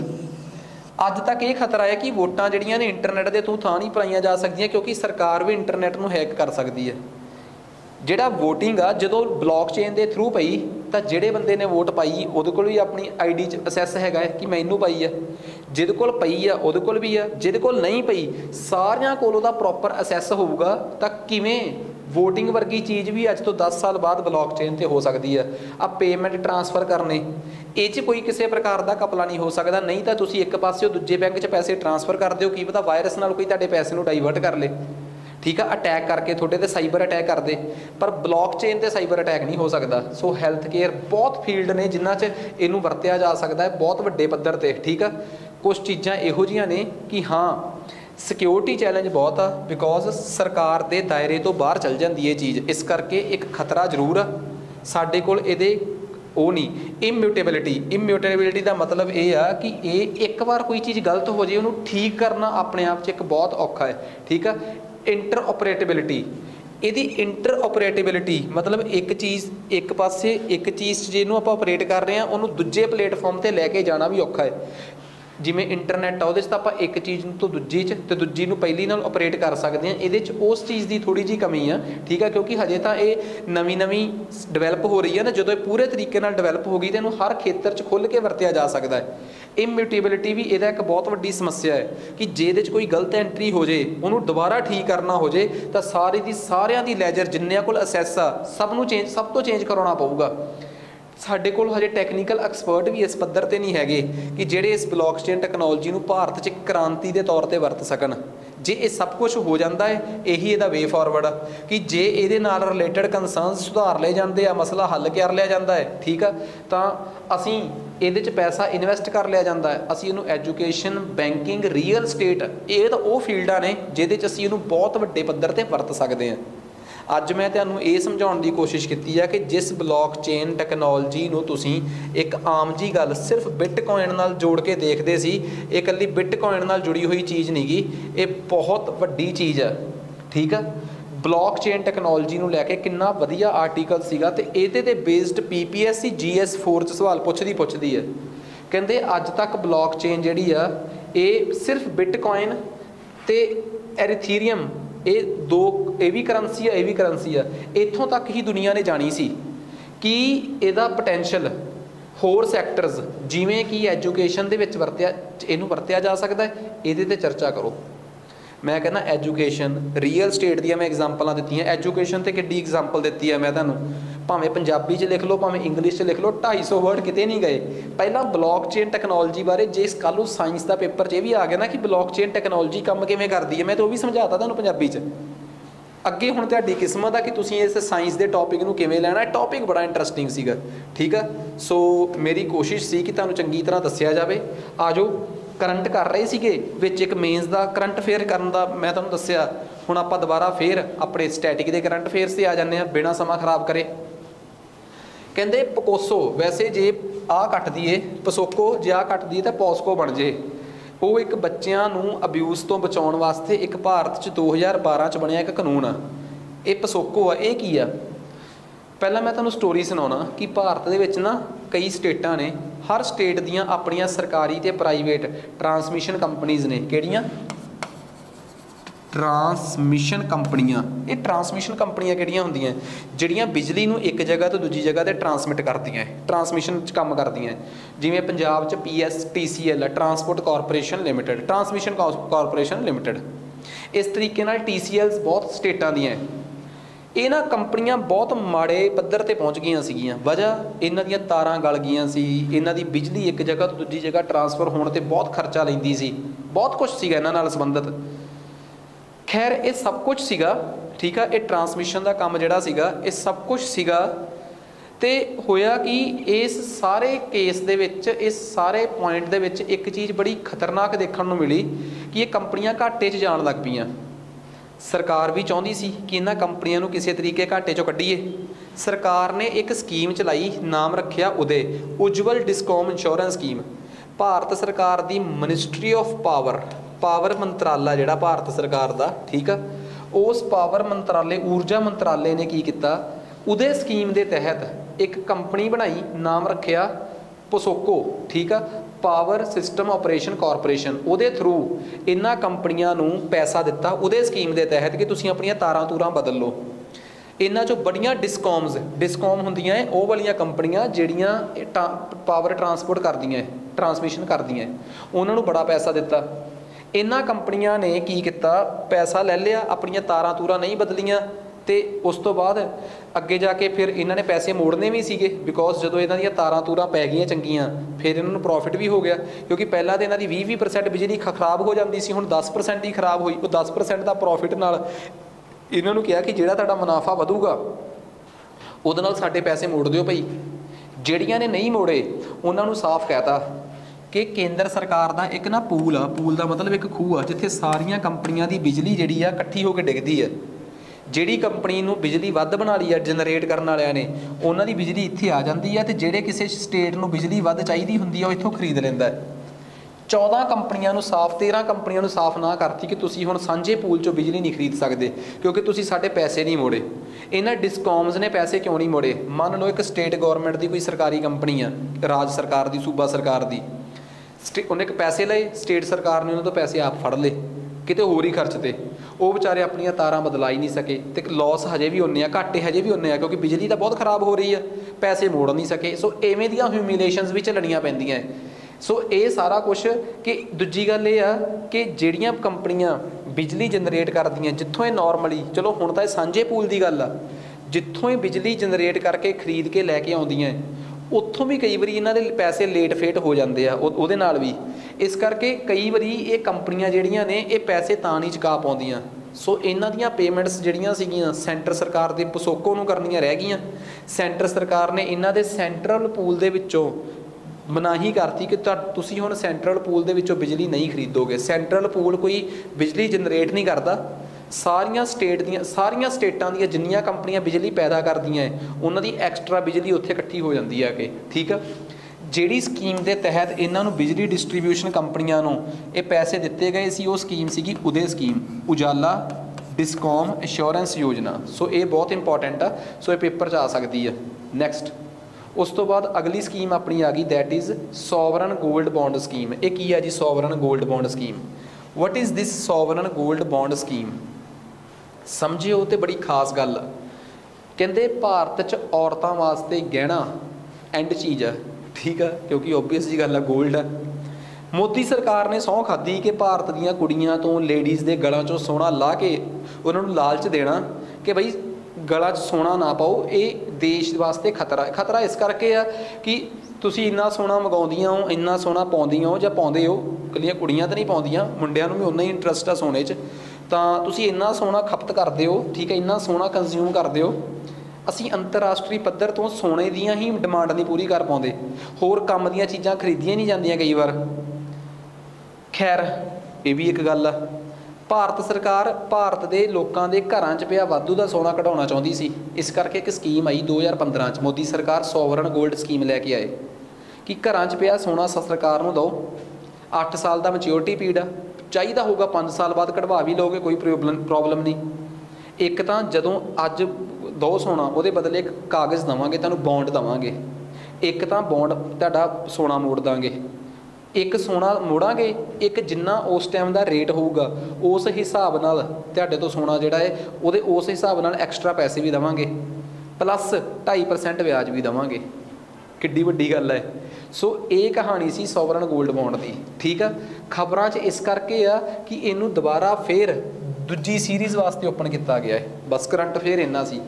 ਅੱਜ ਤੱਕ ਇਹ ਖਤਰਾ ਹੈ ਕਿ ਵੋਟਾਂ ਜਿਹੜੀਆਂ ਨੇ ਇੰਟਰਨੈਟ ਦੇ ਥਰੂ ਥਾਂ ਨਹੀਂ ਪਾਈਆਂ ਜਾ ਸਕਦੀਆਂ, ਕਿਉਂਕਿ ਸਰਕਾਰ ਵੀ ਇੰਟਰਨੈਟ ਨੂੰ ਹੈਕ ਕਰ ਸਕਦੀ ਹੈ। ਜਿਹੜਾ ਵੋਟਿੰਗ ਆ ਜਦੋਂ ਬਲੌਕ ਚੇਨ ਦੇ ਥਰੂ ਪਈ ਤਾਂ ਜਿਹੜੇ ਬੰਦੇ ਨੇ ਵੋਟ ਪਾਈ ਉਹਦੇ ਕੋਲ ਵੀ ਆਪਣੀ ID 'ਚ ਅਸੈਸ ਹੈਗਾ ਹੈ ਕਿ ਮੈਨੂੰ ਪਾਈ ਆ, ਜਿਹਦੇ ਕੋਲ ਪਈ ਆ ਉਹਦੇ ਕੋਲ ਵੀ ਆ, ਜਿਹਦੇ ਕੋਲ ਨਹੀਂ ਪਈ ਸਾਰਿਆਂ ਕੋਲ ਉਹਦਾ ਪ੍ਰੋਪਰ ਅਸੈਸ ਹੋਊਗਾ। ਤਾਂ ਕਿਵੇਂ ਵੋਟਿੰਗ ਵਰਗੀ ਚੀਜ਼ ਵੀ ਅੱਜ ਤੋਂ 10 ਸਾਲ ਬਾਅਦ ਬਲੌਕ ਚੇਨ 'ਤੇ ਹੋ ਸਕਦੀ ਆ। ਆ ਪੇਮੈਂਟ ਟਰਾਂਸਫਰ ਕਰਨੇ, ਇਹ 'ਚ ਕੋਈ ਕਿਸੇ ਪ੍ਰਕਾਰ ਦਾ ਘਪਲਾ ਨਹੀਂ ਹੋ ਸਕਦਾ। ਨਹੀਂ ਤਾਂ ਤੁਸੀਂ ਇੱਕ ਪਾਸਿਓਂ ਦੂਜੇ ਬੈਂਕ 'ਚ ਪੈਸੇ ਟਰਾਂਸਫਰ ਕਰ ਦਿਓ, ਕੀ ਪਤਾ ਵਾਇਰਸ ਨਾਲ ਕੋਈ ਤੁਹਾਡੇ ਪੈਸੇ ਨੂੰ ਡਾਈਵਰਟ ਕਰ ਲੇ। ਠੀਕ ਆ, ਅਟੈਕ ਕਰਕੇ ਤੁਹਾਡੇ 'ਤੇ ਸਾਈਬਰ ਅਟੈਕ ਕਰਦੇ, ਪਰ ਬਲੌਕ ਚੇਨ 'ਤੇ ਸਾਈਬਰ ਅਟੈਕ ਨਹੀਂ ਹੋ ਸਕਦਾ। ਸੋ ਹੈਲਥ ਕੇਅਰ ਬਹੁਤ ਫੀਲਡ ਨੇ ਜਿਨ੍ਹਾਂ 'ਚ ਇਹਨੂੰ ਵਰਤਿਆ ਜਾ ਸਕਦਾ ਹੈ ਬਹੁਤ ਵੱਡੇ ਪੱਧਰ 'ਤੇ। ਠੀਕ ਆ, ਕੁਛ ਚੀਜ਼ਾਂ ਇਹੋ ਜਿਹੀਆਂ ਨੇ ਕਿ ਹਾਂ ਸਿਕਿਉਰਿਟੀ ਚੈਲੰਜ ਬਹੁਤ ਆ, ਬਿਕੋਜ਼ ਸਰਕਾਰ ਦੇ ਦਾਇਰੇ ਤੋਂ ਬਾਹਰ ਚੱਲ ਜਾਂਦੀ ਇਹ ਚੀਜ਼। ਇਸ ਕਰਕੇ ਇੱਕ ਖਤਰਾ ਜ਼ਰੂਰ ਆ ਸਾਡੇ ਕੋਲ। ਇਹਦੇ ਉਹ ਨਹੀਂ ਇਮਿਊਟੇਬਿਲਿਟੀ ਦਾ ਮਤਲਬ ਇਹ ਆ ਕਿ ਇਹ ਇੱਕ ਵਾਰ ਕੋਈ ਚੀਜ਼ ਗਲਤ ਹੋ ਜੇ ਉਹਨੂੰ ਠੀਕ ਕਰਨਾ ਆਪਣੇ ਆਪ 'ਚ ਇੱਕ ਬਹੁਤ ਔਖਾ ਹੈ। ਠੀਕ ਆ, ਇੰਟਰਓਪਰੇਟੇਬਿਲਿਟੀ, ਇਹਦੀ ਇੰਟਰਓਪਰੇਟੇਬਿਲਿਟੀ ਮਤਲਬ ਇੱਕ ਚੀਜ਼ ਇੱਕ ਪਾਸੇ ਇੱਕ ਚੀਜ਼ ਜਿਹਨੂੰ ਆਪਾਂ ਆਪਰੇਟ ਕਰ ਰਹੇ ਹਾਂ ਉਹਨੂੰ ਦੂਜੇ ਪਲੇਟਫਾਰਮ 'ਤੇ ਲੈ ਕੇ ਜਾਣਾ ਵੀ ਔਖਾ ਹੈ। ਜਿਵੇਂ ਇੰਟਰਨੈਟ ਆ ਉਹਦੇ 'ਚ ਤਾਂ ਆਪਾਂ ਇੱਕ ਚੀਜ਼ ਤੋਂ ਦੂਜੀ 'ਚ ਅਤੇ ਦੂਜੀ ਨੂੰ ਪਹਿਲੀ ਨਾਲ ਆਪਰੇਟ ਕਰ ਸਕਦੇ ਹਾਂ। ਇਹਦੇ 'ਚ ਉਸ ਚੀਜ਼ ਦੀ ਥੋੜ੍ਹੀ ਜਿਹੀ ਕਮੀ ਆ। ਠੀਕ ਆ, ਕਿਉਂਕਿ ਹਜੇ ਤਾਂ ਇਹ ਨਵੀਂ ਡਿਵੈਲਪ ਹੋ ਰਹੀ ਹੈ ਨਾ। ਜਦੋਂ ਇਹ ਪੂਰੇ ਤਰੀਕੇ ਨਾਲ ਡਿਵੈਲਪ ਹੋ ਗਈ ਤਾਂ ਇਹਨੂੰ ਹਰ ਖੇਤਰ 'ਚ ਖੁੱਲ੍ਹ ਕੇ ਵਰਤਿਆ ਜਾ ਸਕਦਾ ਹੈ। ਇਮਿਊਟੇਬਿਲਿਟੀ ਵੀ ਇਹਦਾ ਇੱਕ ਬਹੁਤ ਵੱਡੀ ਸਮੱਸਿਆ ਹੈ ਕਿ ਜੇ ਇਹਦੇ 'ਚ ਕੋਈ ਗਲਤ ਐਂਟਰੀ ਹੋ ਜੇ ਉਹਨੂੰ ਦੁਬਾਰਾ ਠੀਕ ਕਰਨਾ ਹੋ ਜੇ ਤਾਂ ਸਾਰਿਆਂ ਦੀ ਲੈਜਰ ਜਿੰਨਿਆਂ ਕੋਲ ਅਸੈਸ ਆ ਸਭ ਤੋਂ ਚੇਂਜ ਕਰਾਉਣਾ ਪਊਗਾ। ਸਾਡੇ ਕੋਲ ਹਜੇ ਟੈਕਨੀਕਲ ਐਕਸਪਰਟ ਵੀ ਇਸ ਪੱਧਰ 'ਤੇ ਨਹੀਂ ਹੈਗੇ ਕਿ ਜਿਹੜੇ ਇਸ ਬਲੌਕ ਚੇਨ ਟੈਕਨੋਲੋਜੀ ਨੂੰ ਭਾਰਤ 'ਚ ਕ੍ਰਾਂਤੀ ਦੇ ਤੌਰ 'ਤੇ ਵਰਤ ਸਕਣ। ਜੇ ਇਹ ਸਭ ਕੁਝ ਹੋ ਜਾਂਦਾ ਹੈ, ਇਹੀ ਇਹਦਾ ਵੇ ਫਾਰਵਰਡ ਆ ਕਿ ਜੇ ਇਹਦੇ ਨਾਲ ਰਿਲੇਟਡ ਕੰਸਰਨਸ ਸੁਧਾਰ ਲਏ ਜਾਂਦੇ ਆ, ਮਸਲਾ ਹੱਲ ਕਰ ਲਿਆ ਜਾਂਦਾ ਹੈ। ਠੀਕ ਆ, ਤਾਂ ਅਸੀਂ ਇਹਦੇ 'ਚ ਪੈਸਾ ਇਨਵੈਸਟ ਕਰ ਲਿਆ ਜਾਂਦਾ ਹੈ। ਅਸੀਂ ਇਹਨੂੰ ਐਜੂਕੇਸ਼ਨ, ਬੈਂਕਿੰਗ, ਰੀਅਲ ਸਟੇਟ, ਇਹ ਤਾਂ ਉਹ ਫੀਲਡਾਂ ਨੇ ਜਿਹਦੇ 'ਚ ਅਸੀਂ ਇਹਨੂੰ ਬਹੁਤ ਵੱਡੇ ਪੱਧਰ 'ਤੇ ਵਰਤ ਸਕਦੇ ਹਾਂ। ਅੱਜ मैं तुहानूं ये समझाउण दी कोशिश कीती है कि जिस ब्लॉकचेन टैक्नोलॉजी नूं तुसीं एक आम जी गल सिर्फ बिटकॉइन नाल जोड़ के देखदे सी, ये इकल्ली बिटकॉइन नाल जुड़ी हुई चीज़ नहीं गी, ये बहुत वड्डी चीज़ है। ठीक है, ब्लॉकचेन टैक्नोलॉजी नूं लैके किन्ना वधिया आर्टिकल सीगा ते इहदे ते बेस्ड PPSC GS4 च सवाल पुछदी है। कहंदे अज तक ब्लॉकचेन जिहड़ी आ ये सिर्फ बिटकॉइन ते एरीथीरियम, ये दो, ये भी करंसी है, ये भी करंसी है, इत्थों तक ही दुनिया ने जानी सी कि इहदा पोटैंशियल होर सैक्टरस जिवें कि एजुकेशन दे विच इहनूं वरतिया जा सकदा है। इहदे ते चर्चा करो। मैं कहना एजुकेशन, रियल स्टेट दी मैं एग्जाम्पल दित्तियां, एजुकेशन ते किड्डी एग्जाम्पल दित्ती है मैं तुहानूं, भावें पंजाबी च लिख लो भावें इंग्लिश च लिख लो, 250 वर्ड किते नहीं गए। पहला ब्लॉकचेन टैक्नोलॉजी बारे जे कल नूं साइंस का पेपर च भी आ गया ना कि ब्लॉकचेन टैक्नोलॉजी काम किवें करदी है, मैं तो वो भी समझाता तुहानूं पंजाबी च। अगे हुण तुहाडी किस्मत है कि तुसीं इस साइंस के टॉपिक नूं किवें लैणा। टॉपिक बड़ा इंटरस्टिंग सीगा। ठीक है, सो मेरी कोशिश सी कि तुहानूं चंगी तरह दस्सिया जावे। आ जाओ, करंट कर रहे सीगे विच एक मेन्स का करंट अफेयर करन दा मैं तुहानूं दस्सिया। हुण आपां दोबारा फिर अपने स्टैटिक के करंट अफेयर्स से आ जाने आ बिना समा खराब करे। कहंदे पकोसो, वैसे जे आ कट दीए पसोको, जे आ कट दीए तो पॉस्को बन जे। वो एक बच्चों नूं अब्यूज़ तो बचाउण वास्ते एक भारत च 2012 च बनिया एक कानून आ, ये पसोको आ। ये की आ, पहला मैं तुहानूं स्टोरी सुणाउणा कि भारत दे विच ना कई स्टेटां ने, हर स्टेट दियां अपनियां सरकारी ते प्राइवेट ट्रांसमिशन कंपनीज़ ने। किहड़ियां? ट्रांसमिशन कंपनियां। ये ट्रांसमिशन कंपनियां किहड़ियां हुंदियां? जिहड़ियां बिजली नूं एक जगह तो दूजी जगह ते ट्रांसमिट करदियां, ट्रांसमिशन च काम करदियां। जिवें पंजाब च PSTCL transport corporation limited, transmission corporation limited. इस तरीके नाल TCLs बहुत स्टेटां दियां। ये ना कंपनियां बहुत माड़े पद्धर ते पहुँच गई सीगियां। वजह इन्हां दियां तारां गल गईयां सी, इन्हां दी बिजली एक जगह तो दूजी जगह ट्रांसफर होने ते बहुत खर्चा लैंदी सी, बहुत कुछ सीगा इन्हां नाल संबंधित। खैर ये सब कुछ सीगा। ठीक है, ये ट्रांसमिशन का काम जिहड़ा सीगा ये सब कुछ सीगा। ते होया कि इस सारे केस दे विच, इस सारे पॉइंट दे विच एक चीज़ बड़ी खतरनाक देखण नूं मिली कि ये कंपनियां घाटे च जाण लग पईयां। सरकार भी चाहती सी कि इन्हां कंपनियां नूं किसी तरीके घाटे चों कड्ढीए। सरकार ने एक स्कीम चलाई, नाम रखिया Uday, Ujjwal discom insurance scheme. Bharat सरकार दी मिनिस्ट्री ऑफ पावर मंत्राला जिहड़ा भारत सरकार दा, ठीक है, उस पावर मंत्राले ऊर्जा मंत्राले ने की किया, उदय स्कीम के तहत एक कंपनी बनाई, नाम रखिया पसोको। ठीक है, पावर सिस्टम ऑपरेशन कॉरपोरेशन। उहदे थ्रू इन्हां कंपनियां नूं पैसा दिता उहदे स्कीम के तहत कि तुसीं अपनियां तारां तूरां बदल लो। इन्हां चों बड़ियां डिस्कॉम हुंदियां है वो वालियां कंपनियां जिहड़ियां पावर ट्रांसपोर्ट करदियां, ट्रांसमिशन करदियां, उन्हां नूं बड़ा पैसा दिता। इन्हां कंपनियां ने की किया, पैसा ले लिया, अपनियां तारां तूरां नहीं बदलियां, तो उस तो बाद अगे जाके फिर इन्हों ने पैसे मोड़ने भी सीगे, बिकॉज जो इन्हों दी तारां तूरां पै गई चंगियां, फिर इन्होंने प्रॉफिट भी हो गया। क्योंकि पहला तो इन्हों की 20% बिजली खराब हो जाती सी, हुण 10% ही खराब हुई। वो 10% का प्रॉफिट नाल इन्होंने कहा कि जिहड़ा तुहाडा मुनाफा वधूगा उहदे नाल साडे पैसे मोड़ दिओ भाई। जिहड़ियां ने नहीं मोड़े उन्होंने साफ कहता कि केंद्र सरकार का एक ना पूल आ, पूल का मतलब एक खूह आ, जिथे सारियां कंपनियां की बिजली जिहड़ी आ इकट्ठी होकर डिगदी है। जिहड़ी कंपनी नूं बिजली वध बना ली है जनरेट करने वालिਆਂ ने, उन्हां दी बिजली इत्थे आ जाती है, तो जिहड़े किसी स्टेट नूं बिजली वध चाहिदी हुंदी है इत्थों खरीद लैंदा है। 14 कंपनियां नूं साफ, 13 कंपनियां नूं साफ ना करती कि तुसीं हुण सांझे पूल चों बिजली नहीं खरीद सकदे क्योंकि तुसीं साडे पैसे नहीं मोड़े। इन्हां डिस्कॉम्स ने पैसे क्यों नहीं मोड़े? मान लो एक स्टेट गौरमेंट की कोई सरकारी कंपनी आ, राज सरकार की, सूबा सरकार की, उन्हें पैसे लए, स्टेट सरकार ने उन्होंने तो पैसे आप फड़ ले किते होर ही खर्चते, वो बेचारे अपनियां तारां बदला ही नहीं सके, तो लॉस हजे भी उन्ने, घाटे हजे भी उन्ने, क्योंकि बिजली तो बहुत खराब हो रही है, पैसे मोड़ नहीं सके। सो इवें दियां ह्यूमिलेशनस भी झलनियां पैंदियां। सो ये सारा कुछ कि दूजी गल ये आ कि जिहड़ियां कंपनियां बिजली जनरेट करदियां, जित्थों ये नॉर्मली, चलो हुण तां सांझे पूल की गल आ, जित्थों ये बिजली जनरेट करके खरीद के लैके आउंदियां उत्थों भी कई बारी इन्हां दे पैसे लेट फेट हो जाते हैं उहदे नाल भी। इस करके कई बारी ये कंपनियां जिहड़ियां ने ये पैसे तां नहीं चुका पाउंदियां। सो इन्हां दियां पेमेंट्स जिहड़ियां सीगियां सेंटर सरकार दे पसोको नूं करनियां रह गईयां। सेंटर सरकार ने इन्हां दे सेंट्रल पूल दे विच्चों मनाही करती कि तुसीं हुण सेंट्रल पूल दे विच्चों बिजली नहीं खरीदोगे। सेंट्रल पूल कोई बिजली जनरेट नहीं करता, ਸਾਰੀਆਂ ਸਟੇਟਾਂ ਦੀਆਂ ਜਿੰਨੀਆਂ ਕੰਪਨੀਆਂ ਬਿਜਲੀ ਪੈਦਾ ਕਰਦੀਆਂ ਉਹਨਾਂ ਦੀ ਐਕਸਟਰਾ ਬਿਜਲੀ ਉੱਥੇ ਇਕੱਠੀ ਹੋ ਜਾਂਦੀ ਹੈ ਕਿ ਠੀਕ ਆ। ਜਿਹੜੀ ਸਕੀਮ ਦੇ ਤਹਿਤ ਇਹਨਾਂ ਨੂੰ ਬਿਜਲੀ ਡਿਸਟ੍ਰੀਬਿਊਸ਼ਨ ਕੰਪਨੀਆਂ ਨੂੰ ਇਹ ਪੈਸੇ ਦਿੱਤੇ ਗਏ ਸੀ, ਉਹ ਸਕੀਮ ਸੀਗੀ ਉਦੇ ਸਕੀਮ, ਉਜਾਲਾ ਡਿਸਕੌਮ ਇੰਸ਼ੋਰੈਂਸ ਯੋਜਨਾ। ਸੋ ਇਹ ਬਹੁਤ ਇੰਪੋਰਟੈਂਟ ਆ, ਸੋ ਇਹ ਪੇਪਰ 'ਚ ਆ ਸਕਦੀ ਆ। ਨੈਕਸਟ ਉਸ ਤੋਂ ਬਾਅਦ ਅਗਲੀ ਸਕੀਮ ਆਪਣੀ ਆ ਗਈ, that is sovereign gold bond scheme. ਇਹ ਕੀ ਆ ਜੀ sovereign gold bond scheme? What is this sovereign gold bond scheme? ਸਮਝਿਓ ਤੇ ਬੜੀ ਖਾਸ ਗੱਲ ਆ। ਕਹਿੰਦੇ ਭਾਰਤ 'ਚ ਔਰਤਾਂ ਵਾਸਤੇ ਗਹਿਣਾ ਐਂਡ ਚੀਜ਼ ਆ, ਠੀਕ ਆ, ਕਿਉਂਕਿ ਓਬਵੀਅਸ ਜੀ ਗੱਲ ਆ ਗੋਲਡ ਆ। ਮੋਦੀ ਸਰਕਾਰ ਨੇ ਸਹੁੰ ਖਾਧੀ ਕਿ ਭਾਰਤ ਦੀਆਂ ਕੁੜੀਆਂ ਤੋਂ ਲੇਡੀਜ਼ ਦੇ ਗਲਾਂ 'ਚੋਂ ਸੋਨਾ ਲਾਹ ਕੇ ਉਹਨਾਂ ਨੂੰ ਲਾਲਚ ਦੇਣਾ ਕਿ ਬਈ ਗਲਾ 'ਚ ਸੋਨਾ ਨਾ ਪਾਓ, ਇਹ ਦੇਸ਼ ਵਾਸਤੇ ਖਤਰਾ ਹੈ। ਖਤਰਾ ਇਸ ਕਰਕੇ ਆ ਕਿ ਤੁਸੀਂ ਇੰਨਾ ਸੋਨਾ ਮੰਗਾਉਂਦੀਆਂ ਹੋ, ਇੰਨਾ ਸੋਨਾ ਪਾਉਂਦੀਆਂ ਹੋ ਜਾਂ ਪਾਉਂਦੇ ਹੋ, ਇਕੱਲੀਆਂ ਕੁੜੀਆਂ ਤਾਂ ਨਹੀਂ ਪਾਉਂਦੀਆਂ, ਮੁੰਡਿਆਂ ਨੂੰ ਵੀ ਉਨਾ ਹੀ ਇੰਟਰਸਟ ਆ ਸੋਨੇ 'ਚ, ਤਾਂ ਤੁਸੀਂ ਇੰਨਾ ਸੋਨਾ ਖਪਤ ਕਰਦੇ ਹੋ, ਠੀਕ ਹੈ, ਇੰਨਾ ਸੋਨਾ ਕੰਜ਼ਿਊਮ ਕਰਦੇ ਹੋ। ਅਸੀਂ ਅੰਤਰਰਾਸ਼ਟਰੀ ਪੱਧਰ ਤੋਂ ਸੋਨੇ ਦੀਆਂ ਹੀ ਡਿਮਾਂਡ ਨਹੀਂ ਪੂਰੀ ਕਰ ਪਾਉਂਦੇ, ਹੋਰ ਕੰਮ ਦੀਆਂ ਚੀਜ਼ਾਂ ਖਰੀਦੀਆਂ ਨਹੀਂ ਜਾਂਦੀਆਂ ਕਈ ਵਾਰ। ਖੈਰ ਇਹ ਵੀ ਇੱਕ ਗੱਲ ਆ। ਭਾਰਤ ਸਰਕਾਰ ਭਾਰਤ ਦੇ ਲੋਕਾਂ ਦੇ ਘਰਾਂ 'ਚ ਪਿਆ ਵਾਧੂ ਦਾ ਸੋਨਾ ਕਢਾਉਣਾ ਚਾਹੁੰਦੀ ਸੀ, ਇਸ ਕਰਕੇ ਇੱਕ ਸਕੀਮ ਆਈ 2015 'ਚ। ਮੋਦੀ ਸਰਕਾਰ ਸੋਵਰਨ ਗੋਲਡ ਸਕੀਮ ਲੈ ਕੇ ਆਏ ਕਿ ਘਰਾਂ 'ਚ ਪਿਆ ਸੋਨਾ ਸਰਕਾਰ ਨੂੰ ਦਿਓ, 8 ਸਾਲ ਦਾ ਮੈਚਿਓਰਿਟੀ ਪੀਰੀਅਡ ਆ, ਚਾਹੀਦਾ ਹੋਊਗਾ 5 ਸਾਲ ਬਾਅਦ ਕਢਵਾ ਵੀ ਲਓਗੇ, ਕੋਈ ਪ੍ਰੋਬਲਮ ਨਹੀਂ। ਇੱਕ ਤਾਂ ਜਦੋਂ ਅੱਜ ਦੋ ਸੋਨਾ, ਉਹਦੇ ਬਦਲੇ ਇੱਕ ਕਾਗਜ਼ ਦੇਵਾਂਗੇ, ਤੁਹਾਨੂੰ ਬੌਂਡ ਦੇਵਾਂਗੇ। ਇੱਕ ਤਾਂ ਬੌਂਡ ਤੁਹਾਡਾ ਸੋਨਾ ਮੋੜ ਦਾਂਗੇ, ਇੱਕ ਸੋਨਾ ਮੋੜਾਂਗੇ, ਇੱਕ ਜਿੰਨਾ ਉਸ ਟਾਈਮ ਦਾ ਰੇਟ ਹੋਊਗਾ ਉਸ ਹਿਸਾਬ ਨਾਲ ਤੁਹਾਡੇ ਤੋਂ ਸੋਨਾ ਜਿਹੜਾ ਹੈ ਉਹਦੇ ਉਸ ਹਿਸਾਬ ਨਾਲ ਐਕਸਟਰਾ ਪੈਸੇ ਵੀ ਦੇਵਾਂਗੇ, ਪਲੱਸ 2.5% ਵਿਆਜ ਵੀ ਦੇਵਾਂਗੇ। ਕਿੱਡੀ ਵੱਡੀ ਗੱਲ ਹੈ। ਸੋ ਇਹ ਕਹਾਣੀ ਸੀ ਸੋਵਰਨ ਗੋਲਡ ਬੌਂਡ ਦੀ, ਠੀਕ ਆ। ਖਬਰਾਂ 'ਚ ਇਸ ਕਰਕੇ ਆ ਕਿ ਇਹਨੂੰ ਦੁਬਾਰਾ ਫੇਰ ਦੂਜੀ ਸੀਰੀਜ਼ ਵਾਸਤੇ ਓਪਨ ਕੀਤਾ ਗਿਆ ਹੈ। ਬਸ ਕਰੰਟ ਫੇਰ ਇੰਨਾ ਸੀ,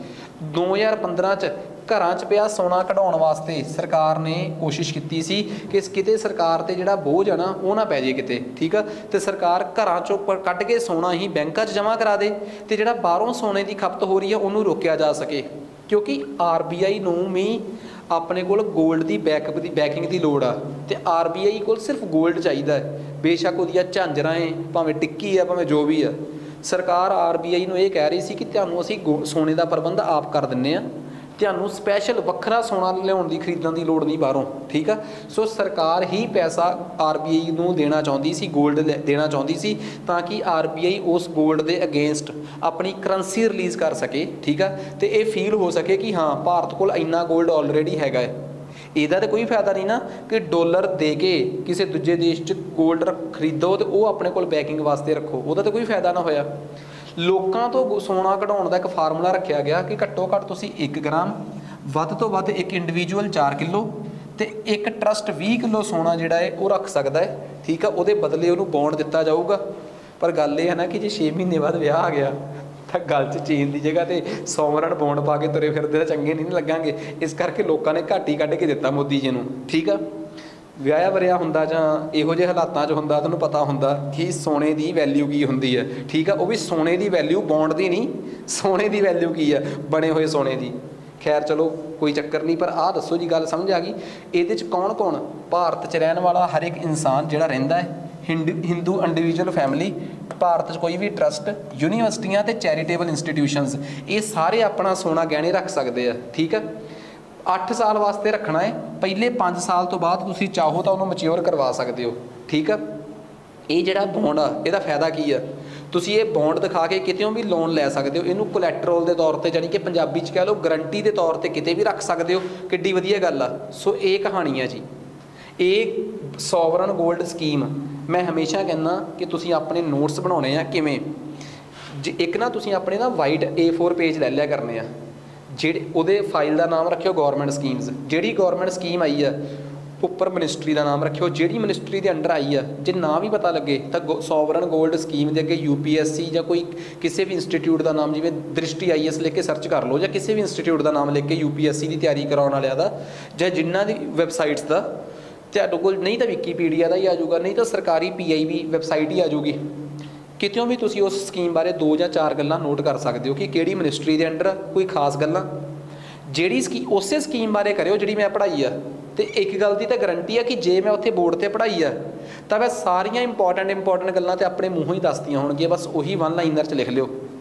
2015 'ਚ ਘਰਾਂ 'ਚ ਪਿਆ ਸੋਨਾ ਕਢਾਉਣ ਵਾਸਤੇ ਸਰਕਾਰ ਨੇ ਕੋਸ਼ਿਸ਼ ਕੀਤੀ ਸੀ ਕਿ ਕਿਤੇ ਸਰਕਾਰ 'ਤੇ ਜਿਹੜਾ ਬੋਝ ਆ ਨਾ ਉਹ ਨਾ ਪੈ ਜੇ ਕਿਤੇ, ਠੀਕ ਆ। ਅਤੇ ਸਰਕਾਰ ਘਰਾਂ 'ਚੋਂ ਕੱਢ ਕੇ ਸੋਨਾ ਹੀ ਬੈਂਕਾਂ 'ਚ ਜਮ੍ਹਾਂ ਕਰਾ ਦੇ, ਅਤੇ ਜਿਹੜਾ ਬਾਹਰੋਂ ਸੋਨੇ ਦੀ ਖਪਤ ਹੋ ਰਹੀ ਹੈ ਉਹਨੂੰ ਰੋਕਿਆ ਜਾ ਸਕੇ, ਕਿਉਂਕਿ RBI ਨੂੰ ਵੀ ਆਪਣੇ ਕੋਲ ਗੋਲਡ ਦੀ ਬੈਕਿੰਗ ਦੀ ਲੋੜ ਆ, ਅਤੇ RBI ਕੋਲ ਸਿਰਫ ਗੋਲਡ ਚਾਹੀਦਾ ਹੈ। ਬੇਸ਼ੱਕ ਉਹਦੀਆਂ ਝਾਂਜਰਾਂ ਹੈ, ਭਾਵੇਂ ਟਿੱਕੀ ਆ, ਭਾਵੇਂ ਜੋ ਵੀ ਆ। ਸਰਕਾਰ RBI ਨੂੰ ਇਹ ਕਹਿ ਰਹੀ ਸੀ ਕਿ ਤੁਹਾਨੂੰ ਅਸੀਂ ਸੋਨੇ ਦਾ ਪ੍ਰਬੰਧ ਆਪ ਕਰ ਦਿੰਦੇ ਹਾਂ, ਤੁਹਾਨੂੰ ਸਪੈਸ਼ਲ ਵੱਖਰਾ ਸੋਨਾ ਲਿਆਉਣ ਦੀ ਖਰੀਦਣ ਦੀ ਲੋੜ ਨਹੀਂ ਬਾਹਰੋਂ, ਠੀਕ ਆ। ਸੋ ਸਰਕਾਰ ਹੀ ਪੈਸਾ RBI ਨੂੰ ਦੇਣਾ ਚਾਹੁੰਦੀ ਸੀ, ਗੋਲਡ ਦੇਣਾ ਚਾਹੁੰਦੀ ਸੀ, ਤਾਂ ਕਿ RBI ਉਸ ਗੋਲਡ ਦੇ ਅਗੇਂਸਟ ਆਪਣੀ ਕਰੰਸੀ ਰਿਲੀਜ਼ ਕਰ ਸਕੇ, ਠੀਕ ਆ। ਅਤੇ ਇਹ ਫੀਲ ਹੋ ਸਕੇ ਕਿ ਹਾਂ ਭਾਰਤ ਕੋਲ ਇੰਨਾ ਗੋਲਡ ਆਲਰੇਡੀ ਹੈਗਾ ਹੈ। ਇਹਦਾ ਤਾਂ ਕੋਈ ਫਾਇਦਾ ਨਹੀਂ ਨਾ ਕਿ ਡਾਲਰ ਦੇ ਕੇ ਕਿਸੇ ਦੂਜੇ ਦੇਸ਼ 'ਚ ਗੋਲਡ ਖਰੀਦੋ ਅਤੇ ਉਹ ਆਪਣੇ ਕੋਲ ਬੈਕਿੰਗ ਵਾਸਤੇ ਰੱਖੋ, ਉਹਦਾ ਤਾਂ ਕੋਈ ਫਾਇਦਾ ਨਾ ਹੋਇਆ। ਲੋਕਾਂ ਤੋਂ ਸੋਨਾ ਕਢਾਉਣ ਦਾ ਇੱਕ ਫਾਰਮੂਲਾ ਰੱਖਿਆ ਗਿਆ ਕਿ ਘੱਟੋ ਘੱਟ ਤੁਸੀਂ 1 ਗ੍ਰਾਮ, ਵੱਧ ਤੋਂ ਵੱਧ ਇੱਕ ਇੰਡੀਵਿਜੂਅਲ 4 ਕਿਲੋ ਅਤੇ ਇੱਕ ਟਰਸਟ 20 ਕਿਲੋ ਸੋਨਾ ਜਿਹੜਾ ਹੈ ਉਹ ਰੱਖ ਸਕਦਾ ਹੈ, ਠੀਕ ਆ। ਉਹਦੇ ਬਦਲੇ ਉਹਨੂੰ ਬੌਂਡ ਦਿੱਤਾ ਜਾਊਗਾ। ਪਰ ਗੱਲ ਇਹ ਹੈ ਨਾ ਕਿ ਜੇ 6 ਮਹੀਨੇ ਬਾਅਦ ਵਿਆਹ ਆ ਗਿਆ ਤਾਂ ਗੱਲ 'ਚ ਚੇਨ ਦੀ ਜਗ੍ਹਾ 'ਤੇ ਸੋਵਰਨ ਬੌਂਡ ਪਾ ਕੇ ਤੁਰੇ ਫਿਰਦੇ ਤਾਂ ਚੰਗੇ ਨਹੀਂ ਲੱਗਾਂਗੇ। ਇਸ ਕਰਕੇ ਲੋਕਾਂ ਨੇ ਘੱਟ ਹੀ ਕੱਢ ਕੇ ਦਿੱਤਾ ਮੋਦੀ ਜੀ ਨੂੰ, ਠੀਕ ਆ। ਵਿਆਹਿਆ ਵਰਿਆ ਹੁੰਦਾ ਜਾਂ ਇਹੋ ਜਿਹੇ ਹਾਲਾਤਾਂ 'ਚ ਹੁੰਦਾ, ਤੁਹਾਨੂੰ ਪਤਾ ਹੁੰਦਾ ਕਿ ਸੋਨੇ ਦੀ ਵੈਲਿਊ ਕੀ ਹੁੰਦੀ ਹੈ, ਠੀਕ ਆ। ਉਹ ਵੀ ਸੋਨੇ ਦੀ ਵੈਲਿਊ, ਬੌਂਡ ਦੀ ਨਹੀਂ, ਸੋਨੇ ਦੀ ਵੈਲਿਊ ਕੀ ਆ, ਬਣੇ ਹੋਏ ਸੋਨੇ ਦੀ। ਖੈਰ ਚਲੋ ਕੋਈ ਚੱਕਰ ਨਹੀਂ, ਪਰ ਆਹ ਦੱਸੋ ਜੀ, ਗੱਲ ਸਮਝ ਆ ਗਈ। ਇਹਦੇ 'ਚ ਕੌਣ ਕੌਣ? ਭਾਰਤ 'ਚ ਰਹਿਣ ਵਾਲਾ ਹਰ ਇੱਕ ਇਨਸਾਨ ਜਿਹੜਾ ਰਹਿੰਦਾ ਹੈ, ਹਿੰਦੂ ਇੰਡੀਵਿਜੂਅਲ ਫੈਮਿਲੀ, ਭਾਰਤ 'ਚ ਕੋਈ ਵੀ ਟਰਸਟ, ਯੂਨੀਵਰਸਿਟੀਆਂ ਅਤੇ ਚੈਰੀਟੇਬਲ ਇੰਸਟੀਟਿਊਸ਼ਨਸ, ਇਹ ਸਾਰੇ ਆਪਣਾ ਸੋਨਾ ਗਹਿਣੇ ਰੱਖ ਸਕਦੇ ਆ, ਠੀਕ ਆ। 8 ਸਾਲ ਵਾਸਤੇ ਰੱਖਣਾ ਹੈ, ਪਹਿਲੇ 5 ਸਾਲ ਤੋਂ ਬਾਅਦ ਤੁਸੀਂ ਚਾਹੋ ਤਾਂ ਉਹਨੂੰ ਮੈਚਿਓਰ ਕਰਵਾ ਸਕਦੇ ਹੋ, ਠੀਕ ਆ। ਇਹ ਜਿਹੜਾ ਬੌਂਡ ਆ ਇਹਦਾ ਫਾਇਦਾ ਕੀ ਆ? ਤੁਸੀਂ ਇਹ ਬੌਂਡ ਦਿਖਾ ਕੇ ਕਿਤੇੋਂ ਵੀ ਲੋਨ ਲੈ ਸਕਦੇ ਹੋ, ਇਹਨੂੰ ਕੋਲੈਟਰਲ ਦੇ ਤੌਰ 'ਤੇ, ਜਾਣੀ ਕਿ ਪੰਜਾਬੀ 'ਚ ਕਹਿ ਲਓ ਗਰੰਟੀ ਦੇ ਤੌਰ 'ਤੇ ਕਿਤੇ ਵੀ ਰੱਖ ਸਕਦੇ ਹੋ। ਕਿੱਡੀ ਵਧੀਆ ਗੱਲ ਆ। ਸੋ ਇਹ ਕਹਾਣੀ ਆ ਜੀ, ਇਹ ਸੋਵਰਨ ਗੋਲਡ ਸਕੀਮ। ਮੈਂ ਹਮੇਸ਼ਾ ਕਹਿੰਦਾ ਕਿ ਤੁਸੀਂ ਆਪਣੇ ਨੋਟਸ ਬਣਾਉਣੇ ਆ ਕਿਵੇਂ, ਇੱਕ ਨਾ ਤੁਸੀਂ ਆਪਣੇ ਨਾ ਵਾਈਟ A4 ਪੇਜ ਲੈ ਲਿਆ ਕਰਨੇ ਆ, ਜਿਹੜੇ ਉਹਦੇ ਫਾਈਲ ਦਾ ਨਾਮ ਰੱਖਿਓ ਗੌਰਮੈਂਟ ਸਕੀਮਸ। ਜਿਹੜੀ ਗੌਰਮੈਂਟ ਸਕੀਮ ਆਈ ਆ ਉੱਪਰ ਮਿਨਿਸਟਰੀ ਦਾ ਨਾਮ ਰੱਖਿਓ, ਜਿਹੜੀ ਮਿਨਿਸਟਰੀ ਦੇ ਅੰਡਰ ਆਈ ਆ। ਜੇ ਨਾ ਵੀ ਪਤਾ ਲੱਗੇ ਤਾਂ ਸੋਵਰਨ ਗੋਲਡ ਸਕੀਮ ਦੇ ਅੱਗੇ UPSC ਜਾਂ ਕੋਈ ਕਿਸੇ ਵੀ ਇੰਸਟੀਟਿਊਟ ਦਾ ਨਾਮ, ਜਿਵੇਂ ਦ੍ਰਿਸ਼ਟੀ IAS ਲਿਖ ਕੇ ਸਰਚ ਕਰ ਲਓ, ਜਾਂ ਕਿਸੇ ਵੀ ਇੰਸਟੀਟਿਊਟ ਦਾ ਨਾਮ ਲਿਖ ਕੇ UPSC ਦੀ ਤਿਆਰੀ ਕਰਾਉਣ ਵਾਲਿਆਂ ਦਾ, ਜਾਂ ਜਿਨ੍ਹਾਂ ਦੀ ਵੈਬਸਾਈਟਸ ਦਾ ਤੁਹਾਡੇ ਕੋਲ, ਨਹੀਂ ਤਾਂ ਵਿਕੀਪੀਡੀਆ ਦਾ ਹੀ ਆ ਜਾਊਗਾ, ਨਹੀਂ ਤਾਂ ਸਰਕਾਰੀ PIB ਵੈਬਸਾਈਟ ਹੀ ਆ ਜਾਊਗੀ। ਕਿਤੋਂ ਵੀ ਤੁਸੀਂ ਉਸ ਸਕੀਮ ਬਾਰੇ 2 ਜਾਂ 4 ਗੱਲਾਂ ਨੋਟ ਕਰ ਸਕਦੇ ਹੋ ਕਿ ਕਿਹੜੀ ਮਿਨਿਸਟਰੀ ਦੇ ਅੰਡਰ ਕੋਈ ਖਾਸ ਗੱਲਾਂ। ਜਿਹੜੀ ਉਸੇ ਸਕੀਮ ਬਾਰੇ ਕਰਿਓ ਜਿਹੜੀ ਮੈਂ ਪੜ੍ਹਾਈ ਆ। ਅਤੇ ਇੱਕ ਗੱਲ ਦੀ ਤਾਂ ਗਰੰਟੀ ਆ ਕਿ ਜੇ ਮੈਂ ਉੱਥੇ ਬੋਰਡ 'ਤੇ ਪੜ੍ਹਾਈ ਆ ਤਾਂ ਮੈਂ ਸਾਰੀਆਂ ਇੰਪੋਰਟੈਂਟ ਗੱਲਾਂ ਤਾਂ ਆਪਣੇ ਮੂੰਹੋਂ ਹੀ ਦੱਸਦੀਆਂ ਹੋਣਗੀਆਂ, ਬਸ ਉਹੀ 1 ਲਾਈਨਰ 'ਚ ਲਿਖ ਲਿਓ।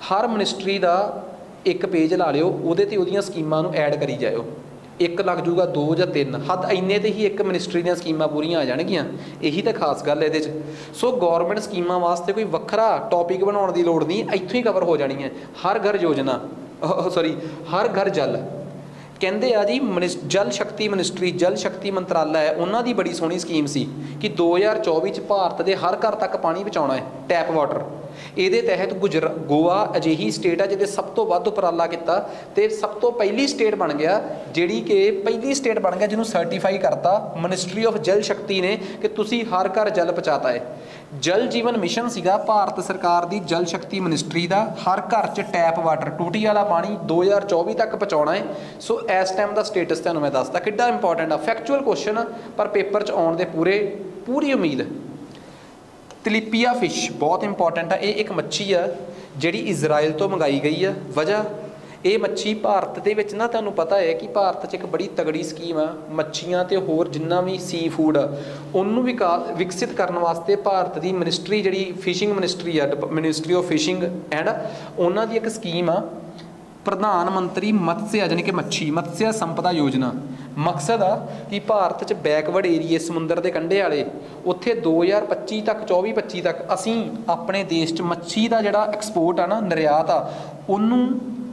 हर मिनिस्ट्री का एक पेज ला लिओ, ਉਹਦੇ ਤੇ ਉਹਦੀਆਂ ਸਕੀਮਾਂ ਨੂੰ ਐਡ करी जाओ। एक लग जूगा 2 ਜਾਂ 3 हद इन्ने ते ही एक मिनिस्ट्री ਦੀਆਂ ਸਕੀਮਾਂ ਪੂਰੀਆਂ ਆ ਜਾਣਗੀਆਂ। ਇਹੀ ਤਾਂ ਖਾਸ ਗੱਲ ਇਹਦੇ 'ਚ। ਸੋ ਗੌਰਮੈਂਟ ਸਕੀਮਾਂ ਵਾਸਤੇ ਕੋਈ ਵੱਖਰਾ ਟੌਪਿਕ ਬਣਾਉਣ ਦੀ ਲੋੜ ਨਹੀਂ, ਇੱਥੋਂ ਹੀ ਕਵਰ ਹੋ ਜਾਣੀ ਹੈ। ਹਰ ਘਰ ਯੋਜਨਾ, ਸੌਰੀ ਹਰ ਘਰ ਜਲ ਕਹਿੰਦੇ ਆ ਜੀ। ਜਲ ਸ਼ਕਤੀ ਮਿਨਿਸਟਰੀ, ਜਲ ਸ਼ਕਤੀ ਮੰਤਰਾਲਾ ਹੈ, ਉਹਨਾਂ ਦੀ ਬੜੀ ਸੋਹਣੀ ਸਕੀਮ ਸੀ ਕਿ 2024 'ਚ ਭਾਰਤ ਦੇ ਹਰ ਘਰ ਤੱਕ ਪਾਣੀ ਪਹੁੰਚਾਉਣਾ ਹੈ, ਟੈਪ ਵਾਟਰ। ਇਹਦੇ ਤਹਿਤ ਗੋਆ ਅਜਿਹੀ ਸਟੇਟ ਆ ਜਿਹਦੇ ਸਭ ਤੋਂ ਵੱਧ ਉਪਰਾਲਾ ਕੀਤਾ ਤੇ ਸਭ ਤੋਂ ਪਹਿਲੀ ਸਟੇਟ ਬਣ ਗਿਆ, ਜਿਹੜੀ ਕਿ ਪਹਿਲੀ ਸਟੇਟ ਬਣ ਗਿਆ ਜਿਹਨੂੰ ਸਰਟੀਫਾਈ ਕਰਤਾ ਮਿਨਿਸਟਰੀ ਆਫ ਜਲ ਸ਼ਕਤੀ ਨੇ ਕਿ ਤੁਸੀਂ ਹਰ ਘਰ ਜਲ ਪਹੁੰਚਾਤਾ ਹੈ। ਜਲ ਜੀਵਨ ਮਿਸ਼ਨ ਸੀਗਾ ਭਾਰਤ ਸਰਕਾਰ ਦੀ ਜਲ ਸ਼ਕਤੀ ਮਿਨਿਸਟਰੀ ਦਾ, ਹਰ ਘਰ 'ਚ ਟੈਪ ਵਾਟਰ, ਟੂਟੀ ਵਾਲਾ ਪਾਣੀ 2024 ਤੱਕ ਪਹੁੰਚਾਉਣਾ ਹੈ। ਸੋ ਇਸ ਟਾਈਮ ਦਾ ਸਟੇਟਸ ਤੁਹਾਨੂੰ ਮੈਂ ਦੱਸਦਾ ਕਿੱਡਾ ਇੰਪੋਰਟੈਂਟ ਆ। ਫੈਕਚੁਅਲ ਕੁਐਸਚਨ ਪਰ ਪੇਪਰ 'ਚ ਆਉਣ ਦੇ ਪੂਰੀ ਉਮੀਦ। ਤਿਲੀਪੀਆ ਫਿਸ਼ ਬਹੁਤ ਇੰਪੋਰਟੈਂਟ ਆ। ਇਹ ਇੱਕ ਮੱਛੀ ਆ ਜਿਹੜੀ ਇਜ਼ਰਾਈਲ ਤੋਂ ਮੰਗਾਈ ਗਈ ਆ। ਵਜ੍ਹਾ ਇਹ ਮੱਛੀ ਭਾਰਤ ਦੇ ਵਿੱਚ ਨਾ, ਤੁਹਾਨੂੰ ਪਤਾ ਹੈ ਕਿ ਭਾਰਤ 'ਚ ਇੱਕ ਬੜੀ ਤਗੜੀ ਸਕੀਮ ਆ ਮੱਛੀਆਂ ਤੇ ਹੋਰ ਜਿੰਨਾ ਵੀ ਸੀ ਫੂਡ ਆ ਉਹਨੂੰ ਵਿਕਸਿਤ ਕਰਨ ਵਾਸਤੇ। ਭਾਰਤ ਦੀ ਮਿਨਿਸਟਰੀ ਜਿਹੜੀ ਫਿਸ਼ਿੰਗ ਮਿਨਿਸਟਰੀ ਆ, ਮਿਨਿਸਟਰੀ ਆਫ ਫਿਸ਼ਿੰਗ ਐਂਡ, ਉਹਨਾਂ ਦੀ ਇੱਕ ਸਕੀਮ ਆ ਪ੍ਰਧਾਨ ਮੰਤਰੀ ਮਤਸਿਆ ਯਾਨੀ ਕਿ ਮਤਸਿਆ ਸੰਪਦਾ ਯੋਜਨਾ। ਮਕਸਦ ਆ ਕਿ ਭਾਰਤ 'ਚ ਬੈਕਵਰਡ ਏਰੀਏ ਸਮੁੰਦਰ ਦੇ ਕੰਢੇ ਵਾਲੇ ਉੱਥੇ 2025 ਤੱਕ 24-25 ਤੱਕ ਅਸੀਂ ਆਪਣੇ ਦੇਸ਼ 'ਚ ਮੱਛੀ ਦਾ ਜਿਹੜਾ ਐਕਸਪੋਰਟ ਆ ਨਾ, ਨਿਰਯਾਤ ਆ, ਉਹਨੂੰ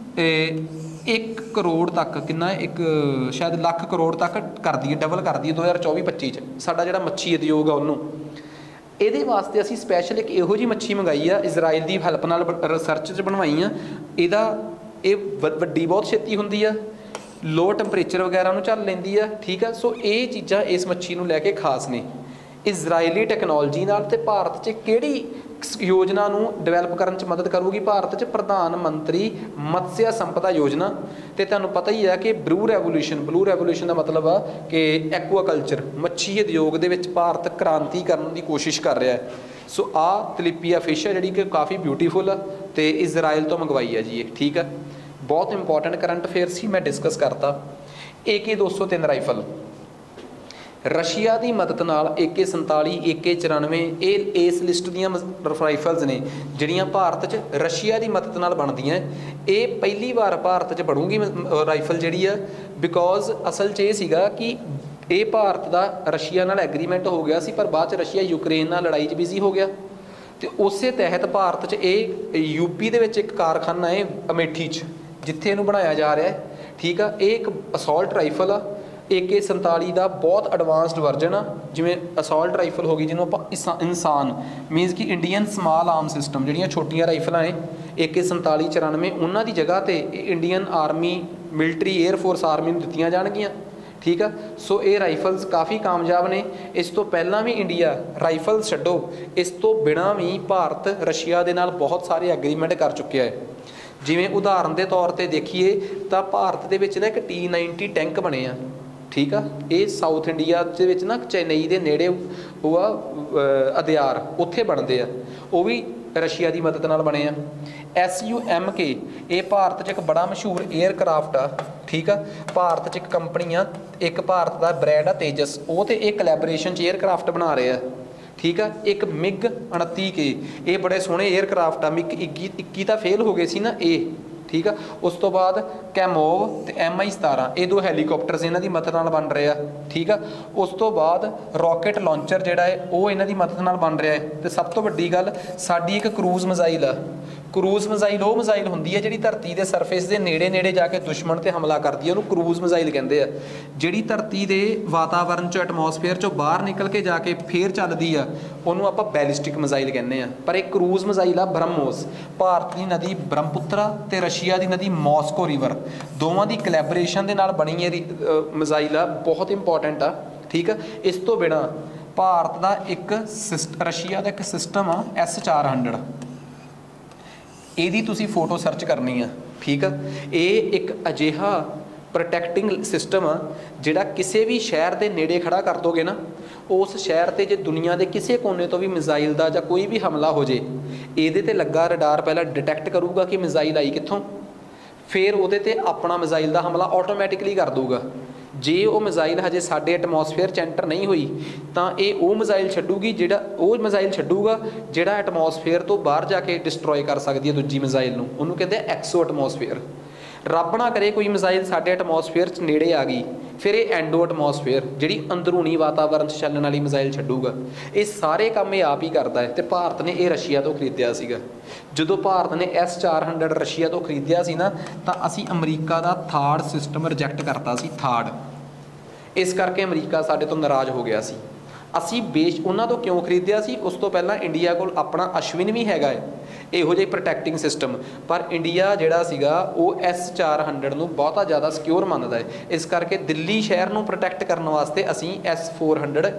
1 ਕਰੋੜ ਤੱਕ, ਕਿੰਨਾ ਇੱਕ ਸ਼ਾਇਦ ਲੱਖ ਕਰੋੜ ਤੱਕ ਕਰ ਦਈਏ, ਡਬਲ ਕਰ ਦਈਏ 2024-25 'ਚ ਸਾਡਾ ਜਿਹੜਾ ਮੱਛੀ ਉਦਯੋਗ ਆ ਉਹਨੂੰ। ਇਹਦੇ ਵਾਸਤੇ ਅਸੀਂ ਸਪੈਸ਼ਲ ਇੱਕ ਇਹੋ ਜਿਹੀ ਮੱਛੀ ਮੰਗਾਈ ਆ, ਇਜ਼ਰਾਈਲ ਦੀ ਹੈਲਪ ਨਾਲ ਰਿਸਰਚ 'ਚ ਬਣਵਾਈ ਆ। ਇਹ ਵੱਡੀ ਬਹੁਤ ਛੇਤੀ ਹੁੰਦੀ ਆ, ਲੋ ਟੈਂਪਰੇਚਰ ਵਗੈਰਾ ਨੂੰ ਝੱਲ ਲੈਂਦੀ ਆ, ਠੀਕ ਆ। ਸੋ ਇਹ ਚੀਜ਼ਾਂ ਇਸ ਮੱਛੀ ਨੂੰ ਲੈ ਕੇ ਖਾਸ ਨੇ। ਇਜ਼ਰਾਈਲੀ ਟੈਕਨੋਲੋਜੀ ਨਾਲ ਤੇ ਭਾਰਤ 'ਚ ਕਿਹੜੀ ਯੋਜਨਾ ਨੂੰ ਡਿਵੈਲਪ ਕਰਨ 'ਚ ਮਦਦ ਕਰੂਗੀ ਭਾਰਤ 'ਚ? ਪ੍ਰਧਾਨ ਮੰਤਰੀ ਮਤਸਿਆ ਸੰਪਦਾ ਯੋਜਨਾ। ਤੇ ਤੁਹਾਨੂੰ ਪਤਾ ਹੀ ਆ ਕਿ ਬਲੂ ਰੈਵੋਲੂਸ਼ਨ ਦਾ ਮਤਲਬ ਆ ਕਿ ਐਕੁਆਕਲਚਰ, ਮੱਛੀ ਉਦਯੋਗ ਦੇ ਵਿੱਚ ਭਾਰਤ ਕ੍ਰਾਂਤੀ ਕਰਨ ਦੀ ਕੋਸ਼ਿਸ਼ ਕਰ ਰਿਹਾ ਹੈ। ਸੋ ਆਹ ਤਿਲੀਪੀਆ ਫਿਸ਼ ਹੈ ਜਿਹੜੀ ਕਿ ਕਾਫੀ ਬਿਊਟੀਫੁਲ ਆ ਤੇ ਇਜ਼ਰਾਈਲ ਤੋਂ ਮੰਗਵਾਈ ਹੈ ਜੀ ਇਹ, ਠੀਕ ਆ। ਬਹੁਤ ਇੰਪੋਰਟੈਂਟ ਕਰੰਟ ਅਫੇਅਰ ਸੀ, ਮੈਂ ਡਿਸਕਸ ਕਰਤਾ। AK-203 ਰਾਈਫਲ ਰਸ਼ੀਆ ਦੀ ਮਦਦ ਨਾਲ, AK-47, AK-94 ਇਹ ਇਸ ਲਿਸਟ ਦੀਆਂ ਰਾਈਫਲਸ ਨੇ ਜਿਹੜੀਆਂ ਭਾਰਤ 'ਚ ਰਸ਼ੀਆ ਦੀ ਮਦਦ ਨਾਲ ਬਣਦੀਆਂ। ਇਹ ਪਹਿਲੀ ਵਾਰ ਭਾਰਤ 'ਚ ਬਣੂਗੀ ਰਾਈਫਲ ਜਿਹੜੀ ਆ, ਬਿਕੋਜ਼ ਅਸਲ 'ਚ ਇਹ ਸੀਗਾ ਕਿ ਇਹ ਭਾਰਤ ਦਾ ਰਸ਼ੀਆ ਨਾਲ ਐਗਰੀਮੈਂਟ ਹੋ ਗਿਆ ਸੀ, ਪਰ ਬਾਅਦ 'ਚ ਰਸ਼ੀਆ ਯੂਕਰੇਨ ਨਾਲ ਲੜਾਈ 'ਚ ਬਿਜ਼ੀ ਹੋ ਗਿਆ ਤੇ ਉਸੇ ਤਹਿਤ ਭਾਰਤ 'ਚ ਇਹ ਯੂਪੀ ਦੇ ਵਿੱਚ ਇੱਕ ਕਾਰਖਾਨਾ ਹੈ ਅਮੇਠੀ 'ਚ, ਜਿੱਥੇ ਇਹਨੂੰ ਬਣਾਇਆ ਜਾ ਰਿਹਾ ਹੈ, ਠੀਕ ਆ। ਇਹ ਇੱਕ ਅਸੌਲਟ ਰਾਈਫਲ ਆ, AK-47 ਦਾ ਬਹੁਤ ਐਡਵਾਂਸਡ ਵਰਜਨ ਆ। ਜਿਵੇਂ ਅਸੌਲਟ ਰਾਈਫਲ ਹੋ ਗਈ ਜਿਹਨੂੰ ਆਪਾਂ ਇਨਸਾਨ ਮੀਨਸ ਕਿ ਇੰਡੀਅਨ ਸਮਾਲ ਆਰਮ ਸਿਸਟਮ, ਜਿਹੜੀਆਂ ਛੋਟੀਆਂ ਰਾਈਫਲਾਂ ਨੇ AK-47, 94, ਉਹਨਾਂ ਦੀ ਜਗ੍ਹਾ 'ਤੇ Indian army, military, air force army ਨੂੰ ਦਿੱਤੀਆਂ ਜਾਣਗੀਆਂ, ਠੀਕ ਆ। ਸੋ ਇਹ ਰਾਈਫਲਸ ਕਾਫੀ ਕਾਮਯਾਬ ਨੇ। ਇਸ ਤੋਂ ਪਹਿਲਾਂ ਵੀ ਇੰਡੀਆ, ਰਾਈਫਲ ਛੱਡੋ, ਇਸ ਤੋਂ ਬਿਨਾਂ ਵੀ ਭਾਰਤ ਰਸ਼ੀਆ ਦੇ ਨਾਲ ਬਹੁਤ ਸਾਰੇ ਐਗਰੀਮੈਂਟ ਕਰ ਚੁੱਕਿਆ ਹੈ। ਜਿਵੇਂ ਉਦਾਹਰਨ ਦੇ ਤੌਰ 'ਤੇ ਦੇਖੀਏ ਤਾਂ ਭਾਰਤ ਦੇ ਵਿੱਚ ਨਾ ਇੱਕ T-90 ਟੈਂਕ ਬਣੇ ਆ, ਠੀਕ ਆ। ਇਹ ਸਾਊਥ ਇੰਡੀਆ ਦੇ ਵਿੱਚ ਨਾ ਚੇਨਈ ਦੇ ਨੇੜੇ ਉਹ ਆ ਅਦਿਆਰ, ਉੱਥੇ ਬਣਦੇ ਆ, ਉਹ ਵੀ ਰਸ਼ੀਆ ਦੀ ਮਦਦ ਨਾਲ ਬਣੇ ਆ। SUMK ਇਹ ਭਾਰਤ 'ਚ ਇੱਕ ਬੜਾ ਮਸ਼ਹੂਰ ਏਅਰਕ੍ਰਾਫਟ ਆ, ਠੀਕ ਆ। ਭਾਰਤ 'ਚ ਇੱਕ ਕੰਪਨੀ ਆ, ਇੱਕ ਭਾਰਤ ਦਾ ਬ੍ਰੈਂਡ ਆ ਤੇਜਸ, ਉਹ ਤੇ ਇਹ ਕੋਲੈਬੋਰੇਸ਼ਨ 'ਚ ਏਅਰਕ੍ਰਾਫਟ ਬਣਾ ਰਹੇ ਆ, ਠੀਕ ਆ। ਇੱਕ MiG-29K ਇਹ ਬੜੇ ਸੋਹਣੇ ਏਅਰਕ੍ਰਾਫਟ ਆ। MiG-21 ਤਾਂ ਫੇਲ ਹੋ ਗਏ ਸੀ ਨਾ ਇਹ, ਠੀਕ ਆ। ਉਸ ਤੋਂ ਬਾਅਦ ਕੈਮੋਵ ਤੇ MI-17 ਇਹ ਦੋ ਹੈਲੀਕਾਪਟਰਸ ਇਹਨਾਂ ਦੀ ਮਦਦ ਨਾਲ ਬਣ ਰਹੇ ਆ, ਠੀਕ ਆ। ਉਸ ਤੋਂ ਬਾਅਦ ਰੌਕਟ ਲਾਂਚਰ ਜਿਹੜਾ ਹੈ ਉਹ ਇਹਨਾਂ ਦੀ ਮਦਦ ਨਾਲ ਬਣ ਰਿਹਾ ਹੈ। ਤੇ ਸਭ ਤੋਂ ਵੱਡੀ ਗੱਲ, ਸਾਡੀ ਇੱਕ ਕਰੂਜ਼ ਮਿਜ਼ਾਈਲ ਆ। ਕਰੂਜ਼ ਮਿਜ਼ਾਈਲ ਉਹ ਮਿਜ਼ਾਈਲ ਹੁੰਦੀ ਹੈ ਜਿਹੜੀ ਧਰਤੀ ਦੇ ਸਰਫੇਸ ਦੇ ਨੇੜੇ ਜਾ ਕੇ ਦੁਸ਼ਮਣ 'ਤੇ ਹਮਲਾ ਕਰਦੀ ਹੈ, ਉਹਨੂੰ ਕਰੂਜ਼ ਮਿਜ਼ਾਈਲ ਕਹਿੰਦੇ ਆ। ਜਿਹੜੀ ਧਰਤੀ ਦੇ ਵਾਤਾਵਰਨ 'ਚੋਂ, ਐਟਮੋਸਫੇਅਰ 'ਚੋਂ ਬਾਹਰ ਨਿਕਲ ਕੇ ਜਾ ਕੇ ਫੇਰ ਚੱਲਦੀ ਆ, ਉਹਨੂੰ ਆਪਾਂ ਬੈਲਿਸਟਿਕ ਮਿਜ਼ਾਈਲ ਕਹਿੰਦੇ ਆ। ਪਰ ਇਹ ਕਰੂਜ਼ ਮਿਜ਼ਾਈਲ ਆ ਬ੍ਰਹਮੋਸ। ਭਾਰਤ ਦੀ ਨਦੀ ਬ੍ਰਹਮਪੁੱਤਰਾ ਤੇ ਰਸ਼ੀਆ ਦੀ ਨਦੀ ਮੋਸਕੋ ਰਿਵਰ, ਦੋਵਾਂ ਦੀ ਕੋਲੈਬੋਰੇਸ਼ਨ ਦੇ ਨਾਲ ਬਣੀ ਇਹ ਮਿਜ਼ਾਈਲ ਆ, ਬਹੁਤ ਇੰਪੋਰਟੈਂਟ ਆ, ਠੀਕ ਆ। ਇਸ ਤੋਂ ਬਿਨਾਂ ਭਾਰਤ ਦਾ ਇੱਕ ਰਸ਼ੀਆ ਦਾ ਇੱਕ ਸਿਸਟਮ ਆ S-400, ਇਹਦੀ ਤੁਸੀਂ ਫੋਟੋ ਸਰਚ ਕਰਨੀ ਆ, ਠੀਕ ਆ। ਇਹ ਇੱਕ ਅਜਿਹਾ ਪ੍ਰੋਟੈਕਟਿੰਗ ਸਿਸਟਮ ਆ ਜਿਹੜਾ ਕਿਸੇ ਵੀ ਸ਼ਹਿਰ ਦੇ ਨੇੜੇ ਖੜਾ ਕਰ ਦੋਗੇ ਨਾ, ਉਸ ਸ਼ਹਿਰ 'ਤੇ ਜੇ ਦੁਨੀਆ ਦੇ ਕਿਸੇ ਕੋਨੇ ਤੋਂ ਵੀ ਮਿਜ਼ਾਈਲ ਦਾ ਜਾਂ ਕੋਈ ਵੀ ਹਮਲਾ ਹੋ ਜੇ, ਇਹਦੇ 'ਤੇ ਲੱਗਾ ਰਡਾਰ ਪਹਿਲਾਂ ਡਿਟੈਕਟ ਕਰੂਗਾ ਕਿ ਮਿਜ਼ਾਈਲ ਆਈ ਕਿੱਥੋਂ, ਫਿਰ ਉਹਦੇ 'ਤੇ ਆਪਣਾ ਮਿਜ਼ਾਈਲ ਦਾ ਹਮਲਾ ਆਟੋਮੈਟਿਕਲੀ ਕਰ ਦੂਗਾ। जे वो मिसाइल हजे साडे एटमोसफेयर च एंटर नहीं हुई तो ये वो मिसाइल छड्डूगी जिहड़ा वो मिसाइल छड्डूगा जिहड़ा एटमोसफेयर तो बाहर जाके डिस्ट्रॉय कर सकती है दूजी मिसाइल नूं, उहनूं कहंदे एक्सो एटमोसफेयर। रब ना करे कोई मिसाइल साडे एटमोसफेयर च नेड़े आ गई, फिर ये एंडो एटमोसफेयर जिहड़ी अंदरूनी वातावरण च चलण वाली मिसाइल छड्डूगा। ये सारे काम ये आप ही करता है। तो भारत ने ये रशिया तो खरीदिया सीगा। ਜਦੋਂ ਭਾਰਤ ने S-400 रशिया तो खरीदिया सी ना तो असी अमरीका का थार्ड सिस्टम रिजैक्ट करता सी, थार्ड। इस करके अमरीका साडे तो नाराज़ हो गया सी। असी उन्हां तो क्यों खरीदिया सी? उस तो पहला इंडिया कोल अपना अश्विन भी हैगा है इहो जिहा प्रोटैक्टिंग सिस्टम, पर इंडिया जिहड़ा सीगा वो S-400 नूं बहुता ज़्यादा सिक्योर मनदा है। इस करके दिल्ली शहर नूं प्रोटैक्ट करने वास्ते असी S-400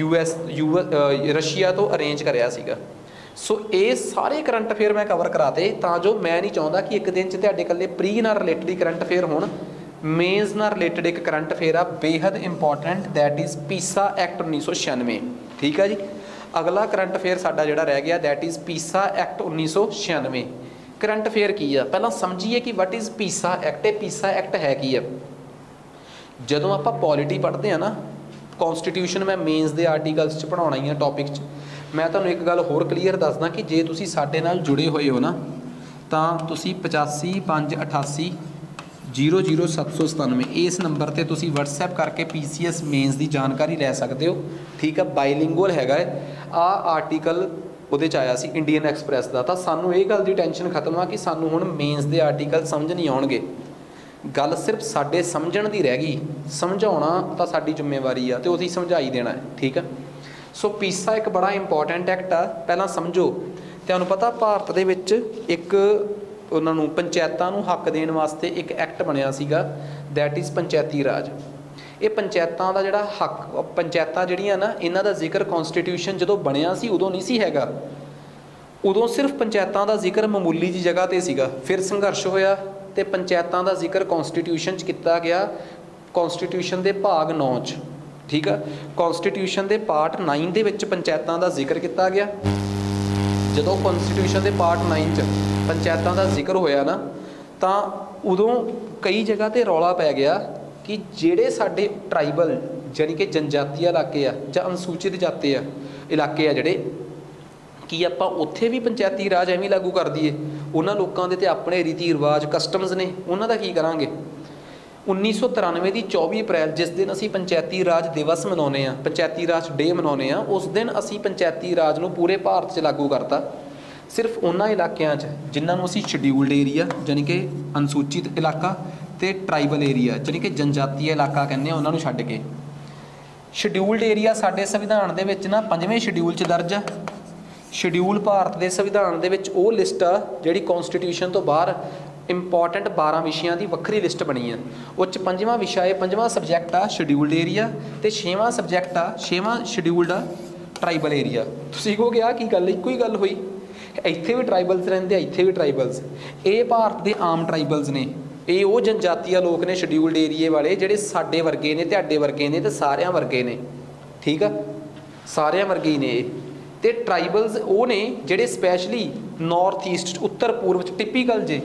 रशिया तो अरेंज करिया सीगा। सो ये सारे करंट अफेयर मैं कवर कराते तां जो मैं नहीं चाहता कि एक दिन च तुहाडे कल्ले प्री नाल रिलेटेड ही करंट अफेयर होण। मेन्स नाल रिलेटेड एक करंट अफेयर आ बेहद important, that is PESA act 1996। ठीक है जी। अगला करंट अफेयर साडा जिहड़ा रह गया that is PESA act 1996। Current affair की आ पहलां समझिए कि वट इज़ पीसा एक्ट। ये पीसा एक्ट है की है? जदों आपां पॉलिटी पढ़ते हैं ना, कॉन्स्टिट्यूशन मैं मेन्स के आर्टिकल्स च पढ़ाउणा ही है टॉपिक च। मैं तुहानूं एक गल होर क्लीयर दसदा कि जे तुसीं साडे नाल जुड़े होए हो ना तां तुसीं 85 5 88 00 797 इस नंबर ते तुसीं WhatsApp करके PCS मेन्स की जानकारी लै सकते हो। ठीक है, बाईलिंगुअल हैगा आ आर्टिकल उहदे च आया सी इंडियन एक्सप्रैस का। तो सानूं ये गल की टेंशन खत्म आ कि सानूं हुण मेन्स के आर्टिकल समझ नहीं आउणगे। गल सिर्फ साडे समझण दी रह गई, समझाउणा तां साडी जिम्मेवारी आ ते उसी समझाई देना है। ठीक है। सो पीसा एक बड़ा इंपॉर्टेंट एक्ट आ। पहला समझो, तुहानूं पता भारत दे विच एक उन्होंने पंचायतों नूं हक देने वास्ते एक एक्ट बनिया सीगा, दैट इज़ पंचायती राज। ये पंचायतों का जिहड़ा हक, पंचायतां जिहड़ियां ना इन्हां दा जिक्र कॉन्स्टिट्यूशन जदों बनिया सी उदों नहीं सी हैगा। उदों सिर्फ पंचायतों का जिक्र मामूली जी जगह ते सीगा। फिर संघर्ष होया ते पंचायतों का जिक्र कॉन्स्टिट्यूशन च किया गया, कॉन्स्टिट्यूशन के भाग 9 च। ठीक है, कॉन्स्टिट्यूशन के पार्ट 9 दे विच पंचायतों का जिक्र किया गया। जदों कॉन्स्टिट्यूशन के पार्ट 9 च पंचायतों का जिक्र होया ना तो उदों कई जगह ते रौला पै गया कि जिहड़े साडे ट्राइबल यानी कि जनजातीय इलाके आ जां अनुसूचित जाति आ इलाके आ जिहड़े कि आपां उत्थे भी पंचायती राज एवें लागू कर दईए। उन्हां लोकां दे ते अपने रीति रिवाज कस्टम्स ने, उन्हां दा की करांगे? 1993 की 24 अप्रैल जिस दिन असी पंचायती राज दिवस मनाउने आ, पंचायती राज डे मनाउने आ, उस दिन असी पंचायती राज नूं पूरे भारत च लागू करता। सिर्फ उन्हां इलाकिਆਂ च जिन्हां नूं असी शेड्यूल्ड एरिया यानी कि अनुसूचित इलाका ते ट्राइबल एरिया यानी कि जनजातीय इलाका कहने उन्हां नूं छड्ड के। शेड्यूल्ड एरिया साडे संविधान दे विच ना 5वें शेड्यूल च दर्ज आ। शेड्यूल भारत के संविधान दे विच वो लिस्ट आ जिहड़ी कॉन्स्टिट्यूशन तो बाहर इंपॉर्टेंट 12 विषयों की वक्री लिस्ट बनी है। उस 5वां विषय 5वां सबजैक्ट आ शेड्यूल्ड एरिया तो 6वां सबजैक्ट आ 6वां शेड्यूल्ड आ ट्राइबल एरिया। तुसीं कहोगे आ की गल, इक्को ही गल हुई। इत्थे भी ट्राइबल्स रहिंदे, इत्थे भी ट्राइबल्स। ये भारत के आम ट्राइबल्स ने, ये वो जनजातीय लोग ने शेड्यूल्ड एरिए वाले जिहड़े साडे वर्गे ने, तुहाडे वर्गे ने, ते सारियां वर्गे ने। ठीक है, सारियां वर्गे ही ने। ते ट्राइबल्स वो ने जिहड़े स्पैशली नॉर्थ ईस्ट उत्तर पूर्व टिपिकल जे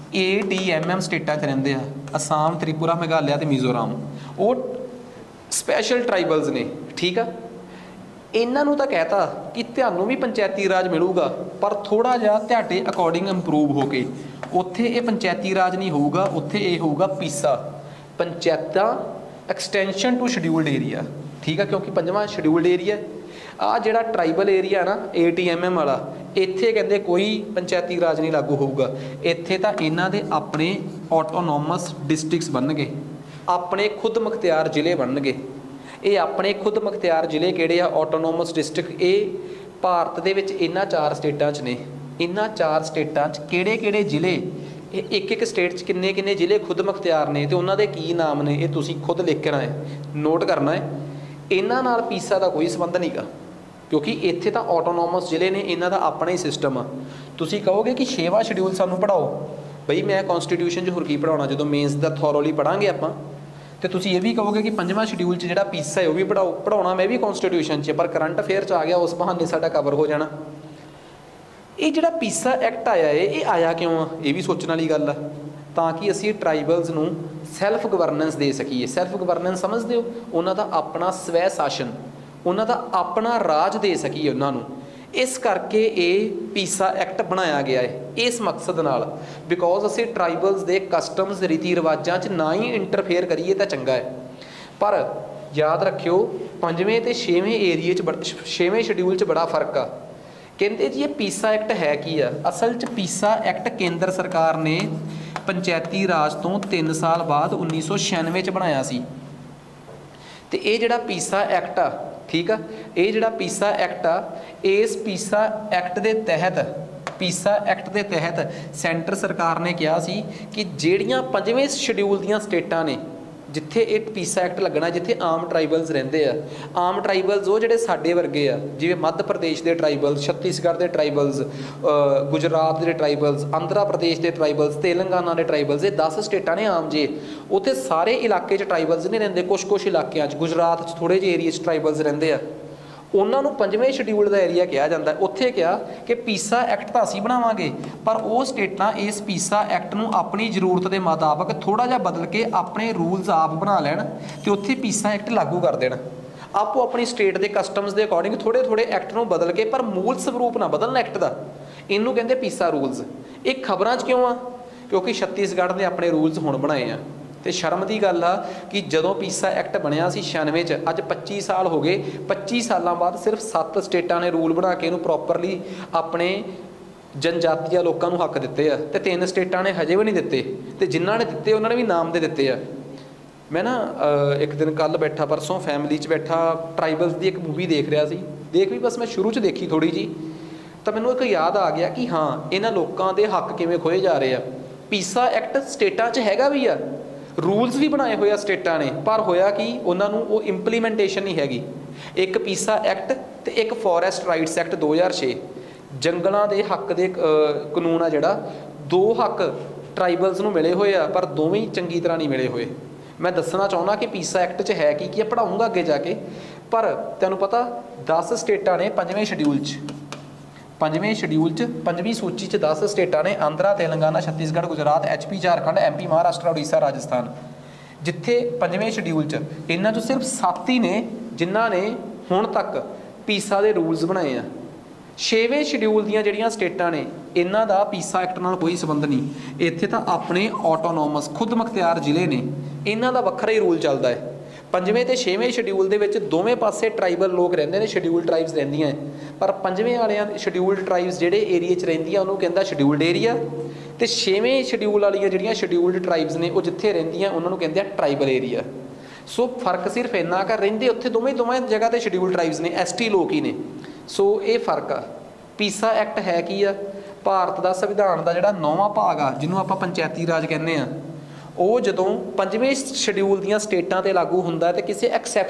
ADMM स्टेटां च रहिंदे आ, असम, त्रिपुरा, मेघालय ते मिजोरम, वो स्पैशल ट्राइबल्स ने। ठीक है, इन्हां नूं तां कहता कि तुहानूं भी पंचायती राज मिलूगा पर थोड़ा जिहा तुहाडे अकॉर्डिंग इंप्रूव हो के। उत्थे ये पंचायती राज नहीं होऊगा, उत्थे ये होऊगा पीसा, पंचायतां एक्सटेंशन टू शेड्यूल्ड एरिया। ठीक है, क्योंकि 5वां शेड्यूल्ड एरिया आ जिहड़ा ट्राइबल एरिया ना ATMM वाला, इत्थे कहंदे कोई पंचायती राज नहीं लागू होऊगा। इत्थे तां इन्हां दे अपने ऑटोनोमस डिस्ट्रिक्ट्स बनणगे, अपने खुद मुख्तियार जिले बनणगे। ये अपने खुद मुख्तियार जिले किहड़े आ? Autonomous district. ये भारत दे विच इन्हां 4 स्टेटां च ने। इन्हां 4 स्टेटां च किहड़े-किहड़े जिले, एक एक स्टेट च किन्ने किन्ने जिले खुद मुख्तियार ने ते उन्हां दे की नाम ने, ये तुसीं खुद लिखना है, नोट करना है। इन्हां नाल पीसा का कोई संबंध नहीं गा, क्योंकि इत्थे तां ऑटोनोमस जिले ने, इन्हां दा अपना ही सिस्टम आ। तुसीं कहोगे कि 6वां शेड्यूल सानूं पढ़ाओ, बई मैं कॉन्स्टिट्यूशन च होर की पढ़ाउणा, जदों मेन्स दा थॉरोली पढ़ांगे आपां। तो तुसीं ये भी कहोगे कि 5वां शेड्यूल च जिहड़ा पीसा है वो भी पढ़ाओ, पढ़ाउणा मैं भी कॉन्स्टिट्यूशन च, पर करंट अफेयर च आ गया, उस बहाने साडा कवर हो जाना। ये जिहड़ा पीसा एक्ट आया है, ये आया क्यों आ? ये भी सोचण वाली गल आ। ਤਾਂ ਕਿ ਅਸੀਂ ਟਰਾਈਬਲਸ ਨੂੰ ਸੈਲਫ ਗਵਰਨੈਂਸ ਦੇ ਸਕੀਏ। ਸੈਲਫ ਗਵਰਨੈਂਸ ਸਮਝਦੇ ਹੋ, ਉਹਨਾਂ ਦਾ ਆਪਣਾ ਸਵੈ ਸ਼ਾਸਨ, ਉਹਨਾਂ ਦਾ ਆਪਣਾ ਰਾਜ ਦੇ ਸਕੀਏ ਉਹਨਾਂ ਨੂੰ। ਇਸ ਕਰਕੇ ਇਹ ਪੀਸਾ ਐਕਟ ਬਣਾਇਆ ਗਿਆ ਹੈ ਇਸ ਮਕਸਦ ਨਾਲ, ਬਿਕੋਜ਼ ਅਸੀਂ ਟਰਾਈਬਲਸ ਦੇ ਕਸਟਮਸ ਰੀਤੀ ਰਿਵਾਜਾਂ 'ਚ ਨਾ ਹੀ ਇੰਟਰਫੇਅਰ ਕਰੀਏ ਤਾਂ ਚੰਗਾ ਹੈ। ਪਰ ਯਾਦ ਰੱਖਿਓ 5ਵੇਂ ਤੇ 6ਵੇਂ ਏਰੀਏ 'ਚ 6ਵੇਂ ਸ਼ਡਿਊਲ 'ਚ ਬੜਾ ਫਰਕ ਆ। ਕਹਿੰਦੇ ਜੀ ਇਹ ਪੀਸਾ ਐਕਟ ਹੈ ਕੀ ਆ? ਅਸਲ 'ਚ ਪੀਸਾ ਐਕਟ ਕੇਂਦਰ ਸਰਕਾਰ ਨੇ ਪੰਚਾਇਤੀ ਰਾਜ ਤੋਂ 3 ਸਾਲ ਬਾਅਦ 1996 'ਚ ਬਣਾਇਆ ਸੀ। ਤੇ ਇਹ ਜਿਹੜਾ ਪੀਸਾ ਐਕਟ ਆ, ਠੀਕ ਆ, ਇਹ ਜਿਹੜਾ ਪੀਸਾ ਐਕਟ ਆ, ਇਸ ਪੀਸਾ ਐਕਟ ਦੇ ਤਹਿਤ ਸੈਂਟਰ ਸਰਕਾਰ ਨੇ ਕਿਹਾ ਸੀ ਕਿ ਜਿਹੜੀਆਂ 5ਵੇਂ ਸ਼ਡਿਊਲ ਦੀਆਂ ਸਟੇਟਾਂ ਨੇ ਜਿੱਥੇ ਇਹ ਪੀਸਾ ਐਕਟ ਲੱਗਣਾ, ਜਿੱਥੇ ਆਮ ਟਰਾਈਬਲਸ ਰਹਿੰਦੇ ਆ, ਆਮ ਟਰਾਈਬਲਸ ਉਹ ਜਿਹੜੇ ਸਾਡੇ ਵਰਗੇ ਆ, ਜਿਵੇਂ ਮੱਧ ਪ੍ਰਦੇਸ਼ ਦੇ ਟਰਾਈਬਲਸ, ਛੱਤੀਸਗੜ੍ਹ ਦੇ ਟਰਾਈਬਲਸ, ਗੁਜਰਾਤ ਦੇ ਟਰਾਈਬਲਸ, ਆਂਧਰਾ ਪ੍ਰਦੇਸ਼ ਦੇ ਟਰਾਈਬਲਸ, ਤੇਲੰਗਾਨਾ ਦੇ ਟਰਾਈਬਲਸ, ਇਹ 10 ਸਟੇਟਾਂ ਨੇ ਆਮ ਜੇ। ਉੱਥੇ ਸਾਰੇ ਇਲਾਕੇ 'ਚ ਟਰਾਈਬਲਸ ਨਹੀਂ ਰਹਿੰਦੇ, ਕੁਛ ਇਲਾਕਿਆਂ 'ਚ, ਗੁਜਰਾਤ 'ਚ ਥੋੜ੍ਹੇ ਜਿਹੇ ਏਰੀਏ 'ਚ ਟਰਾਈਬਲਸ ਰਹਿੰਦੇ ਆ, ਉਹਨਾਂ ਨੂੰ 5ਵੇਂ ਸ਼ਡਿਊਲ ਦਾ ਏਰੀਆ ਕਿਹਾ ਜਾਂਦਾ। ਉੱਥੇ ਕਿਹਾ ਕਿ ਪੀਸਾ ਐਕਟ ਤਾਂ ਅਸੀਂ ਬਣਾਵਾਂਗੇ, ਪਰ ਉਹ ਸਟੇਟਾਂ ਇਸ ਪੀਸਾ ਐਕਟ ਨੂੰ ਆਪਣੀ ਜ਼ਰੂਰਤ ਦੇ ਮੁਤਾਬਕ ਥੋੜ੍ਹਾ ਜਿਹਾ ਬਦਲ ਕੇ ਆਪਣੇ ਰੂਲਸ ਆਪ ਬਣਾ ਲੈਣ ਅਤੇ ਉੱਥੇ ਪੀਸਾ ਐਕਟ ਲਾਗੂ ਕਰ ਦੇਣ। ਆਪੋ ਆਪਣੀ ਸਟੇਟ ਦੇ ਕਸਟਮਸ ਦੇ ਅਕੋਰਡਿੰਗ ਥੋੜ੍ਹੇ ਐਕਟ ਨੂੰ ਬਦਲ ਕੇ, ਪਰ ਮੂਲ ਸਰੂਪ ਨਾ ਬਦਲਣ ਐਕਟ ਦਾ। ਇਹਨੂੰ ਕਹਿੰਦੇ ਪੀਸਾ ਰੂਲਸ। ਇਹ ਖਬਰਾਂ 'ਚ ਕਿਉਂ ਆ? ਕਿਉਂਕਿ ਛੱਤੀਸਗੜ੍ਹ ਨੇ ਆਪਣੇ ਰੂਲਸ ਹੁਣ ਬਣਾਏ ਆ। ਤੇ ਸ਼ਰਮ ਦੀ ਗੱਲ ਆ ਕਿ ਜਦੋਂ ਪੀਸਾ ਐਕਟ ਬਣਿਆ ਸੀ 96 'ਚ, ਅੱਜ 25 ਸਾਲ ਹੋ ਗਏ, 25 ਸਾਲਾਂ ਬਾਅਦ ਸਿਰਫ 7 ਸਟੇਟਾਂ ਨੇ ਰੂਲ ਬਣਾ ਕੇ ਇਹਨੂੰ ਪ੍ਰੋਪਰਲੀ ਆਪਣੇ ਜਨਜਾਤੀਆਂ ਲੋਕਾਂ ਨੂੰ ਹੱਕ ਦਿੱਤੇ ਆ, ਤੇ 3 ਸਟੇਟਾਂ ਨੇ ਹਜੇ ਵੀ ਨਹੀਂ ਦਿੱਤੇ, ਤੇ ਜਿਨ੍ਹਾਂ ਨੇ ਦਿੱਤੇ ਉਹਨਾਂ ਨੇ ਵੀ ਨਾਮ ਦੇ ਦਿੱਤੇ ਆ। ਮੈਂ ਨਾ ਇੱਕ ਦਿਨ ਕੱਲ੍ਹ ਬੈਠਾ, ਪਰਸੋਂ ਫੈਮਿਲੀ 'ਚ ਬੈਠਾ, ਟਰਾਈਬਲਸ ਦੀ ਇੱਕ ਮੂਵੀ ਦੇਖ ਰਿਹਾ ਸੀ। ਵੀ ਬਸ ਮੈਂ ਸ਼ੁਰੂ 'ਚ ਦੇਖੀ ਥੋੜ੍ਹੀ ਜਿਹੀ, ਤਾਂ ਮੈਨੂੰ ਇੱਕ ਯਾਦ ਆ ਗਿਆ ਕਿ ਹਾਂ, ਇਹਨਾਂ ਲੋਕਾਂ ਦੇ ਹੱਕ ਕਿਵੇਂ ਖੋਏ ਜਾ ਰਹੇ ਆ। ਪੀਸਾ ਐਕਟ ਸਟੇਟਾਂ 'ਚ ਹੈਗਾ ਵੀ ਆ, ਰੂਲਸ ਵੀ ਬਣਾਏ ਹੋਏ ਆ ਸਟੇਟਾਂ ਨੇ, ਪਰ ਹੋਇਆ ਕਿ ਉਹਨਾਂ ਨੂੰ ਉਹ ਇੰਪਲੀਮੈਂਟੇਸ਼ਨ ਨਹੀਂ ਹੈਗੀ। ਇੱਕ ਪੀਸਾ ਐਕਟ ਤੇ ਇੱਕ ਫੋਰੈਸਟ ਰਾਈਟਸ ਐਕਟ 2006, ਜੰਗਲਾਂ ਦੇ ਹੱਕ ਦੇ ਕਾਨੂੰਨ ਆ ਜਿਹੜਾ, 2 ਹੱਕ ਟਰਾਈਬਲਸ ਨੂੰ ਮਿਲੇ ਹੋਏ ਆ, ਪਰ ਦੋਵੇਂ ਹੀ ਚੰਗੀ ਤਰ੍ਹਾਂ ਨਹੀਂ ਮਿਲੇ ਹੋਏ। ਮੈਂ ਦੱਸਣਾ ਚਾਹੁੰਦਾ ਕਿ ਪੀਸਾ ਐਕਟ 'ਚ ਹੈ ਕੀ ਆ, ਪੜ੍ਹਾਊਂਗਾ ਅੱਗੇ ਜਾ ਕੇ। ਪਰ ਤੁਹਾਨੂੰ ਪਤਾ 10 ਸਟੇਟਾਂ ਨੇ 5ਵੇਂ ਸ਼ਡਿਊਲ 'ਚ, 5ਵੀਂ ਸੂਚੀ 'ਚ 10 ਸਟੇਟਾਂ ਨੇ, ਆਂਧਰਾ, ਤੇਲੰਗਾਨਾ, ਛੱਤੀਸਗੜ੍ਹ, ਗੁਜਰਾਤ, HP, ਝਾਰਖੰਡ, MP, ਮਹਾਰਾਸ਼ਟਰ, ਉੜੀਸਾ, ਰਾਜਸਥਾਨ। ਜਿੱਥੇ 5ਵੇਂ ਸ਼ਡਿਊਲ 'ਚ ਇਹਨਾਂ 'ਚੋਂ ਸਿਰਫ 7 ਹੀ ਨੇ ਜਿਨ੍ਹਾਂ ਨੇ ਹੁਣ ਤੱਕ ਪੀਸਾ ਦੇ ਰੂਲਸ ਬਣਾਏ ਆ। 6ਵੇਂ ਸ਼ਡਿਊਲ ਦੀਆਂ ਜਿਹੜੀਆਂ ਸਟੇਟਾਂ ਨੇ, ਇਹਨਾਂ ਦਾ ਪੀਸਾ ਐਕਟ ਨਾਲ ਕੋਈ ਸੰਬੰਧ ਨਹੀਂ। ਇੱਥੇ ਤਾਂ ਆਪਣੇ ਆਟੋਨੋਮਸ ਖੁਦ ਮੁਖਤਿਆਰ ਜ਼ਿਲ੍ਹੇ ਨੇ, ਇਹਨਾਂ ਦਾ ਵੱਖਰਾ ਹੀ ਰੂਲ ਚੱਲਦਾ ਹੈ। 5ਵੇਂ ਤੇ 6ਵੇਂ ਸ਼ਡਿਊਲ ਦੇ ਵਿੱਚ ਦੋਵੇਂ ਪਾਸੇ ਟਰਾਈਬਲ ਲੋਕ ਰਹਿੰਦੇ ਨੇ, ਸ਼ਡਿਊਲ ਟਰਾਈਬਸ ਰਹਿੰਦੀਆਂ, ਪਰ 5ਵੇਂ ਵਾਲਿਆਂ ਸ਼ਡਿਊਲਡ ਟਰਾਈਬਸ ਜਿਹੜੇ ਏਰੀਏ 'ਚ ਰਹਿੰਦੀਆਂ ਉਹਨੂੰ ਕਹਿੰਦਾ ਸ਼ਡਿਊਲਡ ਏਰੀਆ, ਤੇ 6ਵੇਂ ਸ਼ਡਿਊਲ ਵਾਲੀਆਂ ਜਿਹੜੀਆਂ ਸ਼ਡਿਊਲਡ ਟਰਾਈਬਸ ਨੇ ਉਹ ਜਿੱਥੇ ਰਹਿੰਦੀਆਂ ਉਹਨਾਂ ਨੂੰ ਕਹਿੰਦੇ ਆ ਟਰਾਈਬਲ ਏਰੀਆ। ਸੋ ਫਰਕ ਸਿਰਫ ਇੰਨਾ ਕੁ, ਰਹਿੰਦੇ ਉੱਥੇ ਦੋਵੇਂ ਜਗ੍ਹਾ 'ਤੇ ਸ਼ਡਿਊਲਡ ਟਰਾਈਬਸ ਨੇ, ST ਲੋਕ ਹੀ ਨੇ। ਸੋ ਇਹ ਫਰਕ ਆ। ਪੀਸਾ ਐਕਟ ਹੈ ਕੀ ਆ? ਭਾਰਤ ਦਾ ਸੰਵਿਧਾਨ ਦਾ ਜਿਹੜਾ 9ਵਾਂ ਭਾਗ ਆ, ਜਿਹਨੂੰ ਆਪਾਂ ਪੰਚਾਇਤੀ ਰਾਜ ਕਹਿੰਦੇ ਆ, ਉਹ ਜਦੋਂ 5ਵੇਂ ਸ਼ਡਿਊਲ ਦੀਆਂ ਸਟੇਟਾਂ 'ਤੇ ਲਾਗੂ ਹੁੰਦਾ ਤੇ ਕਿਸੇ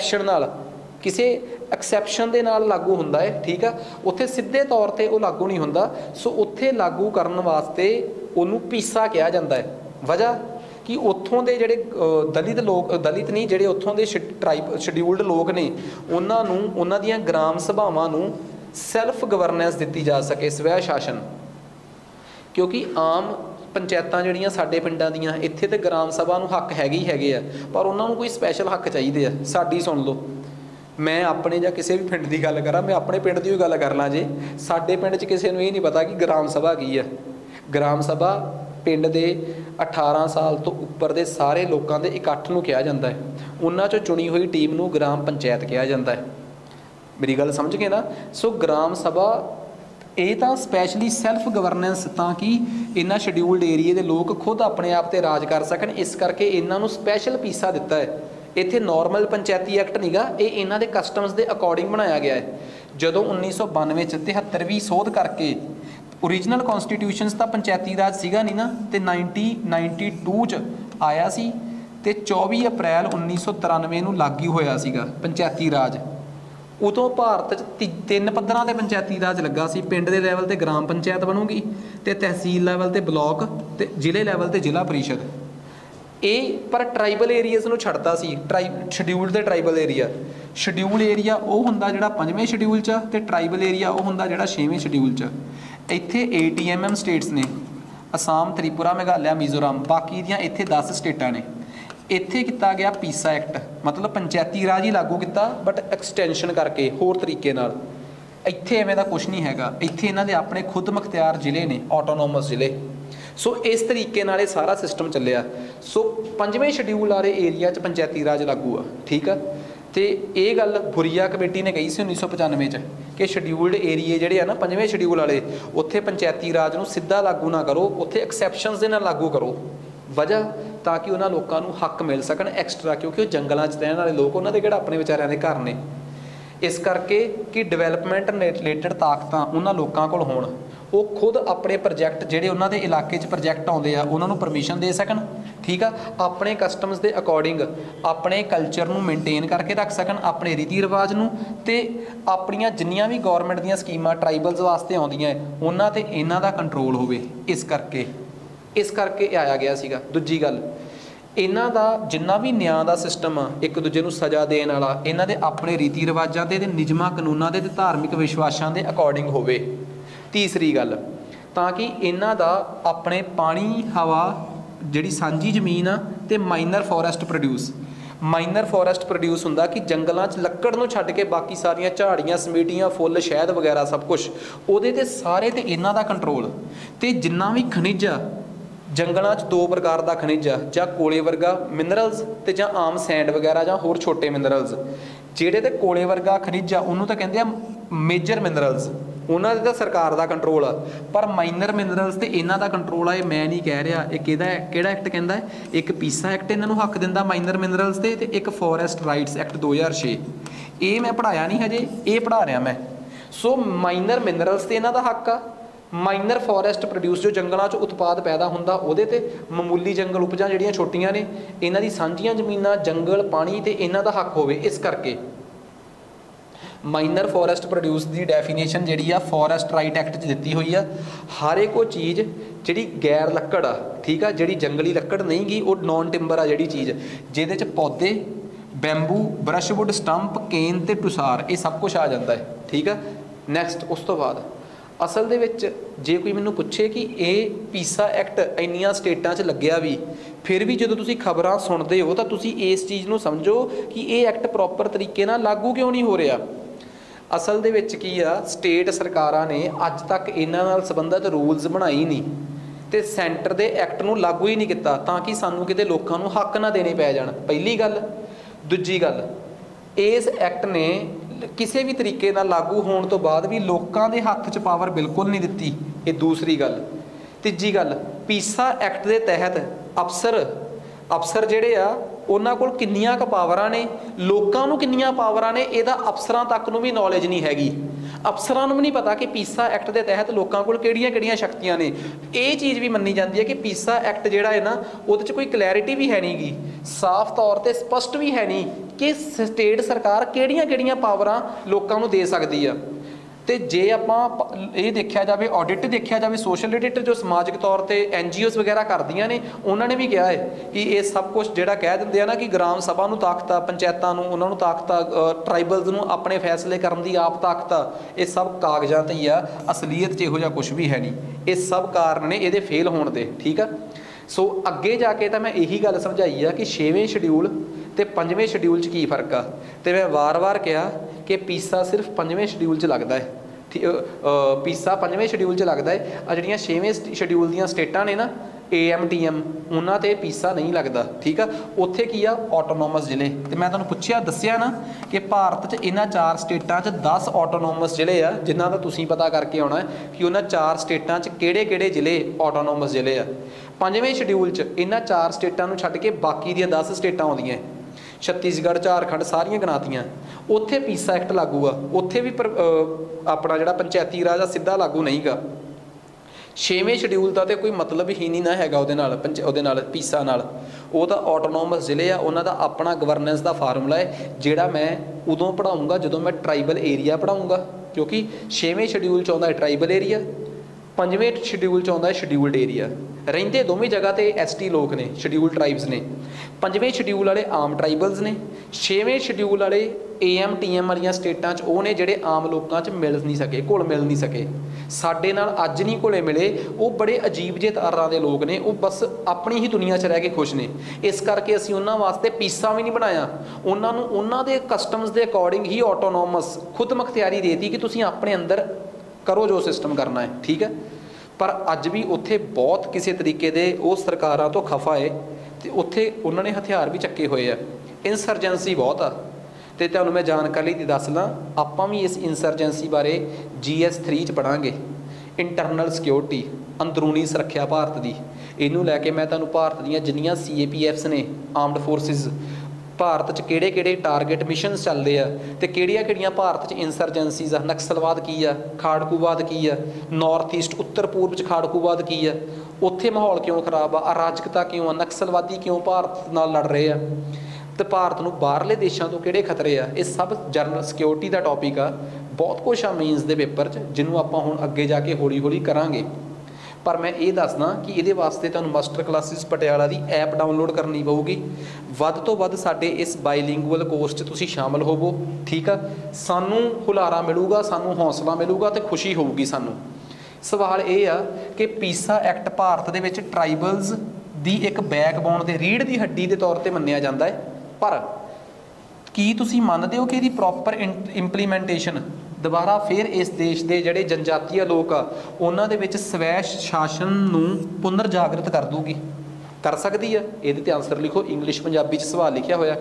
ਐਕਸੈਪਸ਼ਨ ਦੇ ਨਾਲ ਲਾਗੂ ਹੁੰਦਾ ਹੈ, ਠੀਕ ਆ। ਉੱਥੇ ਸਿੱਧੇ ਤੌਰ 'ਤੇ ਉਹ ਲਾਗੂ ਨਹੀਂ ਹੁੰਦਾ। ਸੋ ਉੱਥੇ ਲਾਗੂ ਕਰਨ ਵਾਸਤੇ ਉਹਨੂੰ ਪੀਸਾ ਕਿਹਾ ਜਾਂਦਾ ਹੈ। ਵਜ੍ਹਾ ਕਿ ਉੱਥੋਂ ਦੇ ਜਿਹੜੇ ਦਲਿਤ ਨਹੀਂ, ਜਿਹੜੇ ਉੱਥੋਂ ਦੇ ਸ਼ਡਿਊਲਡ ਲੋਕ ਨੇ, ਉਹਨਾਂ ਨੂੰ ਉਹਨਾਂ ਦੀਆਂ ਗ੍ਰਾਮ ਸਭਾਵਾਂ ਨੂੰ ਸੈਲਫ ਗਵਰਨੈਂਸ ਦਿੱਤੀ ਜਾ ਸਕੇ, ਸਵੈ ਸ਼ਾਸਨ। ਕਿਉਂਕਿ ਆਮ ਪੰਚਾਇਤਾਂ ਜਿਹੜੀਆਂ ਸਾਡੇ ਪਿੰਡਾਂ ਦੀਆਂ, ਇੱਥੇ ਤੇ ਗ੍ਰਾਮ ਸਭਾ ਨੂੰ ਹੱਕ ਹੈਗੇ ਆ, ਪਰ ਉਹਨਾਂ ਨੂੰ ਕੋਈ ਸਪੈਸ਼ਲ ਹੱਕ ਚਾਹੀਦੇ ਆ। ਸਾਡੀ ਸੁਣ ਲਓ, ਮੈਂ ਆਪਣੇ ਜਾਂ ਕਿਸੇ ਵੀ ਪਿੰਡ ਦੀ ਗੱਲ ਕਰਾਂ, ਮੈਂ ਆਪਣੇ ਪਿੰਡ ਦੀ ਵੀ ਗੱਲ ਕਰ ਲਾਂ ਜੇ, ਸਾਡੇ ਪਿੰਡ 'ਚ ਕਿਸੇ ਨੂੰ ਇਹ ਨਹੀਂ ਪਤਾ ਕਿ ਗ੍ਰਾਮ ਸਭਾ ਕੀ ਆ। ਗ੍ਰਾਮ ਸਭਾ ਪਿੰਡ ਦੇ 18 ਸਾਲ ਤੋਂ ਉੱਪਰ ਦੇ ਸਾਰੇ ਲੋਕਾਂ ਦੇ ਇਕੱਠ ਨੂੰ ਕਿਹਾ ਜਾਂਦਾ ਹੈ। ਉਹਨਾਂ 'ਚੋਂ ਚੁਣੀ ਹੋਈ ਟੀਮ ਨੂੰ ਗ੍ਰਾਮ ਪੰਚਾਇਤ ਕਿਹਾ ਜਾਂਦਾ ਹੈ। ਮੇਰੀ ਗੱਲ ਸਮਝ ਗਏ ਨਾ? ਸੋ ਗ੍ਰਾਮ ਸਭਾ ਇਹ ਤਾਂ ਸਪੈਸ਼ਲੀ ਸੈਲਫ ਗਵਰਨੈਂਸ, ਤਾਂ ਕਿ ਇਹਨਾਂ ਸ਼ਡਿਊਲਡ ਏਰੀਏ ਦੇ ਲੋਕ ਖੁਦ ਆਪਣੇ ਆਪ 'ਤੇ ਰਾਜ ਕਰ ਸਕਣ, ਇਸ ਕਰਕੇ ਇਹਨਾਂ ਨੂੰ ਸਪੈਸ਼ਲ ਪੀਸਾ ਦਿੱਤਾ ਹੈ। ਇੱਥੇ ਨੋਰਮਲ ਪੰਚਾਇਤੀ ਐਕਟ ਨਹੀਂ ਗਾ, ਇਹ ਇਹਨਾਂ ਦੇ ਕਸਟਮਸ ਦੇ ਅਕੋਰਡਿੰਗ ਬਣਾਇਆ ਗਿਆ ਹੈ। ਜਦੋਂ 1992 'ਚ 73ਵੀਂ ਸੋਧ ਕਰਕੇ ਓਰੀਜਨਲ ਕੌਂਸਟੀਟਿਊਸ਼ਨਸ ਤਾਂ ਪੰਚਾਇਤੀ ਰਾਜ ਸੀਗਾ ਨਹੀਂ ਨਾ, ਤੇ 1992 'ਚ ਆਇਆ ਸੀ, ਤੇ 24 ਅਪ੍ਰੈਲ 1993 ਨੂੰ ਲਾਗੂ ਹੋਇਆ ਸੀਗਾ ਪੰਚਾਇਤੀ ਰਾਜ। ਉਦੋਂ ਭਾਰਤ 'ਚ 3 ਪੱਧਰਾਂ 'ਤੇ ਪੰਚਾਇਤੀ ਰਾਜ ਲੱਗਾ ਸੀ। ਪਿੰਡ ਦੇ ਲੈਵਲ 'ਤੇ ਗ੍ਰਾਮ ਪੰਚਾਇਤ ਬਣੂਗੀ, ਤੇ ਤਹਿਸੀਲ ਲੈਵਲ 'ਤੇ ਬਲਾਕ, ਤੇ ਜ਼ਿਲ੍ਹੇ ਲੈਵਲ 'ਤੇ ਜ਼ਿਲ੍ਹਾ ਪਰਿਸ਼ਦ। ਇਹ ਪਰ ਟਰਾਈਬਲ ਏਰੀਆਜ਼ ਨੂੰ ਛੱਡਤਾ ਸੀ, ਸ਼ਡਿਊਲਡ ਦੇ ਟਰਾਈਬਲ ਏਰੀਆ। ਸ਼ਡਿਊਲ ਏਰੀਆ ਉਹ ਹੁੰਦਾ ਜਿਹੜਾ 5ਵੇਂ ਸ਼ਡਿਊਲ 'ਚ, ਤੇ ਟਰਾਈਬਲ ਏਰੀਆ ਉਹ ਹੁੰਦਾ ਜਿਹੜਾ 6ਵੇਂ ਸ਼ਡਿਊਲ 'ਚ। ਇੱਥੇ 80mm ਸਟੇਟਸ ਨੇ, ਅਸਾਮ, ਤ੍ਰਿਪੁਰਾ, ਮੇਘਾਲਿਆ, ਮਿਜ਼ੋਰਮ, ਬਾਕੀ ਦੀਆਂ ਇੱਥੇ 10 ਸਟੇਟਾਂ ਨੇ। ਇੱਥੇ ਕੀਤਾ ਗਿਆ ਪੀਸਾ ਐਕਟ, ਮਤਲਬ ਪੰਚਾਇਤੀ ਰਾਜ ਹੀ ਲਾਗੂ ਕੀਤਾ ਬਟ ਐਕਸਟੈਂਸ਼ਨ ਕਰਕੇ ਹੋਰ ਤਰੀਕੇ ਨਾਲ। ਇੱਥੇ ਐਵੇਂ ਦਾ ਕੁਛ ਨਹੀਂ ਹੈਗਾ, ਇੱਥੇ ਇਹਨਾਂ ਦੇ ਆਪਣੇ ਖੁਦ ਮੁਖਤਿਆਰ ਜ਼ਿਲ੍ਹੇ ਨੇ, ਆਟੋਨੋਮਸ ਜ਼ਿਲ੍ਹੇ। ਸੋ ਇਸ ਤਰੀਕੇ ਨਾਲ ਇਹ ਸਾਰਾ ਸਿਸਟਮ ਚੱਲਿਆ। ਸੋ 5ਵੇਂ ਸ਼ਡਿਊਲ ਵਾਲੇ ਏਰੀਆ 'ਚ ਪੰਚਾਇਤੀ ਰਾਜ ਲਾਗੂ ਆ, ਠੀਕ ਆ। ਤੇ ਇਹ ਗੱਲ ਬੁਰੀਆ ਕਮੇਟੀ ਨੇ ਕਹੀ ਸੀ 1995 'ਚ ਕਿ ਸ਼ਡਿਊਲਡ ਏਰੀਏ ਜਿਹੜੇ ਆ ਨਾ 5ਵੇਂ ਸ਼ਡਿਊਲ ਵਾਲੇ, ਉੱਥੇ ਪੰਚਾਇਤੀ ਰਾਜ ਨੂੰ ਸਿੱਧਾ ਲਾਗੂ ਨਾ ਕਰੋ, ਉੱਥੇ ਐਕਸੈਪਸ਼ਨਸ ਦੇ ਨਾਲ ਲਾਗੂ ਕਰੋ। ਵਜ੍ਹਾ ਤਾਂ ਕਿ ਉਹਨਾਂ ਲੋਕਾਂ ਨੂੰ ਹੱਕ ਮਿਲ ਸਕਣ ਐਕਸਟਰਾ, ਕਿਉਂਕਿ ਉਹ ਜੰਗਲਾਂ 'ਚ ਰਹਿਣ ਵਾਲੇ ਲੋਕ, ਉਹਨਾਂ ਦੇ ਕਿਹੜਾ ਆਪਣੇ ਵਿਚਾਰਿਆਂ ਦੇ ਘਰ ਨੇ। ਇਸ ਕਰਕੇ ਕਿ ਡਿਵੈਲਪਮੈਂਟ ਰਿਲੇਟਡ ਤਾਕਤਾਂ ਉਹਨਾਂ ਲੋਕਾਂ ਕੋਲ ਹੋਣ, ਉਹ ਖੁਦ ਆਪਣੇ ਪ੍ਰੋਜੈਕਟ ਜਿਹੜੇ ਉਹਨਾਂ ਦੇ ਇਲਾਕੇ 'ਚ ਪ੍ਰੋਜੈਕਟ ਆਉਂਦੇ ਆ ਉਹਨਾਂ ਨੂੰ ਪਰਮਿਸ਼ਨ ਦੇ ਸਕਣ, ਠੀਕ ਆ। ਆਪਣੇ ਕਸਟਮਸ ਦੇ ਅਕੋਰਡਿੰਗ ਆਪਣੇ ਕਲਚਰ ਨੂੰ ਮੇਨਟੇਨ ਕਰਕੇ ਰੱਖ ਸਕਣ, ਆਪਣੇ ਰੀਤੀ ਰਿਵਾਜ ਨੂੰ, ਅਤੇ ਆਪਣੀਆਂ ਜਿੰਨੀਆਂ ਵੀ ਗੌਰਮੈਂਟ ਦੀਆਂ ਸਕੀਮਾਂ ਟਰਾਈਬਲਸ ਵਾਸਤੇ ਆਉਂਦੀਆਂ ਉਹਨਾਂ 'ਤੇ ਇਹਨਾਂ ਦਾ ਕੰਟਰੋਲ ਹੋਵੇ। ਇਸ ਕਰਕੇ ਇਹ ਆਇਆ ਗਿਆ ਸੀਗਾ। ਦੂਜੀ ਗੱਲ, ਇਹਨਾਂ ਦਾ ਜਿੰਨਾ ਵੀ ਨਿਆਂ ਦਾ ਸਿਸਟਮ ਆ, ਇੱਕ ਦੂਜੇ ਨੂੰ ਸਜ਼ਾ ਦੇਣ ਵਾਲਾ, ਇਹਨਾਂ ਦੇ ਆਪਣੇ ਰੀਤੀ ਰਿਵਾਜਾਂ ਦੇ ਨਿਯਮਾਂ ਕਾਨੂੰਨਾਂ ਦੇ ਅਤੇ ਧਾਰਮਿਕ ਵਿਸ਼ਵਾਸਾਂ ਦੇ ਅਕੋਰਡਿੰਗ ਹੋਵੇ। ਤੀਸਰੀ ਗੱਲ, ਤਾਂ ਕਿ ਇਹਨਾਂ ਦਾ ਆਪਣੇ ਪਾਣੀ, ਹਵਾ, ਜਿਹੜੀ ਸਾਂਝੀ ਜ਼ਮੀਨ ਆ, ਅਤੇ ਮਾਈਨਰ ਫੋਰੈਸਟ ਪ੍ਰੋਡਿਊਸ ਹੁੰਦਾ ਕਿ ਜੰਗਲਾਂ 'ਚ ਲੱਕੜ ਨੂੰ ਛੱਡ ਕੇ ਬਾਕੀ ਸਾਰੀਆਂ ਝਾੜੀਆਂ, ਸਮੀਟੀਆਂ, ਫੁੱਲ, ਸ਼ਹਿਦ ਵਗੈਰਾ ਸਭ ਕੁਛ ਉਹਦੇ 'ਤੇ ਸਾਰੇ 'ਤੇ ਇਹਨਾਂ ਦਾ ਕੰਟਰੋਲ। ਅਤੇ ਜਿੰਨਾ ਵੀ ਖਣਿਜ ਆ ਜੰਗਲਾਂ 'ਚ, 2 ਪ੍ਰਕਾਰ ਦਾ ਖਣਿਜ ਆ, ਜਾਂ ਕੋਲੇ ਵਰਗਾ ਮਿਨਰਲਸ ਅਤੇ ਜਾਂ ਆਮ ਸੈਂਡ ਵਗੈਰਾ ਜਾਂ ਹੋਰ ਛੋਟੇ ਮਿਨਰਲਸ। ਜਿਹੜੇ ਤੇ ਕੋਲੇ ਵਰਗਾ ਖਣਿਜ ਆ ਉਹਨੂੰ ਤਾਂ ਕਹਿੰਦੇ ਆ ਮੇਜਰ ਮਿਨਰਲਸ, ਉਹਨਾਂ ਦੇ ਤਾਂ ਸਰਕਾਰ ਦਾ ਕੰਟਰੋਲ ਆ। ਪਰ ਮਾਈਨਰ ਮਿਨਰਲਸ 'ਤੇ ਇਹਨਾਂ ਦਾ ਕੰਟਰੋਲ ਆ। ਇਹ ਮੈਂ ਨਹੀਂ ਕਹਿ ਰਿਹਾ, ਇਹ ਕਿਹੜਾ ਐਕਟ ਕਹਿੰਦਾ ਹੈ? ਇੱਕ ਪੀਸਾ ਐਕਟ ਇਹਨਾਂ ਨੂੰ ਹੱਕ ਦਿੰਦਾ ਮਾਈਨਰ ਮਿਨਰਲਸ 'ਤੇ, ਅਤੇ ਇੱਕ ਫੋਰੈਸਟ ਰਾਈਟਸ ਐਕਟ 2006। ਇਹ ਮੈਂ ਪੜ੍ਹਾਇਆ ਨਹੀਂ ਹਜੇ, ਇਹ ਪੜ੍ਹਾ ਰਿਹਾ ਮੈਂ। ਸੋ ਮਾਈਨਰ ਮਿਨਰਲਸ 'ਤੇ ਇਹਨਾਂ ਦਾ ਹੱਕ ਆ। ਮਾਈਨਰ ਫੋਰੈਸਟ ਪ੍ਰੋਡਿਊਸ, ਜੋ ਜੰਗਲਾਂ 'ਚ ਉਤਪਾਦ ਪੈਦਾ ਹੁੰਦਾ ਉਹਦੇ 'ਤੇ, ਮਾਮੂਲੀ ਜੰਗਲ ਉਪਜਾਂ ਜਿਹੜੀਆਂ ਛੋਟੀਆਂ ਨੇ, ਇਹਨਾਂ ਦੀ ਸਾਂਝੀਆਂ ਜ਼ਮੀਨਾਂ, ਜੰਗਲ, ਪਾਣੀ 'ਤੇ ਇਹਨਾਂ ਦਾ ਹੱਕ ਹੋਵੇ। ਇਸ ਕਰਕੇ ਮਾਈਨਰ ਫੋਰੈਸਟ ਪ੍ਰੋਡਿਊਸ ਦੀ ਡੈਫੀਨੇਸ਼ਨ ਜਿਹੜੀ ਆ ਫੋਰੈਸਟ ਰਾਈਟ ਐਕਟ 'ਚ ਦਿੱਤੀ ਹੋਈ ਆ। ਹਰ ਇੱਕ ਉਹ ਚੀਜ਼ ਜਿਹੜੀ ਗੈਰ ਲੱਕੜ ਆ, ਠੀਕ ਆ, ਜਿਹੜੀ ਜੰਗਲੀ ਲੱਕੜ ਨਹੀਂ ਗੀ, ਉਹ ਨੌਨ ਟਿੰਬਰ ਆ ਜਿਹੜੀ ਚੀਜ਼, ਜਿਹਦੇ 'ਚ ਪੌਦੇ, ਬੈਂਬੂ, ਬਰਸ਼ਵੁੱਡ, ਸਟੰਪ, ਕੇਨ ਅਤੇ ਟੁਸਾਰ, ਇਹ ਸਭ ਕੁਛ ਆ ਜਾਂਦਾ ਹੈ, ਠੀਕ ਆ। ਨੈਕਸਟ, ਉਸ ਤੋਂ ਬਾਅਦ ਅਸਲ ਦੇ ਵਿੱਚ ਜੇ ਕੋਈ ਮੈਨੂੰ ਪੁੱਛੇ ਕਿ ਇਹ ਪੀਸਾ ਐਕਟ ਇੰਨੀਆਂ ਸਟੇਟਾਂ 'ਚ ਲੱਗਿਆ ਵੀ, ਫਿਰ ਵੀ ਜਦੋਂ ਤੁਸੀਂ ਖਬਰਾਂ ਸੁਣਦੇ ਹੋ ਤਾਂ ਤੁਸੀਂ ਇਸ ਚੀਜ਼ ਨੂੰ ਸਮਝੋ ਕਿ ਇਹ ਐਕਟ ਪ੍ਰੋਪਰ ਤਰੀਕੇ ਨਾਲ ਲਾਗੂ ਕਿਉਂ ਨਹੀਂ ਹੋ ਰਿਹਾ। ਅਸਲ ਦੇ ਵਿੱਚ ਕੀ ਆ, ਸਟੇਟ ਸਰਕਾਰਾਂ ਨੇ ਅੱਜ ਤੱਕ ਇਹਨਾਂ ਨਾਲ ਸੰਬੰਧਿਤ ਰੂਲਸ ਬਣਾਈ ਨਹੀਂ ਅਤੇ ਸੈਂਟਰ ਦੇ ਐਕਟ ਨੂੰ ਲਾਗੂ ਹੀ ਨਹੀਂ ਕੀਤਾ, ਤਾਂ ਕਿ ਸਾਨੂੰ ਕਿਤੇ ਲੋਕਾਂ ਨੂੰ ਹੱਕ ਨਾ ਦੇਣੇ ਪੈ ਜਾਣ, ਪਹਿਲੀ ਗੱਲ। ਦੂਜੀ ਗੱਲ, ਇਸ ਐਕਟ ਨੇ ਕਿਸੇ ਵੀ ਤਰੀਕੇ ਨਾਲ ਲਾਗੂ ਹੋਣ ਤੋਂ ਬਾਅਦ ਵੀ ਲੋਕਾਂ ਦੇ ਹੱਥ 'ਚ ਪਾਵਰ ਬਿਲਕੁਲ ਨਹੀਂ ਦਿੱਤੀ, ਇਹ ਦੂਸਰੀ ਗੱਲ। ਤੀਜੀ ਗੱਲ, ਪੀਸਾ ਐਕਟ ਦੇ ਤਹਿਤ ਅਫਸਰ ਜਿਹੜੇ ਆ ਉਹਨਾਂ ਕੋਲ ਕਿੰਨੀਆਂ ਕੁ ਪਾਵਰਾਂ ਨੇ, ਲੋਕਾਂ ਨੂੰ ਕਿੰਨੀਆਂ ਪਾਵਰਾਂ ਨੇ, ਇਹਦਾ ਅਫਸਰਾਂ ਤੱਕ ਨੂੰ ਵੀ ਨੌਲੇਜ ਨਹੀਂ ਹੈਗੀ। ਅਫਸਰਾਂ ਨੂੰ ਵੀ ਨਹੀਂ ਪਤਾ ਕਿ ਪੀਸਾ ਐਕਟ ਦੇ ਤਹਿਤ ਲੋਕਾਂ ਕੋਲ ਕਿਹੜੀਆਂ ਸ਼ਕਤੀਆਂ ਨੇ। ਇਹ ਚੀਜ਼ ਵੀ ਮੰਨੀ ਜਾਂਦੀ ਹੈ ਕਿ ਪੀਸਾ ਐਕਟ ਜਿਹੜਾ ਹੈ ਨਾ, ਉਹਦੇ 'ਚ ਕੋਈ ਕਲੈਰਿਟੀ ਵੀ ਹੈ ਨਹੀਂ ਗੀ, ਸਾਫ਼ ਤੌਰ 'ਤੇ ਸਪਸ਼ਟ ਵੀ ਹੈ ਨਹੀਂ ਕਿ ਸਟੇਟ ਸਰਕਾਰ ਕਿਹੜੀਆਂ ਪਾਵਰਾਂ ਲੋਕਾਂ ਨੂੰ ਦੇ ਸਕਦੀ ਆ। ਅਤੇ ਜੇ ਆਪਾਂ ਇਹ ਦੇਖਿਆ ਜਾਵੇ, ਆਡਿਟ ਦੇਖਿਆ ਜਾਵੇ, ਸੋਸ਼ਲ ਆਡਿਟ ਜੋ ਸਮਾਜਿਕ ਤੌਰ 'ਤੇ NGOs ਵਗੈਰਾ ਕਰਦੀਆਂ ਨੇ, ਉਹਨਾਂ ਨੇ ਵੀ ਕਿਹਾ ਹੈ ਕਿ ਇਹ ਸਭ ਕੁਛ ਜਿਹੜਾ ਕਹਿ ਦਿੰਦੇ ਆ ਨਾ ਕਿ ਗ੍ਰਾਮ ਸਭਾ ਨੂੰ ਤਾਕਤ ਆ, ਪੰਚਾਇਤਾਂ ਨੂੰ ਉਹਨਾਂ ਨੂੰ ਤਾਕਤ ਆ, ਟਰਾਈਬਲਸ ਨੂੰ ਆਪਣੇ ਫੈਸਲੇ ਕਰਨ ਦੀ ਆਪ ਤਾਕਤ ਆ, ਇਹ ਸਭ ਕਾਗਜ਼ਾਂ 'ਤੇ ਹੀ ਆ, ਅਸਲੀਅਤ 'ਚ ਇਹੋ ਜਿਹਾ ਕੁਛ ਵੀ ਹੈ ਨਹੀਂ। ਇਹ ਸਭ ਕਾਰਨ ਨੇ ਇਹਦੇ ਫੇਲ ਹੋਣ ਦੇ, ਠੀਕ ਆ। ਸੋ ਅੱਗੇ ਜਾ ਕੇ ਤਾਂ ਮੈਂ ਇਹੀ ਗੱਲ ਸਮਝਾਈ ਆ ਕਿ 6ਵੇਂ ਸ਼ਡਿਊਲ ਅਤੇ 5ਵੇਂ ਸ਼ਡਿਊਲ 'ਚ ਕੀ ਫਰਕ ਆ। ਅਤੇ ਮੈਂ ਵਾਰ-ਵਾਰ ਕਿਹਾ ਕਿ ਪੀਸਾ ਸਿਰਫ 5ਵੇਂ ਸ਼ਡਿਊਲ 'ਚ ਲੱਗਦਾ ਹੈ, ਪੀਸਾ 5ਵੇਂ ਸ਼ਡਿਊਲ 'ਚ ਲੱਗਦਾ ਹੈ। ਆ ਜਿਹੜੀਆਂ 6ਵੇਂ ਸ਼ਡਿਊਲ ਦੀਆਂ ਸਟੇਟਾਂ ਨੇ ਨਾ, AMTM, ਉਹਨਾਂ 'ਤੇ ਪੀਸਾ ਨਹੀਂ ਲੱਗਦਾ, ਠੀਕ ਆ। ਉੱਥੇ ਕੀ ਆ, ਆਟੋਨੋਮਸ ਜ਼ਿਲ੍ਹੇ। ਅਤੇ ਮੈਂ ਤੁਹਾਨੂੰ ਦੱਸਿਆ ਨਾ ਕਿ ਭਾਰਤ 'ਚ ਇਹਨਾਂ 4 ਸਟੇਟਾਂ 'ਚ 10 ਆਟੋਨੋਮਸ ਜ਼ਿਲ੍ਹੇ ਆ, ਜਿਨ੍ਹਾਂ ਦਾ ਤੁਸੀਂ ਪਤਾ ਕਰਕੇ ਆਉਣਾ ਕਿ ਉਹਨਾਂ 4 ਸਟੇਟਾਂ 'ਚ ਕਿਹੜੇ ਜ਼ਿਲ੍ਹੇ ਆਟੋਨੋਮਸ ਜ਼ਿਲ੍ਹੇ ਆ। 5ਵੇਂ ਸ਼ਡਿਊਲ 'ਚ ਇਹਨਾਂ 4 ਸਟੇਟਾਂ ਨੂੰ ਛੱਡ ਕੇ ਬਾਕੀ ਦੀਆਂ 10 ਸਟੇਟਾਂ ਆਉਂਦੀਆਂ, ਛੱਤੀਸਗੜ੍ਹ, ਝਾਰਖੰਡ, ਸਾਰੀਆਂ ਗਿਣਾਤੀਆਂ। ਉੱਥੇ ਪੀਸਾ ਐਕਟ ਲਾਗੂ ਆ, ਉੱਥੇ ਵੀ ਆਪਣਾ ਜਿਹੜਾ ਪੰਚਾਇਤੀ ਰਾਜ ਆ ਸਿੱਧਾ ਲਾਗੂ ਨਹੀਂ ਗਾ। 6ਵੇਂ ਸ਼ਡਿਊਲ ਦਾ ਤਾਂ ਕੋਈ ਮਤਲਬ ਹੀ ਨਹੀਂ ਨਾ ਹੈਗਾ ਉਹਦੇ ਨਾਲ ਪੀਸਾ ਨਾਲ। ਉਹ ਤਾਂ ਆਟੋਨੋਮਸ ਜ਼ਿਲ੍ਹੇ ਆ, ਉਹਨਾਂ ਦਾ ਆਪਣਾ ਗਵਰਨੈਂਸ ਦਾ ਫਾਰਮੂਲਾ ਹੈ, ਜਿਹੜਾ ਮੈਂ ਉਦੋਂ ਪੜ੍ਹਾਊਂਗਾ ਜਦੋਂ ਮੈਂ ਟਰਾਈਬਲ ਏਰੀਆ ਪੜ੍ਹਾਊਂਗਾ, ਕਿਉਂਕਿ 6ਵੇਂ ਸ਼ਡਿਊਲ 'ਚ ਆਉਂਦਾ ਹੈ ਟਰਾਈਬਲ ਏਰੀਆ, 5ਵੇਂ ਸ਼ਡਿਊਲ 'ਚ ਆਉਂਦਾ ਹੈ ਸ਼ਡਿਊਲਡ ਏਰੀਆ। ਰਹਿੰਦੇ ਦੋਵੇਂ ਜਗ੍ਹਾ 'ਤੇ ST ਲੋਕ ਨੇ, ਸ਼ਡਿਊਲ ਟਰਾਈਬਸ ਨੇ। 5ਵੇਂ ਸ਼ਡਿਊਲ ਵਾਲੇ ਆਮ ਟਰਾਈਬਲਸ ਨੇ। 6ਵੇਂ ਸ਼ਡਿਊਲ ਵਾਲੇ AMTM ਵਾਲੀਆਂ ਸਟੇਟਾਂ 'ਚ ਉਹ ਨੇ ਜਿਹੜੇ ਆਮ ਲੋਕਾਂ 'ਚ ਮਿਲ ਨਹੀਂ ਸਕੇ, ਘੁਲ ਮਿਲ ਨਹੀਂ ਸਕੇ। ਸਾਡੇ ਨਾਲ ਅੱਜ नहीं घुले मिले, वो बड़े अजीब जे तारां दे लोग ने, वो बस अपनी ही दुनिया 'च रह के खुश ने। इस करके असीं उन्हां वास्ते पीसा भी नहीं बनाया, उन्हां नूं उन्हां दे कस्टम्स दे अकॉर्डिंग ही ऑटोनोमस खुद मुख्तियारी देती कि तुसीं अपने अंदर करो जो सिस्टम करना है, ठीक है। पर अज भी उत्थे बहुत किसी तरीके दे वो सरकारां तो खफा है, तो उत्थे उन्होंने हथियार भी चक्के हुए आ, इंसरजेंसी बहुत आ। तो तुहानूं मैं जानकारी दी दस ला, आपां भी इस इंसरजेंसी बारे GS3 च पढ़ांगे, इंटरनल सिक्योरिटी, अंदरूनी सुरक्षा भारत की। इनू लैके मैं तुहानूं भारत दीयां जिन्नियां CAPFs ने, आर्मड फोर्सिस, भारत च किहड़े किहड़े टारगेट मिशन चलते हैं, तो किहड़ियां किहड़ियां भारत च इंसरजेंसीज आ, नक्सलवाद की आ, खाड़कूवाद की आ, नॉर्थ ईस्ट उत्तर पूर्व च खाड़कूवाद की आ, उत्थे माहौल क्यों खराब आ, अराजकता क्यों आ, नक्सलवादी क्यों भारत नाल लड़ रहे आ, तो भारत नूं बाहरले देशों तो किहड़े खतरे आ। ये सब जनरल सिक्योरिटी का टॉपिक आ, बहुत कुछ आ मीनस के पेपर च, जिन्हों आपां हुण अगे जाके हौली हौली करांगे। पर मैं ये दसदा कि ये वास्ते तुहानूं मास्टर क्लासिस पटियाला की ऐप डाउनलोड करनी पऊगी। वध तो वध साडे इस बाईलिंगुअल कोर्स च तुसीं शामिल होवो, ठीक आ। सानूं हुलारा मिलूगा, सानूं हौसला मिलूगा, तो खुशी होऊगी सानूं। सवाल ये आ कि पीसा एक्ट भारत दे विच ट्राइबल्स दी एक बैकबोन दे रीढ़ की हड्डी के तौर पर मन्निया जाता है, पर की तुसीं मनदे हो कि इहदी प्रॉपर इंप्लीमेंटेशन दोबारा फिर इस देश के जिहड़े जनजातीय लोग आ उन्हां दे विच स्वै शासन नूं पुनर जागृत कर दूगी, कर सकती है? इहदे ते आंसर लिखो, इंग्लिश पंजाबी च सवाल लिखिया होया।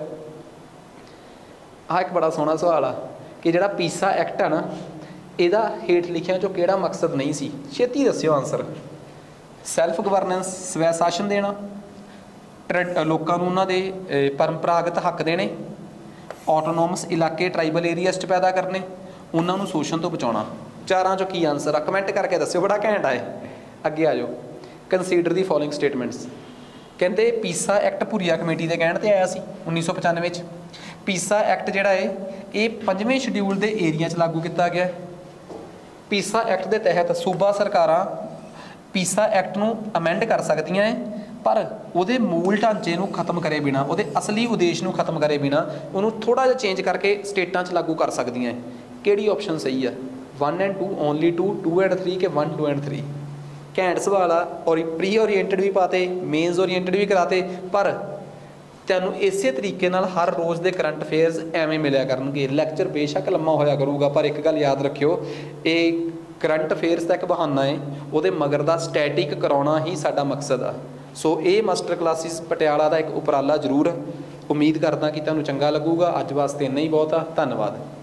एक बड़ा सोहना सवाल आ कि जिहड़ा पीसा एक्ट है ना, इहदा हेठ लिखिया चो किहड़ा मकसद नहीं सी? छेती दस्सिओ आंसर। सैल्फ गवर्नेंस, स्वै शासन देना, लोगों को उन्होंने परंपरागत हक देने, ऑटोनोमस इलाके ट्राइबल एरियाज च पैदा करने, उन्होंने शोषण तो बचाना। चारां चो की आंसर आ? कमेंट करके दस्सिओ, बड़ा घैंट आए। अगे आ जाओ। Consider the following statements. कहते पीसा एक्ट भुरिया कमेटी के कहण ते आया सी 1995 च। पीसा एक्ट जिहड़ा है ये 5वें शेड्यूल के एरिया च लागू किया गया। पीसा एक्ट के तहत सूबा सरकारां पीसा एक्ट नूं अमेंड कर सकदियां है, पर उहदे मूल ढांचे नूं खत्म करे बिना, उहदे असली उद्देश नूं खत्म करे बिना उन्होंने थोड़ा जिहा चेंज करके स्टेटां च लागू कर सकदियां है। किहड़ी ऑप्शन सही है? 1 and 2, ओनली 2, 2 and 3 के 1, 2 and 3? घैंट सवाल आ। और प्री ओरीएंटेड भी पाते, मेनस ओरीएंटेड भी कराते, पर तैनूं इसे तरीके नाल हर रोज़ के करंट अफेयर्स एवें मिलिया करनगे। लैक्चर बेशक लंबा होया करूगा, पर एक गल याद रखियो, ये करंट अफेयर्स का एक बहाना है, वो मगर दा स्टैटिक कराउणा ही साडा मकसद आ। सो ये मास्टर क्लासिस पटियाला का एक उपराला जरूर। उम्मीद करदा कि तुहानूं चंगा लगूगा। अज वास्ते इन्ना ही बहुत आ। धन्नवाद।